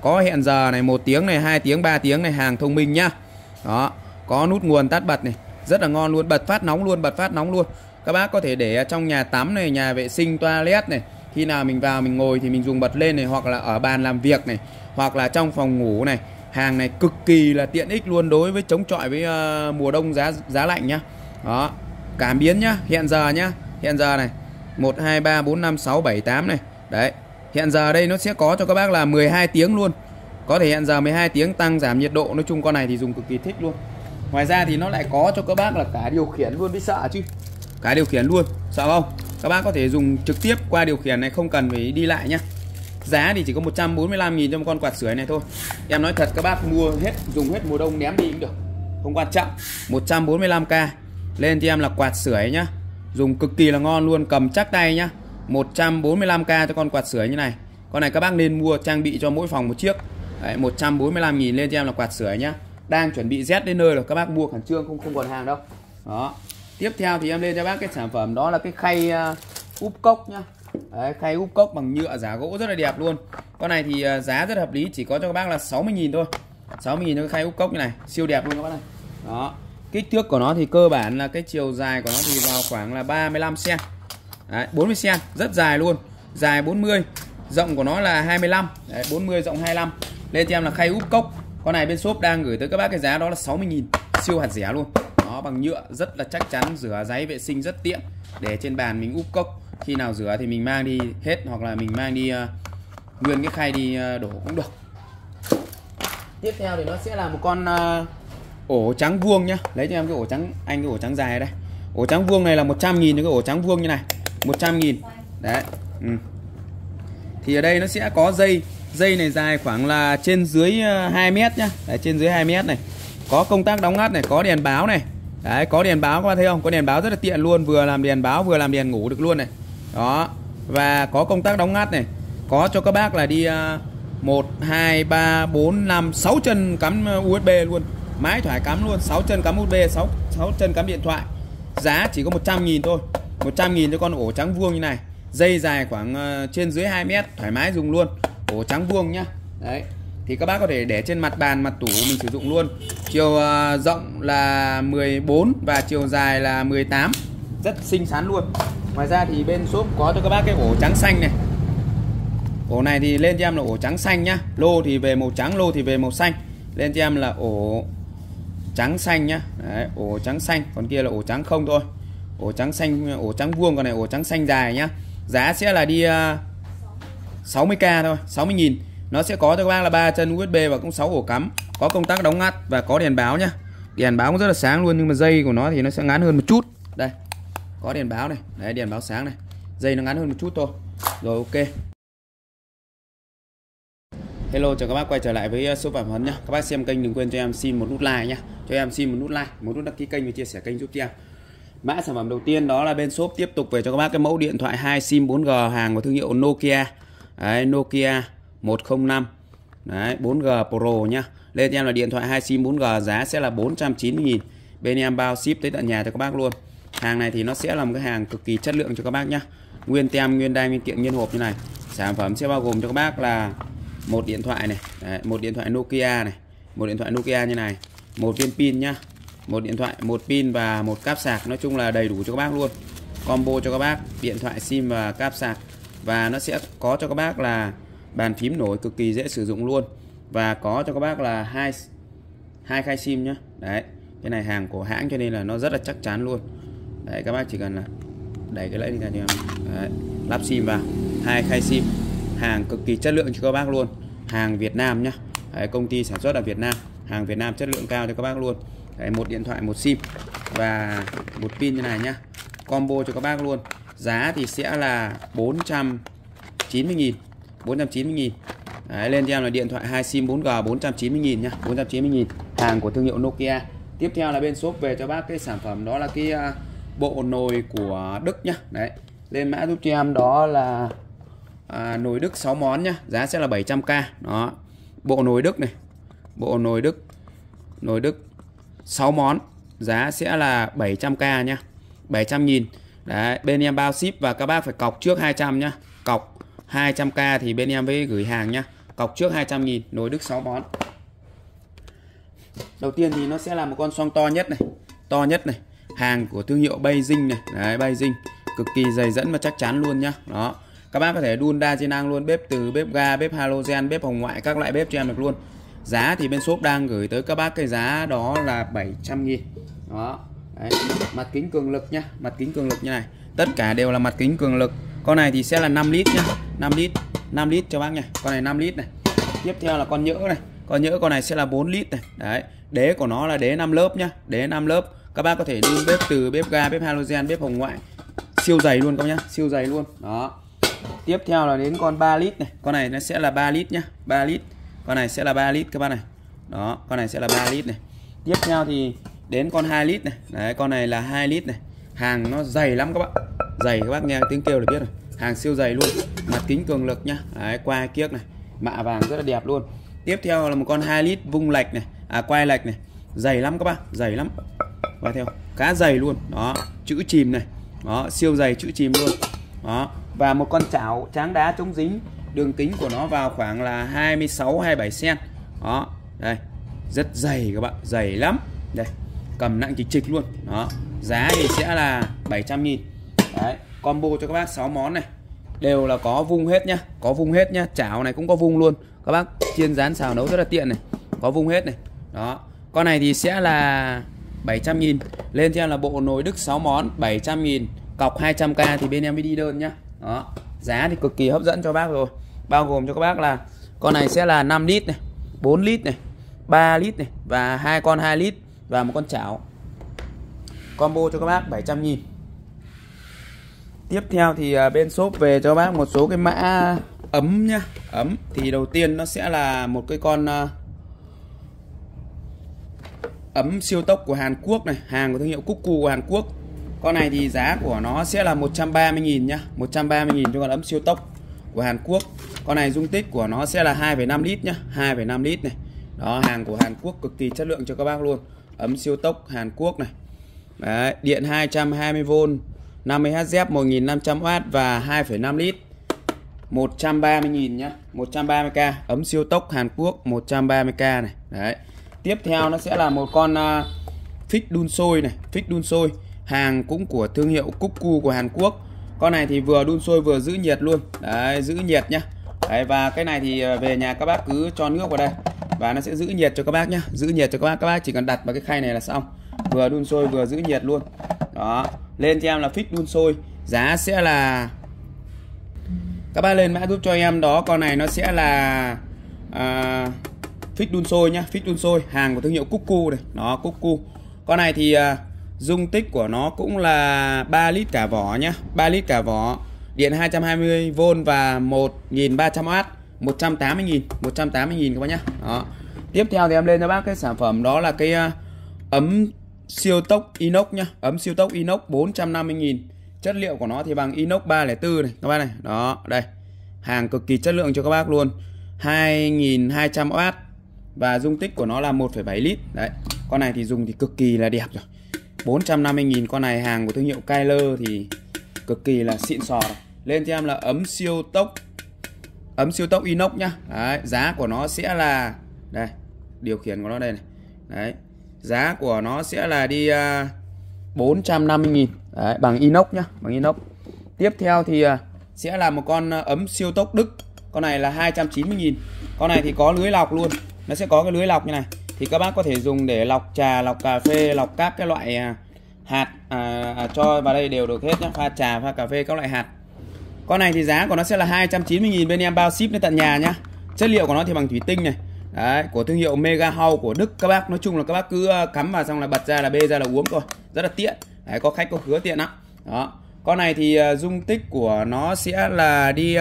Speaker 1: có hẹn giờ này, một tiếng này, hai tiếng, ba tiếng này, hàng thông minh nhá. Đó, có nút nguồn tắt bật này, rất là ngon luôn, bật phát nóng luôn, bật phát nóng luôn. Các bác có thể để trong nhà tắm này, nhà vệ sinh, toilet này, khi nào mình vào mình ngồi thì mình dùng bật lên này, hoặc là ở bàn làm việc này, hoặc là trong phòng ngủ này. Hàng này cực kỳ là tiện ích luôn đối với chống chọi với uh, mùa đông giá giá lạnh nhá. Đó, cảm biến nhá, hẹn giờ nhá, hẹn giờ này, một hai ba bốn năm sáu bảy tám này. Đấy, hẹn giờ đây nó sẽ có cho các bác là mười hai tiếng luôn. Có thể hẹn giờ mười hai tiếng, tăng giảm nhiệt độ. Nói chung con này thì dùng cực kỳ thích luôn. Ngoài ra thì nó lại có cho các bác là cả điều khiển luôn, với sợ chứ. Cả điều khiển luôn, sợ không? Các bác có thể dùng trực tiếp qua điều khiển này, không cần phải đi lại nhá. Giá thì chỉ có một trăm bốn mươi lăm nghìn cho một con quạt sưởi này thôi. Em nói thật, các bác mua hết, dùng hết mùa đông ném đi cũng được, không quan trọng. Một trăm bốn mươi lăm k lên cho em là quạt sưởi nhá. Dùng cực kỳ là ngon luôn, cầm chắc tay nhá. Một trăm bốn mươi lăm k cho con quạt sưởi như này. Con này các bác nên mua trang bị cho mỗi phòng một chiếc. Đấy, một trăm bốn mươi lăm nghìn lên cho em là quạt sưởi nhá. Đang chuẩn bị rét đến nơi rồi, các bác mua khẩn trương, không không còn hàng đâu. Đó. Tiếp theo thì em lên cho bác cái sản phẩm đó là cái khay uh, úp cốc nhá. Đấy, khay úp cốc bằng nhựa giả gỗ rất là đẹp luôn. Con này thì uh, giá rất hợp lý, chỉ có cho các bác là sáu mươi nghìn thôi. sáu mươi nghìn cho cái khay úp cốc như này, siêu đẹp luôn các bác này. Đó. Kích thước của nó thì cơ bản là cái chiều dài của nó thì vào khoảng là ba mươi lăm xăng-ti-mét. Đấy, bốn mươi xăng-ti-mét, rất dài luôn. Dài bốn mươi, rộng của nó là hai mươi lăm. Đấy, bốn mươi rộng hai mươi lăm. Lên cho em là khay úp cốc. Con này bên shop đang gửi tới các bác cái giá đó là sáu mươi nghìn, siêu hạt rẻ luôn. Nó bằng nhựa rất là chắc chắn, rửa ráy vệ sinh rất tiện. Để trên bàn mình úp cốc, khi nào rửa thì mình mang đi hết, hoặc là mình mang đi uh, nguyên cái khay đi uh, đổ cũng được. Tiếp theo thì nó sẽ là một con uh, ổ trắng vuông nhá. Lấy cho em cái ổ trắng, anh cái ổ trắng dài đây. Ổ trắng vuông này là một trăm nghìn, cái ổ trắng vuông như này, một trăm nghìn. Đấy. Ừ. Thì ở đây nó sẽ có dây. Dây này dài khoảng là trên dưới hai mét nhá. Đấy, trên dưới hai mét này. Có công tắc đóng ngắt này, có đèn báo này. Đấy, có đèn báo các bạn thấy không? Có đèn báo rất là tiện luôn, vừa làm đèn báo vừa làm đèn ngủ được luôn này. Đó. Và có công tắc đóng ngắt này. Có cho các bác là đi uh, một, hai, ba, bốn, năm, sáu chân cắm u ét bê luôn. Mái thoại cắm luôn, sáu chân cắm u ét bê, sáu, sáu chân cắm điện thoại. Giá chỉ có một trăm nghìn thôi. một trăm nghìn cho con ổ trắng vuông như này. Dây dài khoảng uh, trên dưới hai mét, thoải mái dùng luôn. Ổ trắng vuông nhá. Đấy. Thì các bác có thể để trên mặt bàn, mặt tủ mình sử dụng luôn. Chiều uh, rộng là mười bốn và chiều dài là mười tám. Rất xinh xắn luôn. Ngoài ra thì bên shop có cho các bác cái ổ trắng xanh này. Ổ này thì lên cho em là ổ trắng xanh nhá. Lô thì về màu trắng, lô thì về màu xanh. Lên cho em là ổ trắng xanh nhá. Đấy, ổ trắng xanh, còn kia là ổ trắng không thôi. Ổ trắng xanh, ổ trắng vuông, còn này ổ trắng xanh dài nhá. Giá sẽ là đi uh, sáu mươi k thôi, sáu mươi nghìn. Nó sẽ có cho các bác là ba chân u ét bê và cũng sáu ổ cắm. Có công tắc đóng ngắt và có đèn báo nhá. Đèn báo cũng rất là sáng luôn, nhưng mà dây của nó thì nó sẽ ngắn hơn một chút. Đây. Có đèn báo này, đấy, đèn báo sáng này. Dây nó ngắn hơn một chút thôi. Rồi, ok. Hello, chào các bác quay trở lại với shop Phạm Huấn nhá. Các bác xem kênh đừng quên cho em xin một nút like nhá. Cho em xin một nút like, một nút đăng ký kênh và chia sẻ kênh giúp cho em. Mã sản phẩm đầu tiên đó là bên shop tiếp tục về cho các bác cái mẫu điện thoại hai sim bốn G hàng của thương hiệu Nokia. Đấy, Nokia một không năm. Đấy, bốn G Pro nhá. Lên cho em là điện thoại hai sim bốn G, giá sẽ là bốn trăm chín mươi nghìn. Bên em bao ship tới tận nhà cho các bác luôn. Hàng này thì nó sẽ là một cái hàng cực kỳ chất lượng cho các bác nhá. Nguyên tem, nguyên đai, nguyên kiện, nguyên hộp như này. Sản phẩm sẽ bao gồm cho các bác là một điện thoại này, đấy, một điện thoại Nokia này, một điện thoại Nokia như này, một viên pin nhá, một điện thoại, một pin và một cáp sạc. Nói chung là đầy đủ cho các bác luôn. Combo cho các bác điện thoại, sim và cáp sạc. Và nó sẽ có cho các bác là bàn phím nổi cực kỳ dễ sử dụng luôn. Và có cho các bác là hai hai khay sim nhá. Đấy, cái này hàng của hãng cho nên là nó rất là chắc chắn luôn. Đấy, các bác chỉ cần là đẩy cái lẫy đi ra cho em. Đấy, lắp sim vào, hai khay sim. Hàng cực kỳ chất lượng cho các bác luôn. Hàng Việt Nam nhá. Đấy, công ty sản xuất ở Việt Nam. Hàng Việt Nam chất lượng cao cho các bác luôn. Đấy, một điện thoại, một sim và một pin như này nhá. Combo cho các bác luôn. Giá thì sẽ là bốn trăm chín mươi nghìn. bốn trăm chín mươi nghìn. Đấy, lên cho em là điện thoại hai sim bốn G bốn trăm chín mươi nghìn nhá. bốn trăm chín mươi nghìn. Hàng của thương hiệu Nokia. Tiếp theo là bên shop về cho bác cái sản phẩm đó là cái uh, bộ nồi của Đức nhá. Đấy. Lên mã giúp cho em đó là À, nồi Đức sáu món nhá, giá sẽ là bảy trăm k. Đó. Bộ nồi Đức này. Bộ nồi Đức. Nồi Đức sáu món, giá sẽ là bảy trăm k nhá. bảy trăm nghìn. Đấy, bên em bao ship và các bác phải cọc trước hai trăm nhá. Cọc hai trăm k thì bên em mới gửi hàng nhá. Cọc trước hai trăm nghìn, nồi Đức sáu món. Đầu tiên thì nó sẽ là một con xoong to nhất này, to nhất này, hàng của thương hiệu Beijing này, đấy Beijing, cực kỳ dày dẫn và chắc chắn luôn nhá. Đó, các bác có thể đun đa di năng luôn, bếp từ, bếp ga, bếp halogen, bếp hồng ngoại, các loại bếp cho em được luôn. Giá thì bên shop đang gửi tới các bác cái giá đó là bảy trăm nghìn. Đó, đấy. Mặt kính cường lực nhá, mặt kính cường lực như này, tất cả đều là mặt kính cường lực. Con này thì sẽ là năm lít nhá, năm lít, năm lít cho bác nhá. Con này năm lít này. Tiếp theo là con nhỡ này, con nhỡ con này sẽ là bốn lít này. Đấy, đế của nó là đế năm lớp nhá, đế năm lớp. Các bác có thể đun bếp từ, bếp ga, bếp halogen, bếp hồng ngoại. Siêu dày luôn các bác nhá, siêu dày luôn. Đó. Tiếp theo là đến con ba lít này, con này nó sẽ là ba lít nhá, ba lít. Con này sẽ là ba lít các bác này. Đó, con này sẽ là ba lít này. Tiếp theo thì đến con hai lít này. Đấy, con này là hai lít này. Hàng nó dày lắm các bạn. Dày, các bác nghe tiếng kêu là biết rồi. Hàng siêu dày luôn. Mặt kính cường lực nhá. Đấy, quai kiếc này, mạ vàng rất là đẹp luôn. Tiếp theo là một con hai lít vung lệch này, à quai lệch này. Dày lắm các bác, dày lắm. Và theo, khá dày luôn. Đó, chữ chìm này. Đó, siêu dày chữ chìm luôn. Đó, và một con chảo tráng đá chống dính, đường kính của nó vào khoảng là hai mươi sáu hai mươi bảy xăng-ti-mét. Đó, đây, rất dày các bạn, dày lắm. Đây, cầm nặng chịch chịch luôn. Đó, giá thì sẽ là bảy trăm nghìn. Đấy, combo cho các bác sáu món này. Đều là có vung hết nhá, có vung hết nhá, chảo này cũng có vung luôn. Các bác chiên rán xào nấu rất là tiện này, có vung hết này. Đó, con này thì sẽ là bảy trăm nghìn. Lên theo là bộ nồi Đức sáu món, bảy trăm nghìn. Cọc hai trăm k thì bên em mới đi đơn nhá. Đó, giá thì cực kỳ hấp dẫn cho bác rồi. Bao gồm cho các bác là con này sẽ là năm lít này, bốn lít này, ba lít này và hai con hai lít và một con chảo. Combo cho các bác bảy trăm nghìn. Tiếp theo thì bên shop về cho bác một số cái mã ấm nhá. Ấm thì đầu tiên nó sẽ là một cái con ấm siêu tốc của Hàn Quốc này, hàng của thương hiệu Cuckoo của Hàn Quốc. Con này thì giá của nó sẽ là một trăm ba mươi nghìn nhá, một trăm ba mươi nghìn cho con ấm siêu tốc của Hàn Quốc. Con này dung tích của nó sẽ là hai phẩy năm lít nhá, hai phẩy năm lít này. Đó, hàng của Hàn Quốc cực kỳ chất lượng cho các bác luôn. Ấm siêu tốc Hàn Quốc này. Đấy, điện hai trăm hai mươi vôn, năm mươi héc một nghìn năm trăm oát và hai phẩy năm lít. một trăm ba mươi nghìn nhá, một trăm ba mươi k, ấm siêu tốc Hàn Quốc một trăm ba mươi k này. Đấy. Tiếp theo nó sẽ là một con uh, phích đun sôi này, phích đun sôi, hàng cũng của thương hiệu Cuckoo của Hàn Quốc. Con này thì vừa đun sôi vừa giữ nhiệt luôn. Đấy, giữ nhiệt nhá. Đấy, và cái này thì về nhà các bác cứ cho nước vào đây và nó sẽ giữ nhiệt cho các bác nhá, giữ nhiệt cho các bác. Các bác chỉ cần đặt vào cái khay này là xong, vừa đun sôi vừa giữ nhiệt luôn. Đó, lên cho em là phích đun sôi, giá sẽ là, các bác lên mã giúp cho em đó. Con này nó sẽ là à, phích đun sôi nhá, phích đun sôi, hàng của thương hiệu Cuckoo này, nó Cuckoo. Con này thì à, dung tích của nó cũng là ba lít cả vỏ nhá, ba lít cả vỏ, điện hai trăm hai mươi vôn và một nghìn ba trăm oát, một trăm tám mươi nghìn, một trăm tám mươi nghìn các bác nhá. Đó. Tiếp theo thì em lên cho bác cái sản phẩm đó là cái uh, ấm siêu tốc inox nhá, ấm siêu tốc inox bốn trăm năm mươi nghìn. Chất liệu của nó thì bằng inox ba không bốn này các bác này. Đó, đây. Hàng cực kỳ chất lượng cho các bác luôn. hai nghìn hai trăm oát và dung tích của nó là một phẩy bảy lít. Đấy. Con này thì dùng thì cực kỳ là đẹp rồi. bốn trăm năm mươi nghìn, con này hàng của thương hiệu Kyler thì cực kỳ là xịn sò rồi. Lên cho em là ấm siêu tốc, ấm siêu tốc inox nhá. Đấy, giá của nó sẽ là, đây, điều khiển của nó đây này. Đấy, giá của nó sẽ là đi uh, bốn trăm năm mươi nghìn. Đấy, bằng inox nhá, bằng inox. Tiếp theo thì uh, sẽ là một con uh, ấm siêu tốc Đức. Con này là hai trăm chín mươi nghìn. Con này thì có lưới lọc luôn. Nó sẽ có cái lưới lọc như này. Thì các bác có thể dùng để lọc trà, lọc cà phê, lọc các cái loại uh, hạt à, à, cho vào đây đều được hết nhá. Pha trà, pha cà phê, các loại hạt. Con này thì giá của nó sẽ là hai trăm chín mươi nghìn, bên em bao ship đến tận nhà nhá. Chất liệu của nó thì bằng thủy tinh này. Đấy, của thương hiệu Mega House của Đức các bác. Nói chung là các bác cứ cắm vào xong là bật ra là bê ra là uống thôi. Rất là tiện. Đấy, có khách có khứa tiện lắm. Đó. Con này thì uh, dung tích của nó sẽ là đi uh,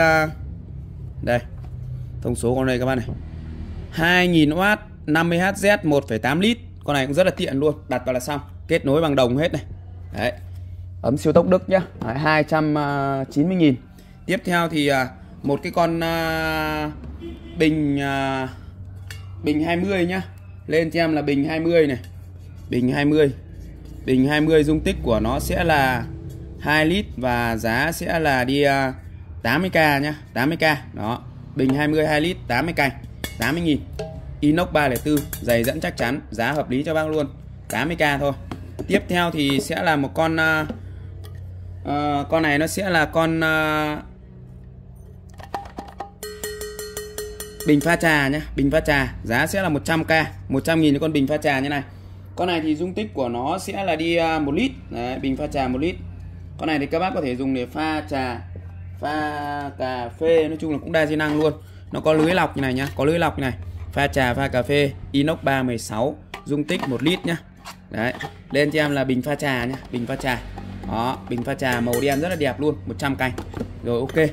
Speaker 1: đây. Thông số con này các bác này. hai nghìn oát, năm mươi héc một phẩy tám lít. Con này cũng rất là tiện luôn, đặt vào là xong. Kết nối bằng đồng hết này. Đấy. Ấm siêu tốc Đức nhá. Đấy, hai trăm chín mươi nghìn. Tiếp theo thì uh, một cái con uh, bình uh, bình hai mươi nhá. Lên cho em là bình hai mươi này. Bình hai mươi. Bình hai mươi dung tích của nó sẽ là hai lít và giá sẽ là đi uh, tám mươi k nhá, tám mươi k. Đó. bình hai mươi hai lít, tám mươi cành, tám mươi nghìn. Inox ba không bốn, dày dẫn chắc chắn, giá hợp lý cho bác luôn, tám mươi k thôi. Tiếp theo thì sẽ là một con uh, uh, con này nó sẽ là con uh, bình pha trà nhé, bình pha trà, giá sẽ là một trăm k, một trăm nghìn cho con bình pha trà như này. Con này thì dung tích của nó sẽ là đi uh, một lít. Đấy, bình pha trà một lít. Con này thì các bác có thể dùng để pha trà, pha cà phê, nói chung là cũng đa di năng luôn. Nó có lưới lọc như này nhá, có lưới lọc như này. Pha trà, pha cà phê, inox ba mười sáu, dung tích một lít nhá. Đấy, lên cho em là bình pha trà nhá, bình pha trà. Đó, bình pha trà màu đen rất là đẹp luôn, một trăm cành. Rồi ok.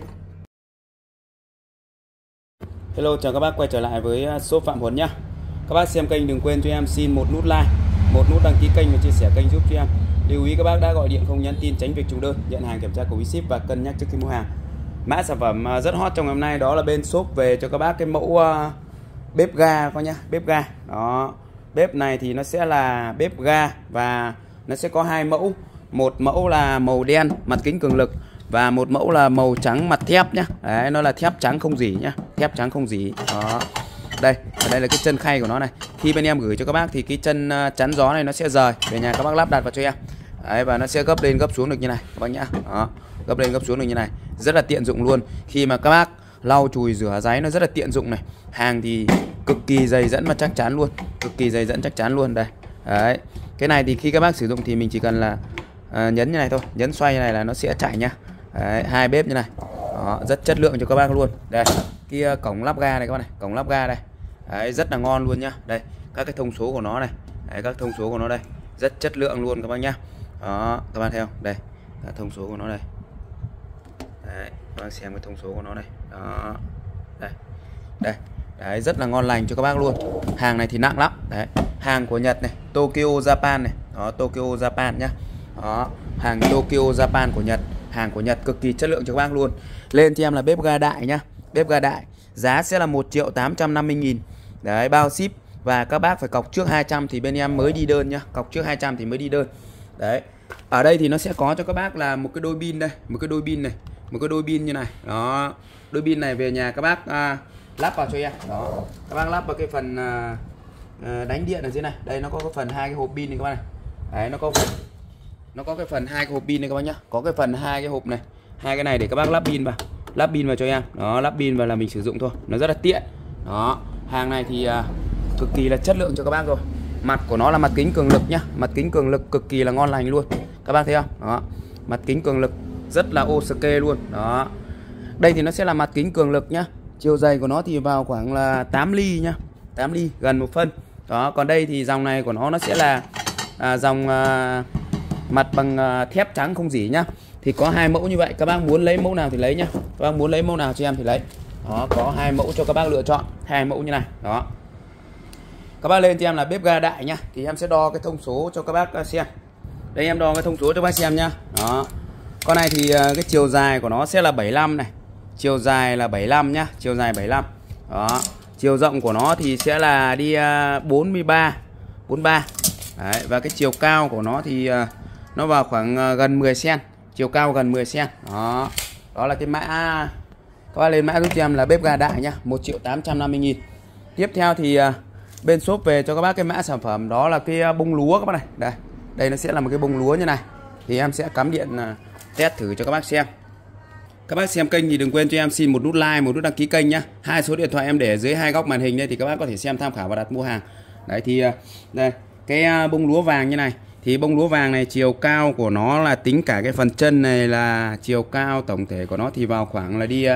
Speaker 1: Hello, chào các bác quay trở lại với shop Phạm Huấn nhá. Các bác xem kênh đừng quên cho em xin một nút like, một nút đăng ký kênh và chia sẻ kênh giúp cho em. Lưu ý các bác đã gọi điện không nhắn tin tránh việc trùng đơn, nhận hàng kiểm tra của ship và cân nhắc trước khi mua hàng. Mã sản phẩm rất hot trong ngày hôm nay đó là bên shop về cho các bác cái mẫu uh, bếp ga coi nhá, bếp ga. Đó. Bếp này thì nó sẽ là bếp ga và nó sẽ có hai mẫu, một mẫu là màu đen mặt kính cường lực và một mẫu là màu trắng mặt thép nhá. Đấy, nó là thép trắng không rỉ nhá, thép trắng không rỉ. Đó. Đây, ở đây là cái chân khay của nó này. Khi bên em gửi cho các bác thì cái chân uh, chắn gió này nó sẽ rời, về nhà các bác lắp đặt vào cho em. Đấy, và nó sẽ gấp lên gấp xuống được như này các bác nhá. Đó, gấp lên gấp xuống được như này, rất là tiện dụng luôn. Khi mà các bác lau chùi rửa ráy nó rất là tiện dụng này. Hàng thì cực kỳ dày dẫn và chắc chắn luôn, cực kỳ dày dẫn chắc chắn luôn đây. Đấy, cái này thì khi các bác sử dụng thì mình chỉ cần là uh, nhấn như này thôi, nhấn xoay như này là nó sẽ chạy nhá. Đấy, hai bếp như này. Đó, rất chất lượng cho các bác luôn. Đây, cái uh, cổng lắp ga này các bác này, cổng lắp ga đây. Đấy, rất là ngon luôn nhá. Đây, các cái thông số của nó này. Đấy, các thông số của nó đây, rất chất lượng luôn các bác nhá. Đó, các bạn thấy không? Đây, các thông số của nó đây. Đấy, các bác xem cái thông số của nó đây. Đó. Đây. Đây. Đấy, rất là ngon lành cho các bác luôn. Hàng này thì nặng lắm. Đấy, hàng của Nhật này, Tokyo Japan này. Đó, Tokyo Japan nhá. Đó, hàng Tokyo Japan của Nhật, hàng của Nhật cực kỳ chất lượng cho các bác luôn. Lên cho em là bếp ga đại nhá. Bếp ga đại, giá sẽ là một triệu tám trăm năm mươi nghìn. Đấy, bao ship và các bác phải cọc trước hai trăm thì bên em mới đi đơn nhá. Cọc trước hai trăm thì mới đi đơn. Đấy. Ở đây thì nó sẽ có cho các bác là một cái đôi pin đây, một cái đôi pin này, một cái đôi pin như này. Đó. Đôi pin này về nhà các bác à, lắp vào cho em. Đó. Các bác lắp vào cái phần à, à, đánh điện ở dưới này. Đây nó có cái phần hai cái hộp pin này các bác này. Đấy, nó có phần nó có cái phần hai cái hộp pin này các bác nhá. Có cái phần hai cái hộp này. Hai cái này để các bác lắp pin vào. Lắp pin vào cho em. Đó, lắp pin vào là mình sử dụng thôi. Nó rất là tiện. Đó. Hàng này thì à, cực kỳ là chất lượng cho các bác rồi. Mặt của nó là mặt kính cường lực nhá, mặt kính cường lực cực kỳ là ngon lành luôn. Các bác thấy không? Đó. Mặt kính cường lực rất là ok luôn. Đó. Đây thì nó sẽ là mặt kính cường lực nhá. Chiều dày của nó thì vào khoảng là tám ly nhá. tám ly, gần một phân. Đó, còn đây thì dòng này của nó nó sẽ là à, dòng à, mặt bằng à, thép trắng không rỉ nhá. Thì có hai mẫu như vậy, các bác muốn lấy mẫu nào thì lấy nhá. Các bác muốn lấy mẫu nào cho em thì lấy. Đó, có hai mẫu cho các bác lựa chọn, hai mẫu như này. Đó. Các bác lên cho em là bếp ga đại nhá, thì em sẽ đo cái thông số cho các bác xem. Đây em đo cái thông số cho các bác xem nhá. Đó. Con này thì cái chiều dài của nó sẽ là bảy mươi lăm này. Chiều dài là bảy mươi lăm nhá, chiều dài bảy mươi lăm. Đó. Chiều rộng của nó thì sẽ là đi bốn mươi ba, bốn mươi ba. Đấy, và cái chiều cao của nó thì nó vào khoảng gần mười xăng ti mét, chiều cao gần mười xăng ti mét. Đó. Đó là cái mã. Các bác lên mã giúp cho em là bếp ga đại nhá, một triệu tám trăm năm mươi nghìn. Tiếp theo thì bên shop về cho các bác cái mã sản phẩm đó là cái bông lúa các bác này. Đây, đây nó sẽ là một cái bông lúa như này. Thì em sẽ cắm điện test thử cho các bác xem. Các bác xem kênh thì đừng quên cho em xin một nút like, một nút đăng ký kênh nhá. Hai số điện thoại em để ở dưới hai góc màn hình đây thì các bác có thể xem tham khảo và đặt mua hàng. Đấy thì đây, cái bông lúa vàng như này. Thì bông lúa vàng này chiều cao của nó là tính cả cái phần chân này là chiều cao tổng thể của nó thì vào khoảng là đi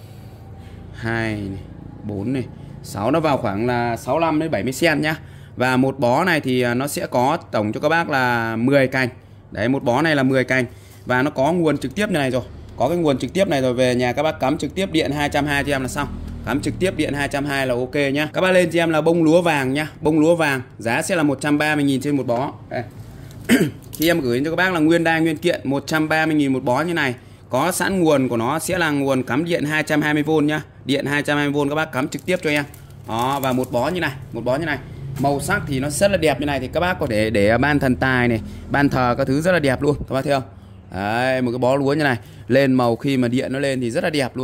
Speaker 1: hai này, bốn này, sáu, nó vào khoảng là sáu mươi lăm đến bảy mươi xăng ti mét nhá. Và một bó này thì nó sẽ có tổng cho các bác là mười cành. Đấy, một bó này là mười cành và nó có nguồn trực tiếp như này rồi. Có cái nguồn trực tiếp này rồi, về nhà các bác cắm trực tiếp điện hai trăm hai mươi cho em là xong. Cắm trực tiếp điện hai trăm hai mươi là ok nhá. Các bác lên cho em là bông lúa vàng nhá. Bông lúa vàng giá sẽ là một trăm ba mươi nghìn trên một bó. Đây. Khi em gửi cho các bác là nguyên đai nguyên kiện một trăm ba mươi nghìn một bó như này. Có sẵn nguồn của nó sẽ là nguồn cắm điện hai trăm hai mươi vôn nhá. Điện hai trăm hai mươi vôn các bác cắm trực tiếp cho em. Đó, và một bó như này, một bó như này. Màu sắc thì nó rất là đẹp như này thì các bác có thể để ban thần tài này, ban thờ các thứ rất là đẹp luôn. Các bác thấy không? Đấy, một cái bó lúa như này. Lên màu khi mà điện nó lên thì rất là đẹp luôn nhá.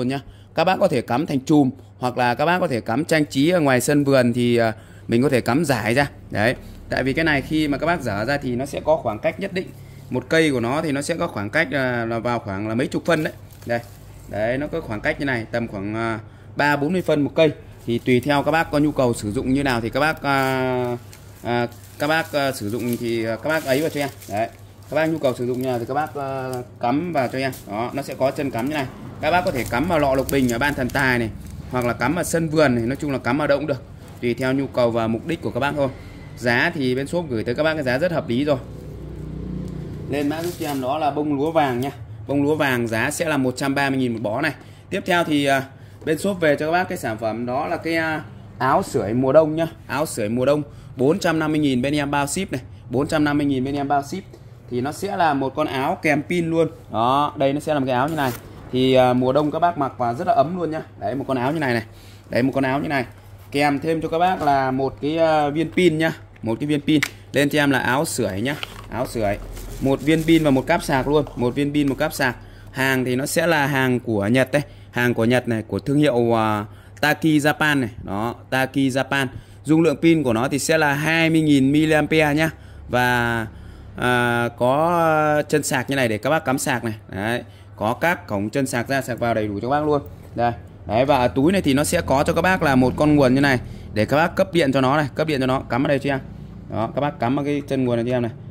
Speaker 1: các bác có thể cắm thành chùm, hoặc là các bác có thể cắm trang trí ở ngoài sân vườn thì mình có thể cắm rải ra. Đấy, tại vì cái này khi mà các bác dở ra thì nó sẽ có khoảng cách nhất định. Một cây của nó thì nó sẽ có khoảng cách là vào khoảng là mấy chục phân đấy. Đây. Đấy, nó có khoảng cách như này, tầm khoảng ba bốn mươi phân một cây. Thì tùy theo các bác có nhu cầu sử dụng như nào thì các bác à, à, các bác à, sử dụng thì các bác ấy vào cho em. Đấy. Các bác nhu cầu sử dụng như nào thì các bác à, cắm vào cho em. Đó, nó sẽ có chân cắm như này. Các bác có thể cắm vào lọ lục bình ở ban thần tài này, hoặc là cắm vào sân vườn này, nói chung là cắm vào đâu cũng được. Tùy theo nhu cầu và mục đích của các bác thôi. Giá thì bên shop gửi tới các bác cái giá rất hợp lý rồi. Lên mã giúp cho em đó là bông lúa vàng nha. Bông lúa vàng giá sẽ là một trăm ba mươi nghìn một bó này. Tiếp theo thì uh, bên shop về cho các bác cái sản phẩm đó là cái uh, áo sưởi mùa đông nhá. Áo sưởi mùa đông bốn trăm năm mươi nghìn bên em bao ship này. bốn trăm năm mươi nghìn bên em bao ship. Thì nó sẽ là một con áo kèm pin luôn. Đó, đây nó sẽ là một cái áo như này. Thì uh, mùa đông các bác mặc vào rất là ấm luôn nhá. Đấy, một con áo như này này. Đấy, một con áo như này. Kèm thêm cho các bác là một cái uh, viên pin nhá. Một cái viên pin. Lên cho em là áo sưởi nhá. Áo sưởi. Một viên pin và một cáp sạc luôn. Một viên pin, một cáp sạc. Hàng thì nó sẽ là hàng của Nhật đấy. Hàng của Nhật này, của thương hiệu uh, Taki Japan này. Đó, Taki Japan. Dung lượng pin của nó thì sẽ là hai mươi nghìn mi li am pe nhá. Và uh, có chân sạc như này để các bác cắm sạc này. Đấy. Có các cổng chân sạc ra sạc vào đầy đủ cho các bác luôn. Đây. Đấy, và ở túi này thì nó sẽ có cho các bác là một con nguồn như này để các bác cấp điện cho nó này, cấp điện cho nó, cắm vào đây cho em. Đó, các bác cắm vào cái chân nguồn này cho em này.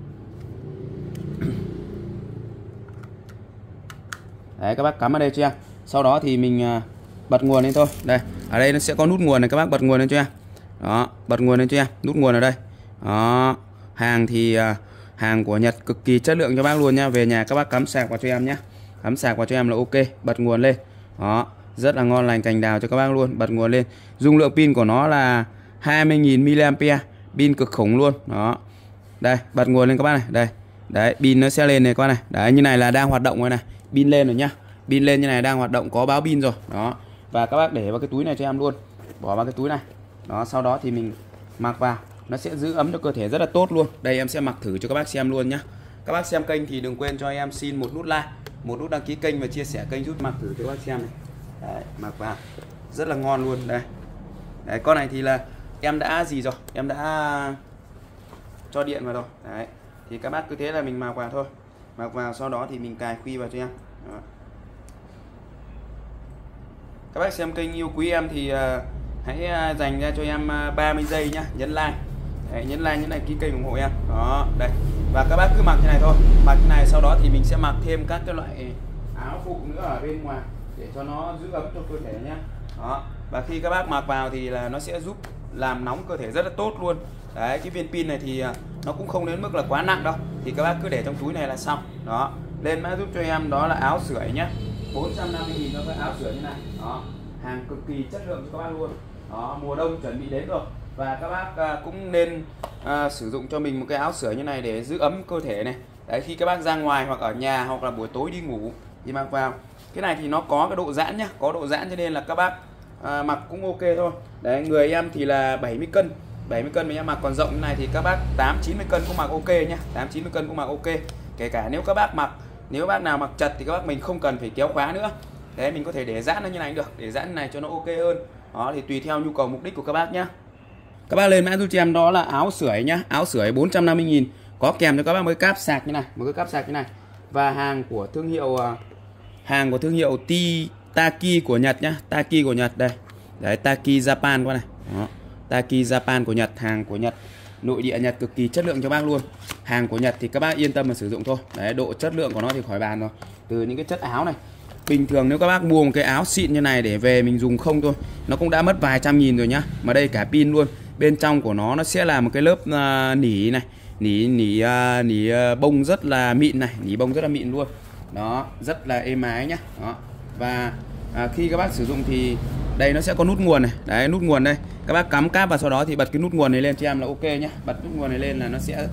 Speaker 1: Đấy, các bác cắm vào đây cho em. Sau đó thì mình uh, bật nguồn lên thôi. Đây, ở đây nó sẽ có nút nguồn này, các bác bật nguồn lên cho em. Đó, bật nguồn lên cho em, nút nguồn ở đây. Đó, hàng thì uh, hàng của Nhật cực kỳ chất lượng cho bác luôn nha. Về nhà các bác cắm sạc vào cho em nhé. Cắm sạc vào cho em là ok, bật nguồn lên. Đó, rất là ngon lành cành đào cho các bác luôn, bật nguồn lên. Dung lượng pin của nó là hai mươi nghìn mi li am pe, pin cực khủng luôn. Đó. Đây, bật nguồn lên các bác này, đây. Đấy, pin nó sẽ lên này các bác này. Đấy, như này là đang hoạt động rồi này. Pin lên rồi nhá. Pin lên như này đang hoạt động, có báo pin rồi. Đó. Và các bác để vào cái túi này cho em luôn. Bỏ vào cái túi này. Đó, sau đó thì mình mặc vào, nó sẽ giữ ấm cho cơ thể rất là tốt luôn. Đây em sẽ mặc thử cho các bác xem luôn nhá. Các bác xem kênh thì đừng quên cho em xin một nút like, một nút đăng ký kênh và chia sẻ kênh giúp mặc thử cho các bác xem này. Đấy, mặc vào rất là ngon luôn đây. Đấy, con này thì là em đã gì rồi, em đã cho điện vào rồi. Đấy, thì các bác cứ thế là mình mặc vào thôi, mặc vào sau đó thì mình cài khuy vào cho em. Đó. Các bác xem kênh yêu quý em thì uh, hãy uh, dành ra cho em uh, ba mươi giây nhá, nhấn like. Đấy, nhấn like, nhấn đăng ký kênh ủng hộ em. Đó, đây. Và các bác cứ mặc như này thôi, mặc như này sau đó thì mình sẽ mặc thêm các cái loại áo phụ nữa ở bên ngoài để cho nó giữ ấm cho cơ thể nhé. Đó. Và khi các bác mặc vào thì là nó sẽ giúp làm nóng cơ thể rất là tốt luôn. Đấy, cái viên pin này thì nó cũng không đến mức là quá nặng đâu. Thì các bác cứ để trong túi này là xong. Đó. Lên mã giúp cho em đó là áo sưởi nhé. bốn trăm năm mươi nghìn cho cái áo sưởi như này. Đó. Hàng cực kỳ chất lượng cho các bác luôn. Đó, mùa đông chuẩn bị đến rồi. Và các bác cũng nên à, sử dụng cho mình một cái áo sưởi như này để giữ ấm cơ thể này. Đấy, khi các bác ra ngoài hoặc ở nhà hoặc là buổi tối đi ngủ thì mặc vào. Cái này thì nó có cái độ giãn nhá, có độ giãn cho nên là các bác à, mặc cũng ok thôi. Đấy, người em thì là bảy mươi cân, bảy mươi cân mà em mặc còn rộng như này thì các bác tám chín mươi cân cũng mặc ok nhá, tám chín mươi cân cũng mặc ok. Kể cả nếu các bác mặc, nếu bác nào mặc chật thì các bác mình không cần phải kéo khóa nữa. Đấy, mình có thể để giãn nó như này được, để giãn như này cho nó ok hơn. Đó, thì tùy theo nhu cầu mục đích của các bác nhá. Các bác lên mã giúp cho em đó là áo sưởi nhá, áo sưởi bốn trăm năm mươi nghìn, có kèm cho các bác một cái cáp sạc như này, một cái cáp sạc như này. Và hàng của thương hiệu hàng của thương hiệu Taki của Nhật nhá, Taki của Nhật đây. Đấy, Taki Japan qua này. Đó. Taki Japan của Nhật, hàng của Nhật, nội địa Nhật cực kỳ chất lượng cho bác luôn. Hàng của Nhật thì các bác yên tâm mà sử dụng thôi. Đấy, độ chất lượng của nó thì khỏi bàn rồi. Từ những cái chất áo này, bình thường nếu các bác mua một cái áo xịn như này để về mình dùng không thôi, nó cũng đã mất vài trăm nghìn rồi nhá. Mà đây cả pin luôn. Bên trong của nó nó sẽ là một cái lớp uh, nỉ này, nỉ nỉ uh, nỉ uh, bông rất là mịn này, nỉ bông rất là mịn luôn. Đó, rất là êm ái nhá. Đó. Và à, khi các bác sử dụng thì đây nó sẽ có nút nguồn này. Đấy, nút nguồn đây. Các bác cắm cáp vào sau đó thì bật cái nút nguồn này lên cho em là ok nhá. Bật nút nguồn này lên là nó sẽ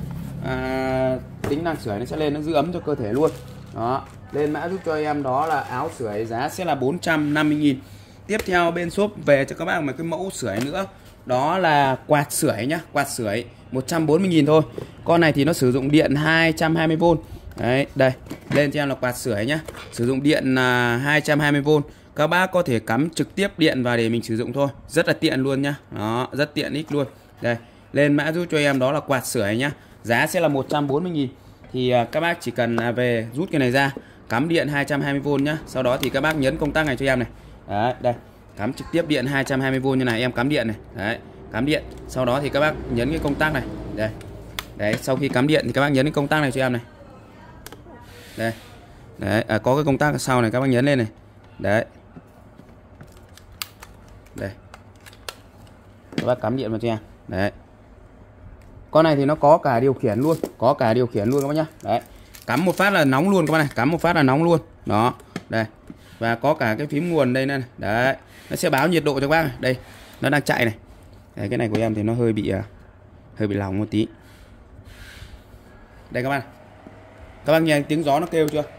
Speaker 1: à, tính năng sưởi nó sẽ lên, nó giữ ấm cho cơ thể luôn. Đó. Lên mã giúp cho em đó là áo sưởi, giá sẽ là bốn trăm năm mươi nghìn. Tiếp theo bên shop về cho các bác một cái mẫu sưởi nữa. Đó là quạt sưởi nhá, quạt sưởi một trăm bốn mươi nghìn thôi. Con này thì nó sử dụng điện hai trăm hai mươi vôn. Đấy, đây, lên cho em là quạt sưởi nhá. Sử dụng điện uh, hai trăm hai mươi vôn. các bác có thể cắm trực tiếp điện vào để mình sử dụng thôi, rất là tiện luôn nhá. Đó, rất tiện ích luôn. Đây, lên mã giúp cho em đó là quạt sưởi nhá. Giá sẽ là một trăm bốn mươi nghìn. Thì các bác chỉ cần về rút cái này ra, cắm điện hai trăm hai mươi vôn nhá. Sau đó thì các bác nhấn công tắc này cho em này. Đấy, đây, cắm trực tiếp điện hai trăm hai mươi vôn như này, em cắm điện này. Đấy, cắm điện. Sau đó thì các bác nhấn cái công tắc này. Đây. Đấy, sau khi cắm điện thì các bác nhấn cái công tắc này cho em này. Đây. Đấy, à, có cái công tắc sau này các bác nhấn lên này. Đấy. Đây. Các bác cắm điện vào cho em. Đấy. Con này thì nó có cả điều khiển luôn, có cả điều khiển luôn các bác nhá. Đấy. Cắm một phát là nóng luôn các bác này, cắm một phát là nóng luôn. Đó. Đây. Và có cả cái phím nguồn đây này. Đấy. Nó sẽ báo nhiệt độ cho các bác này. Đây. Nó đang chạy này. Đấy, cái này của em thì nó hơi bị uh, hơi bị lỏng một tí. Đây các bác này. Các bác nghe tiếng gió nó kêu chưa?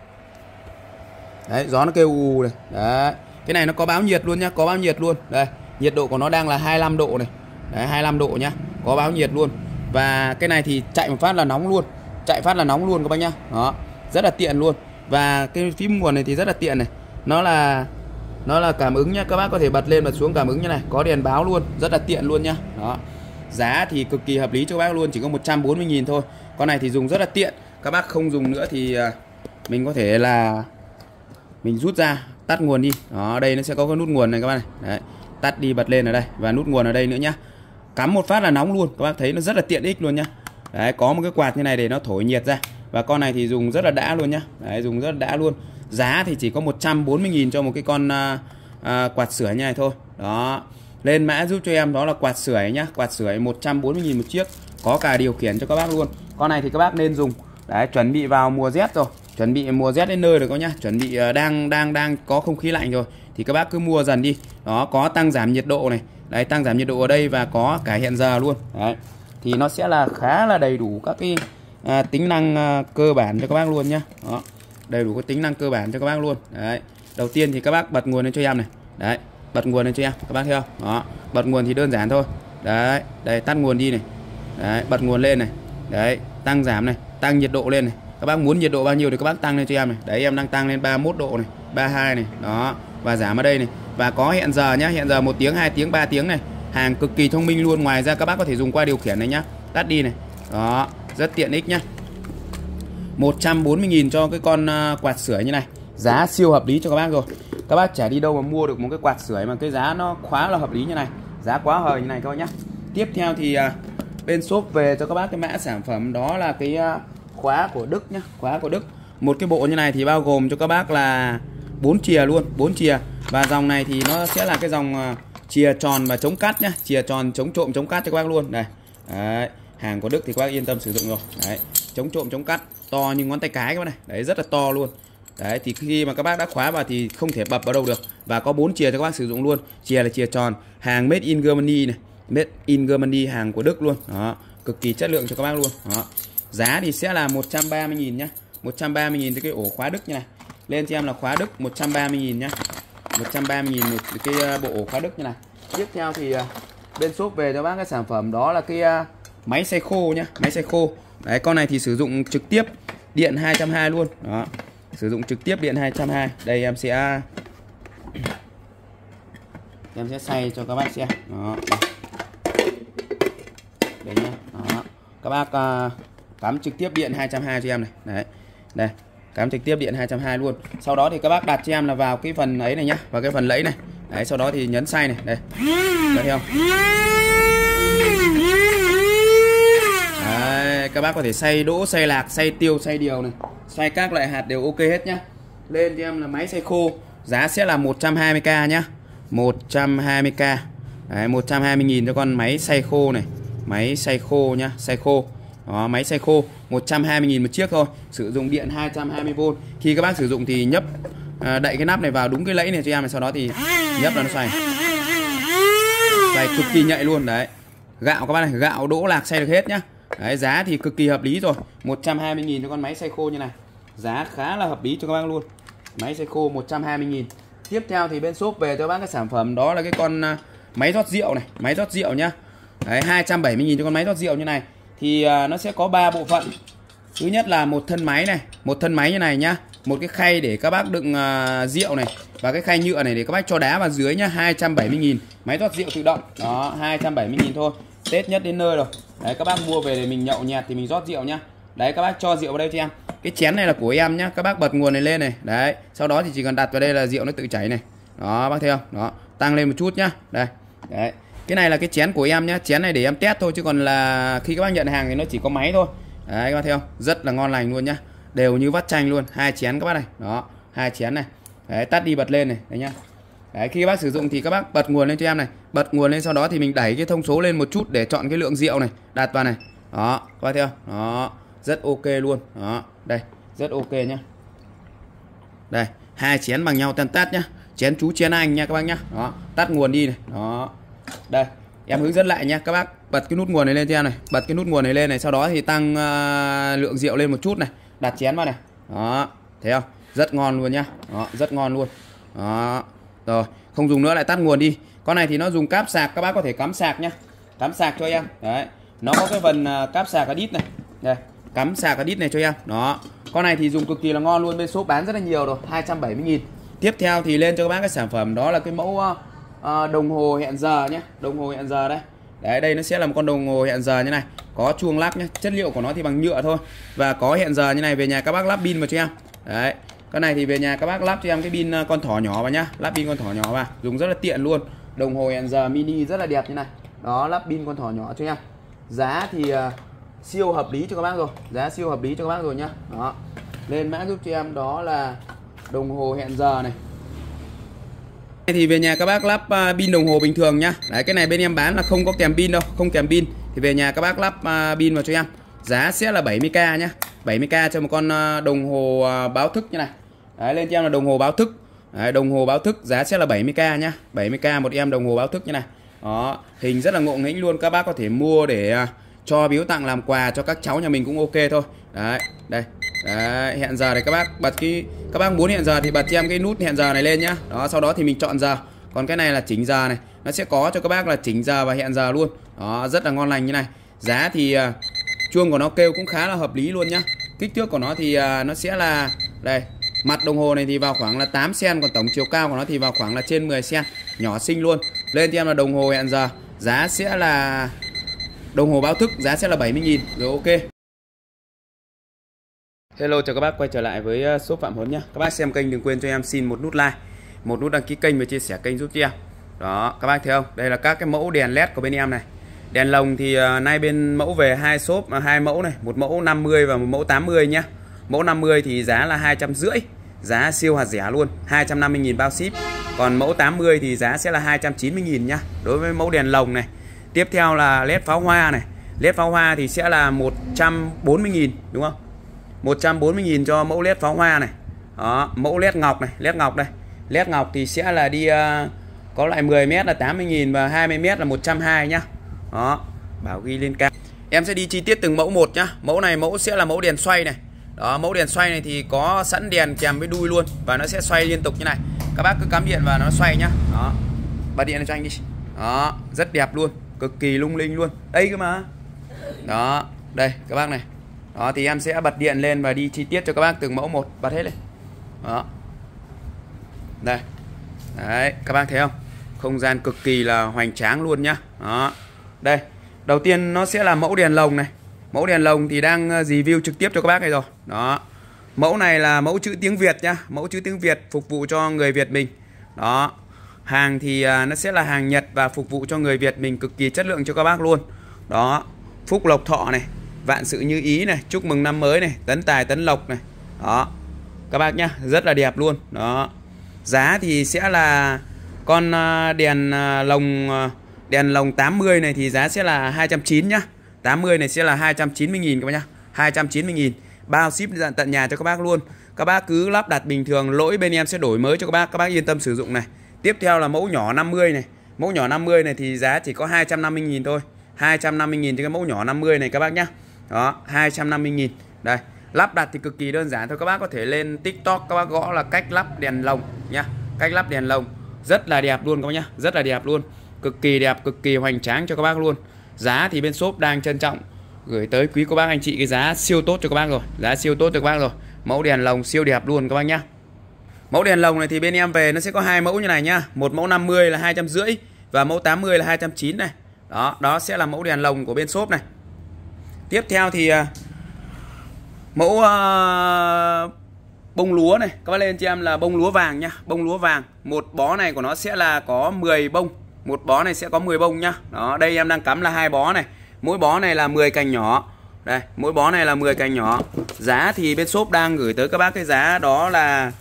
Speaker 1: Đấy, gió nó kêu ù này. Đấy. Cái này nó có báo nhiệt luôn nhá, có báo nhiệt luôn. Đây, nhiệt độ của nó đang là hai mươi lăm độ này. Đấy, hai mươi lăm độ nhá. Có báo nhiệt luôn. Và cái này thì chạy một phát là nóng luôn. Chạy phát là nóng luôn các bác nhá. Đó, rất là tiện luôn. Và cái phím nguồn này thì rất là tiện này. Nó là nó là cảm ứng nhá, các bác có thể bật lên bật xuống cảm ứng như này, có đèn báo luôn, rất là tiện luôn nhá. Đó. Giá thì cực kỳ hợp lý cho các bác luôn, chỉ có một trăm bốn mươi nghìn thôi. Con này thì dùng rất là tiện. Các bác không dùng nữa thì mình có thể là mình rút ra, tắt nguồn đi. Đó, đây nó sẽ có cái nút nguồn này các bác này. Đấy, tắt đi bật lên ở đây và nút nguồn ở đây nữa nhá. Cắm một phát là nóng luôn, các bác thấy nó rất là tiện ích luôn nhá. Đấy, có một cái quạt như này để nó thổi nhiệt ra. Và con này thì dùng rất là đã luôn nhá. Đấy, dùng rất là đã luôn. Giá thì chỉ có một trăm bốn mươi nghìn cho một cái con uh, uh, quạt sưởi như này thôi. Đó. Lên mã giúp cho em đó là quạt sưởi nhá, quạt sưởi một trăm bốn mươi nghìn một chiếc, có cả điều khiển cho các bác luôn. Con này thì các bác nên dùng. Đấy, chuẩn bị vào mùa rét rồi, chuẩn bị mùa rét đến nơi rồi các nhá, chuẩn bị uh, đang đang đang có không khí lạnh rồi thì các bác cứ mua dần đi. Đó, có tăng giảm nhiệt độ này. Đấy, tăng giảm nhiệt độ ở đây và có cả hẹn giờ luôn. Đấy. Thì nó sẽ là khá là đầy đủ các cái uh, tính năng uh, cơ bản cho các bác luôn nhá. Đó. Đầy đủ các tính năng cơ bản cho các bác luôn. Đấy. Đầu tiên thì các bác bật nguồn lên cho em này. Đấy, bật nguồn lên cho em, các bác thấy không? Đó, bật nguồn thì đơn giản thôi. Đấy, đây tắt nguồn đi này. Đấy, bật nguồn lên này. Đấy, tăng giảm này, tăng nhiệt độ lên này. Các bác muốn nhiệt độ bao nhiêu thì các bác tăng lên cho em này. Đấy, em đang tăng lên ba mươi mốt độ này, ba mươi hai này. Đó, và giảm ở đây này. Và có hẹn giờ nhá, hẹn giờ một tiếng, hai tiếng, ba tiếng này. Hàng cực kỳ thông minh luôn. Ngoài ra các bác có thể dùng qua điều khiển này nhá. Tắt đi này. Đó, rất tiện ích nhá. một trăm bốn mươi nghìn cho cái con uh, quạt sưởi như này. Giá siêu hợp lý cho các bác rồi. Các bác chả đi đâu mà mua được một cái quạt sưởi mà cái giá nó khá là hợp lý như này. Giá quá hời như này các bác nhá. Tiếp theo thì uh, bên shop về cho các bác cái mã sản phẩm đó là cái uh, khóa của Đức nhá, khóa của Đức. Một cái bộ như này thì bao gồm cho các bác là bốn chìa luôn, bốn chìa. Và dòng này thì nó sẽ là cái dòng uh, chìa tròn và chống cắt nhá, chìa tròn chống trộm chống cắt cho các bác luôn. Đây. Đấy, hàng của Đức thì các bác yên tâm sử dụng rồi. Đấy, chống trộm chống cắt, to như ngón tay cái các bác này. Đấy, rất là to luôn. Đấy, thì khi mà các bác đã khóa vào thì không thể bập vào đâu được. Và có bốn chìa cho các bác sử dụng luôn. Chìa là chìa tròn, hàng made in Germany này, made in Germany, hàng của Đức luôn. Đó, cực kỳ chất lượng cho các bác luôn. Đó. Giá thì sẽ là một trăm ba mươi nghìn nhá. một trăm ba mươi nghìn cái ổ khóa Đức như này. Lên cho em là khóa Đức một trăm ba mươi nghìn nhá. một trăm ba mươi nghìn một cái bộ ổ khóa Đức như này. Tiếp theo thì bên shop về cho bác cái sản phẩm đó là cái máy xay khô nhá, máy xay khô. Đấy, con này thì sử dụng trực tiếp điện hai trăm hai mươi luôn. Đó. Sử dụng trực tiếp điện hai trăm hai mươi. Đây em sẽ em sẽ xay cho các bác xem. Đó. Đấy nhá. Đó. Các bác uh, cắm trực tiếp điện hai trăm hai mươi cho em này. Đấy. Đây, cắm trực tiếp điện hai trăm hai mươi luôn. Sau đó thì các bác đặt cho em là vào cái phần ấy này nhá, vào cái phần lẫy này. Đấy, sau đó thì nhấn xay này, đây. Đấy không? Đấy, các bác có thể xay đỗ, xay lạc, xay tiêu, xay điều này, xay các loại hạt đều ok hết nhá. Lên cho em là máy xay khô, giá sẽ là một trăm hai mươi k nhá. một trăm hai mươi k. Đấy, một trăm hai mươi nghìn cho con máy xay khô này. Máy xay khô nhá, xay khô. Đó, máy xay khô một trăm hai mươi nghìn một chiếc thôi. Sử dụng điện hai trăm hai mươi vôn. Khi các bác sử dụng thì nhấp à, đậy cái nắp này vào đúng cái lẫy này cho em này, sau đó thì nhấp là nó xoay. Xoay cực kỳ nhạy luôn đấy. Gạo các bác này, gạo đỗ lạc xay được hết nhá. Đấy, giá thì cực kỳ hợp lý rồi. một trăm hai mươi nghìn cho con máy xay khô như này. Giá khá là hợp lý cho các bác luôn. Máy xay khô một trăm hai mươi nghìn. Tiếp theo thì bên shop về cho bác cái sản phẩm đó là cái con uh, máy rót rượu này, máy rót rượu nhá. Đấy, hai trăm bảy mươi nghìn cho con máy rót rượu như này. Thì uh, nó sẽ có ba bộ phận. Thứ nhất là một thân máy này, một thân máy như này nhá. Một cái khay để các bác đựng uh, rượu này. Và cái khay nhựa này để các bác cho đá vào dưới nhá, hai trăm bảy mươi nghìn. Máy rót rượu tự động. Đó, hai trăm bảy mươi nghìn thôi. Tết nhất đến nơi rồi. Đấy, các bác mua về để mình nhậu nhẹt thì mình rót rượu nhá. Đấy, các bác cho rượu vào đây cho em. Cái chén này là của em nhá. Các bác bật nguồn này lên này. Đấy, sau đó thì chỉ cần đặt vào đây là rượu nó tự chảy này. Đó, bác thấy không? Đó, tăng lên một chút nhá. Đây. Đấy. Cái này là cái chén của em nhá. Chén này để em test thôi chứ còn là khi các bác nhận hàng thì nó chỉ có máy thôi. Đấy, các bác thấy không? Rất là ngon lành luôn nhá. Đều như vắt chanh luôn. Hai chén các bác này. Đó, hai chén này. Đấy, tắt đi bật lên này, đấy nhá. Đấy, khi các bác sử dụng thì các bác bật nguồn lên cho em này, bật nguồn lên sau đó thì mình đẩy cái thông số lên một chút để chọn cái lượng rượu này, đặt vào này. Đó, các bác thấy không? Đó, rất ok luôn. Đó, đây, rất ok nhá. Đây, hai chén bằng nhau tan tắt nhá. Chén chú chén anh nha các bác nhá. Đó, tắt nguồn đi này. Đó. Đây, em hướng dẫn lại nha các bác, bật cái nút nguồn này lên cho em này, bật cái nút nguồn này lên này, sau đó thì tăng uh, lượng rượu lên một chút này, đặt chén vào này. Đó, thấy không? Rất ngon luôn nhá. Đó, rất ngon luôn. Đó. Rồi, không dùng nữa lại tắt nguồn đi. Con này thì nó dùng cáp sạc, các bác có thể cắm sạc nhá. Cắm sạc cho em. Đấy. Nó có cái phần cáp sạc ở đít này. Đây, cắm sạc ở đít này cho em. Đó. Con này thì dùng cực kỳ là ngon luôn, bên shop bán rất là nhiều rồi, hai trăm bảy mươi nghìn. Tiếp theo thì lên cho các bác cái sản phẩm đó là cái mẫu uh, đồng hồ hẹn giờ nhé. Đồng hồ hẹn giờ đây. Đấy, đây nó sẽ là một con đồng hồ hẹn giờ như này, có chuông lắc nhé. Chất liệu của nó thì bằng nhựa thôi. Và có hẹn giờ như này, về nhà các bác lắp pin vào cho em. Đấy. Cái này thì về nhà các bác lắp cho em cái pin con thỏ nhỏ vào nhá, lắp pin con thỏ nhỏ vào, dùng rất là tiện luôn. Đồng hồ hẹn giờ mini rất là đẹp như này. Đó, lắp pin con thỏ nhỏ cho em. Giá thì uh, siêu hợp lý cho các bác rồi, giá siêu hợp lý cho các bác rồi nhá. Đó. Lên mã giúp cho em đó là đồng hồ hẹn giờ này. Thì về nhà các bác lắp uh, pin đồng hồ bình thường nhá. Đấy, cái này bên em bán là không có kèm pin đâu, không kèm pin. Thì về nhà các bác lắp uh, pin vào cho em. Giá sẽ là bảy mươi k nhá. bảy mươi k cho một con uh, đồng hồ uh, báo thức như này. Đấy, lên cho em là đồng hồ báo thức. Đấy, đồng hồ báo thức giá sẽ là bảy mươi k nhá. bảy mươi k một em đồng hồ báo thức như này. Đó, hình rất là ngộ nghĩnh luôn, các bác có thể mua để uh, cho biếu tặng làm quà cho các cháu nhà mình cũng ok thôi. Đấy, đây. Đấy, hẹn giờ này các bác bật cái, các bác muốn hẹn giờ thì bật cho em cái nút hẹn giờ này lên nhá. Đó, sau đó thì mình chọn giờ. Còn cái này là chỉnh giờ này, nó sẽ có cho các bác là chỉnh giờ và hẹn giờ luôn. Đó, rất là ngon lành như này. Giá thì uh, chuông của nó kêu cũng khá là hợp lý luôn nhá. Kích thước của nó thì uh, nó sẽ là đây, mặt đồng hồ này thì vào khoảng là tám xăng-ti-mét, còn tổng chiều cao của nó thì vào khoảng là trên mười xăng-ti-mét, nhỏ xinh luôn. Lên cho em là đồng hồ hẹn giờ, giá sẽ là đồng hồ báo thức, giá sẽ là bảy mươi nghìn rồi, ok. Hello, chào các bác quay trở lại với shop Phạm Huấn nhá. Các bác xem kênh đừng quên cho em xin một nút like, một nút đăng ký kênh và chia sẻ kênh giúp cho em. Đó, các bác thấy không? Đây là các cái mẫu đèn led của bên em này. Đèn lồng thì uh, nay bên mẫu về hai shop, uh, hai mẫu này, một mẫu năm mươi và một mẫu tám mươi nhá. Mẫu năm mươi thì giá là hai trăm rưỡi, giá siêu hạt rẻ luôn, hai trăm năm mươi nghìn bao ship. Còn mẫu tám mươi thì giá sẽ là hai trăm chín mươi nghìn nhá. Đối với mẫu đèn lồng này. Tiếp theo là led pháo hoa này. Led pháo hoa thì sẽ là một trăm bốn mươi nghìn đúng không? một trăm bốn mươi nghìn cho mẫu led pháo hoa này. Đó, mẫu led ngọc này, led ngọc đây. Led ngọc thì sẽ là đi uh, có loại mười mét là tám mươi nghìn và hai mươi mét là một trăm hai mươi nhá. Đó, bảo ghi lên cao. Em sẽ đi chi tiết từng mẫu một nhá. Mẫu này mẫu sẽ là mẫu đèn xoay này. Đó, mẫu đèn xoay này thì có sẵn đèn kèm với đuôi luôn và nó sẽ xoay liên tục như này. Các bác cứ cắm điện vào nó xoay nhá. Đó. Bật điện cho anh đi. Đó, rất đẹp luôn, cực kỳ lung linh luôn. Đây cơ mà. Đó, đây các bác này. Đó thì em sẽ bật điện lên và đi chi tiết cho các bác từng mẫu một, bật hết lên. Đó. Đây. Đấy, các bác thấy không? Không gian cực kỳ là hoành tráng luôn nhá. Đó. Đây. Đầu tiên nó sẽ là mẫu đèn lồng này. Mẫu đèn lồng thì đang review trực tiếp cho các bác này rồi. Đó. Mẫu này là mẫu chữ tiếng Việt nhá, mẫu chữ tiếng Việt phục vụ cho người Việt mình. Đó. Hàng thì nó sẽ là hàng Nhật và phục vụ cho người Việt mình, cực kỳ chất lượng cho các bác luôn. Đó. Phúc lộc thọ này, vạn sự như ý này, chúc mừng năm mới này, tấn tài tấn lộc này. Đó. Các bác nhá, rất là đẹp luôn. Đó. Giá thì sẽ là con đèn lồng đèn lồng tám mươi này thì giá sẽ là hai trăm chín mươi nhá. tám mươi này sẽ là hai trăm chín mươi nghìn các bác nhá. hai trăm chín mươi nghìn. Bao ship tận nhà cho các bác luôn. Các bác cứ lắp đặt bình thường, lỗi bên em sẽ đổi mới cho các bác, các bác yên tâm sử dụng này. Tiếp theo là mẫu nhỏ năm mươi này. Mẫu nhỏ năm mươi này thì giá chỉ có hai trăm năm mươi nghìn thôi. hai trăm năm mươi nghìn cho cái mẫu nhỏ năm mươi này các bác nhá. Đó, hai trăm năm mươi nghìn. Đây, lắp đặt thì cực kỳ đơn giản thôi, các bác có thể lên TikTok các bác gõ là cách lắp đèn lồng nhá. Cách lắp đèn lồng rất là đẹp luôn các bác nhá, rất là đẹp luôn. Cực kỳ đẹp, cực kỳ hoành tráng cho các bác luôn. Giá thì bên shop đang trân trọng gửi tới quý cô bác anh chị cái giá siêu tốt cho các bác rồi, giá siêu tốt cho các bác rồi. Mẫu đèn lồng siêu đẹp luôn các bác nhá. Mẫu đèn lồng này thì bên em về nó sẽ có hai mẫu như này nhá. Một mẫu năm mươi là hai trăm rưỡi và mẫu tám mươi là hai trăm chín mươi này. Đó, đó sẽ là mẫu đèn lồng của bên shop này. Tiếp theo thì uh, mẫu uh, bông lúa này, các bác lên cho em là bông lúa vàng nhá, bông lúa vàng. Một bó này của nó sẽ là có mười bông. Một bó này sẽ có mười bông nhá. Đó, đây em đang cắm là hai bó này. Mỗi bó này là mười cành nhỏ. Đây, mỗi bó này là mười cành nhỏ. Giá thì bên shop đang gửi tới các bác cái giá đó là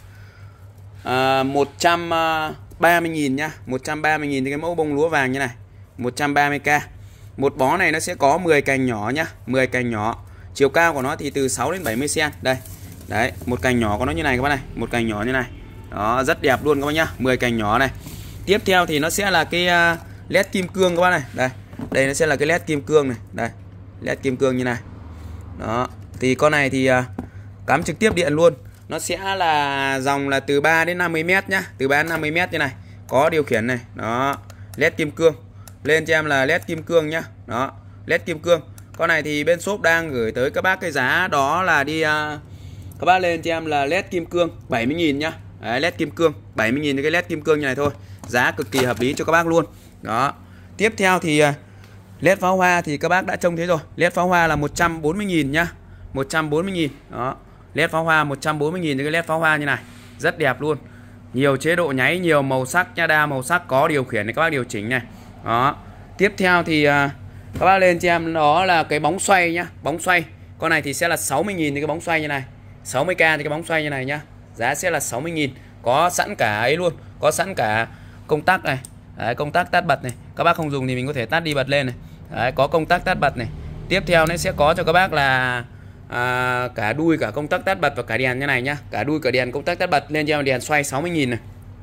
Speaker 1: uh, một trăm ba mươi nghìn nhá, một trăm ba mươi nghìn thì cái mẫu bông lúa vàng như này, một trăm ba mươi k. Một bó này nó sẽ có mười cành nhỏ nhá, mười cành nhỏ. Chiều cao của nó thì từ sáu đến bảy mươi xăng-ti-mét. Đây. Đấy, một cành nhỏ của nó như này các bác này, một cành nhỏ như này. Đó, rất đẹp luôn các bác nhá, mười cành nhỏ này. Tiếp theo thì nó sẽ là cái uh, led kim cương các bác này. Đây. Đây nó sẽ là cái led kim cương này, đây. Led kim cương như này. Đó, thì con này thì uh, cắm trực tiếp điện luôn. Nó sẽ là dòng là từ ba đến năm mươi mét nhá, từ ba đến năm mươi mét như này. Có điều khiển này, đó, led kim cương. Lên cho em là led kim cương nhá. Đó, led kim cương. Con này thì bên shop đang gửi tới các bác cái giá đó là đi uh, các bác lên cho em là led kim cương bảy mươi nghìn nhá. Đấy, led kim cương bảy mươi nghìn thì cái led kim cương như này thôi. Giá cực kỳ hợp lý cho các bác luôn. Đó. Tiếp theo thì uh, led pháo hoa thì các bác đã trông thấy rồi. Led pháo hoa là một trăm bốn mươi nghìn nhá. một trăm bốn mươi nghìn. Đó. Led pháo hoa một trăm bốn mươi nghìn thì cái led pháo hoa như này. Rất đẹp luôn. Nhiều chế độ nháy, nhiều màu sắc nha, đa màu sắc, có điều khiển để các bác điều chỉnh này. Đó. Tiếp theo thì uh, các bác lên cho em đó là cái bóng xoay nhá, bóng xoay. Con này thì sẽ là sáu mươi nghìn thì cái bóng xoay như này. sáu mươi k thì cái bóng xoay như này nhá. Giá sẽ là sáu mươi nghìn. Có sẵn cả ấy luôn, có sẵn cả công tắc này. Đấy, công tắc tắt bật này. Các bác không dùng thì mình có thể tắt đi bật lên này. Đấy, có công tắc tắt bật này. Tiếp theo nó sẽ có cho các bác là à, cả đuôi, cả công tắc tắt bật và cả đèn như này nhá. Cả đuôi, cả đèn, công tắc tắt bật. Lên cho em đèn xoay sáu mươi nghìn này.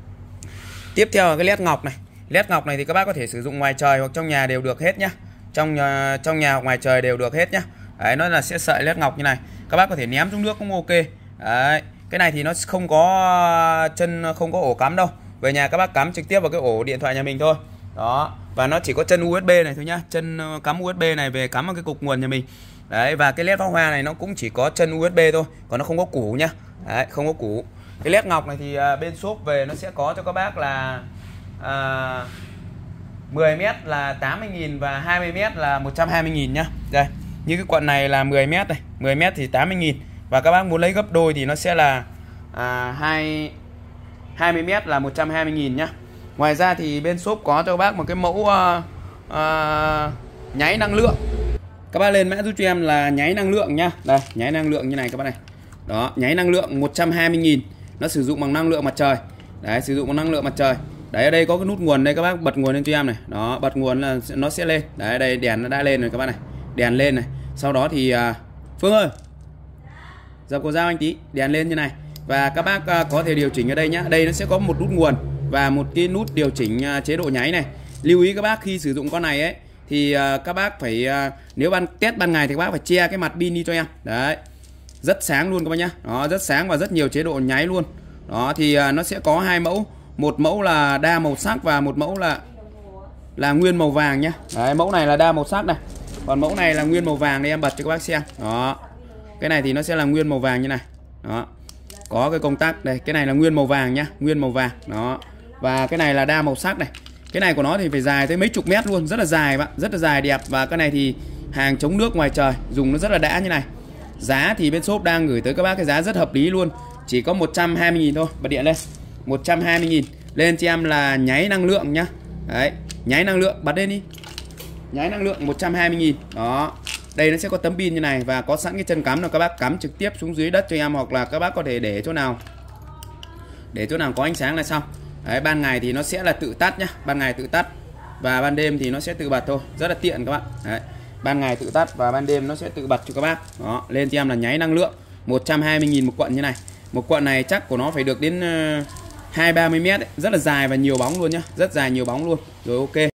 Speaker 1: Tiếp theo là cái led ngọc này. Led ngọc này thì các bác có thể sử dụng ngoài trời hoặc trong nhà đều được hết nhá. Trong uh, trong nhà hoặc ngoài trời đều được hết nhá. Đấy, nó là sẽ sợi led ngọc như này. Các bác có thể ném xuống nước cũng ok. Đấy, cái này thì nó không có chân, không có ổ cắm đâu. Về nhà các bác cắm trực tiếp vào cái ổ điện thoại nhà mình thôi. Đó, và nó chỉ có chân u ét bê này thôi nhá. Chân cắm u ét bê này về cắm vào cái cục nguồn nhà mình. Đấy, và cái led pháo hoa này nó cũng chỉ có chân u ét bê thôi, còn nó không có củ nhá. Đấy, không có củ. Cái led ngọc này thì uh, bên shop về nó sẽ có cho các bác là uh, mười mét là tám mươi nghìn và hai mươi mét là một trăm hai mươi nghìn nhá. Đây, như cái quận này là mười mét này, mười mét thì tám mươi nghìn. Và các bác muốn lấy gấp đôi thì nó sẽ là à, hai mươi mét là một trăm hai mươi nghìn nhá. Ngoài ra thì bên shop có cho các bác một cái mẫu uh, uh, nháy năng lượng. Các bác lên mã giúp cho em là nháy năng lượng nhá. Đây, nháy năng lượng như này các bác này. Đó, nháy năng lượng một trăm hai mươi nghìn. Nó sử dụng bằng năng lượng mặt trời. Đấy, sử dụng bằng năng lượng mặt trời. Đấy, ở đây có cái nút nguồn đây, các bác bật nguồn lên cho em này. Đó, bật nguồn là nó sẽ lên. Đấy, đây đèn nó đã lên rồi các bác này. Đèn lên này. Sau đó thì uh, Phương ơi, giờ cô giao anh tí, đèn lên như này. Và các bác uh, có thể điều chỉnh ở đây nhá. Đây nó sẽ có một nút nguồn và một cái nút điều chỉnh uh, chế độ nháy này. Lưu ý các bác khi sử dụng con này ấy thì uh, các bác phải uh, nếu ban test ban ngày thì các bác phải che cái mặt pin đi cho em. Đấy, rất sáng luôn các bác nhá. Đó, rất sáng và rất nhiều chế độ nháy luôn. Đó thì uh, nó sẽ có hai mẫu, một mẫu là đa màu sắc và một mẫu là là nguyên màu vàng nhá. Đấy, mẫu này là đa màu sắc này, còn mẫu này là nguyên màu vàng. Đây em bật cho các bác xem. Đó, cái này thì nó sẽ là nguyên màu vàng như này. Đó, có cái công tắc đây, cái này là nguyên màu vàng nhá, nguyên màu vàng. Đó, và cái này là đa màu sắc này. Cái này của nó thì phải dài tới mấy chục mét luôn, rất là dài bạn, rất là dài đẹp. Và cái này thì hàng chống nước ngoài trời, dùng nó rất là đã như này. Giá thì bên shop đang gửi tới các bác cái giá rất hợp lý luôn, chỉ có một trăm hai mươi nghìn thôi. Bật điện lên, một trăm hai mươi nghìn. Lên cho em là nháy năng lượng nhá. Đấy, nháy năng lượng, bật lên đi. Nháy năng lượng một trăm hai mươi nghìn. Đó, đây nó sẽ có tấm pin như này và có sẵn cái chân cắm là các bác cắm trực tiếp xuống dưới đất cho em, hoặc là các bác có thể để chỗ nào để chỗ nào có ánh sáng là xong. Đấy, ban ngày thì nó sẽ là tự tắt nhá, ban ngày tự tắt và ban đêm thì nó sẽ tự bật thôi, rất là tiện các bạn. Đấy, ban ngày tự tắt và ban đêm nó sẽ tự bật cho các bác. Đó, lên cho em là nháy năng lượng một trăm hai mươi nghìn một quận như này. Một quận này chắc của nó phải được đến uh, hai ba mươi mét ấy. Rất là dài và nhiều bóng luôn nhá, rất dài nhiều bóng luôn. Rồi ok.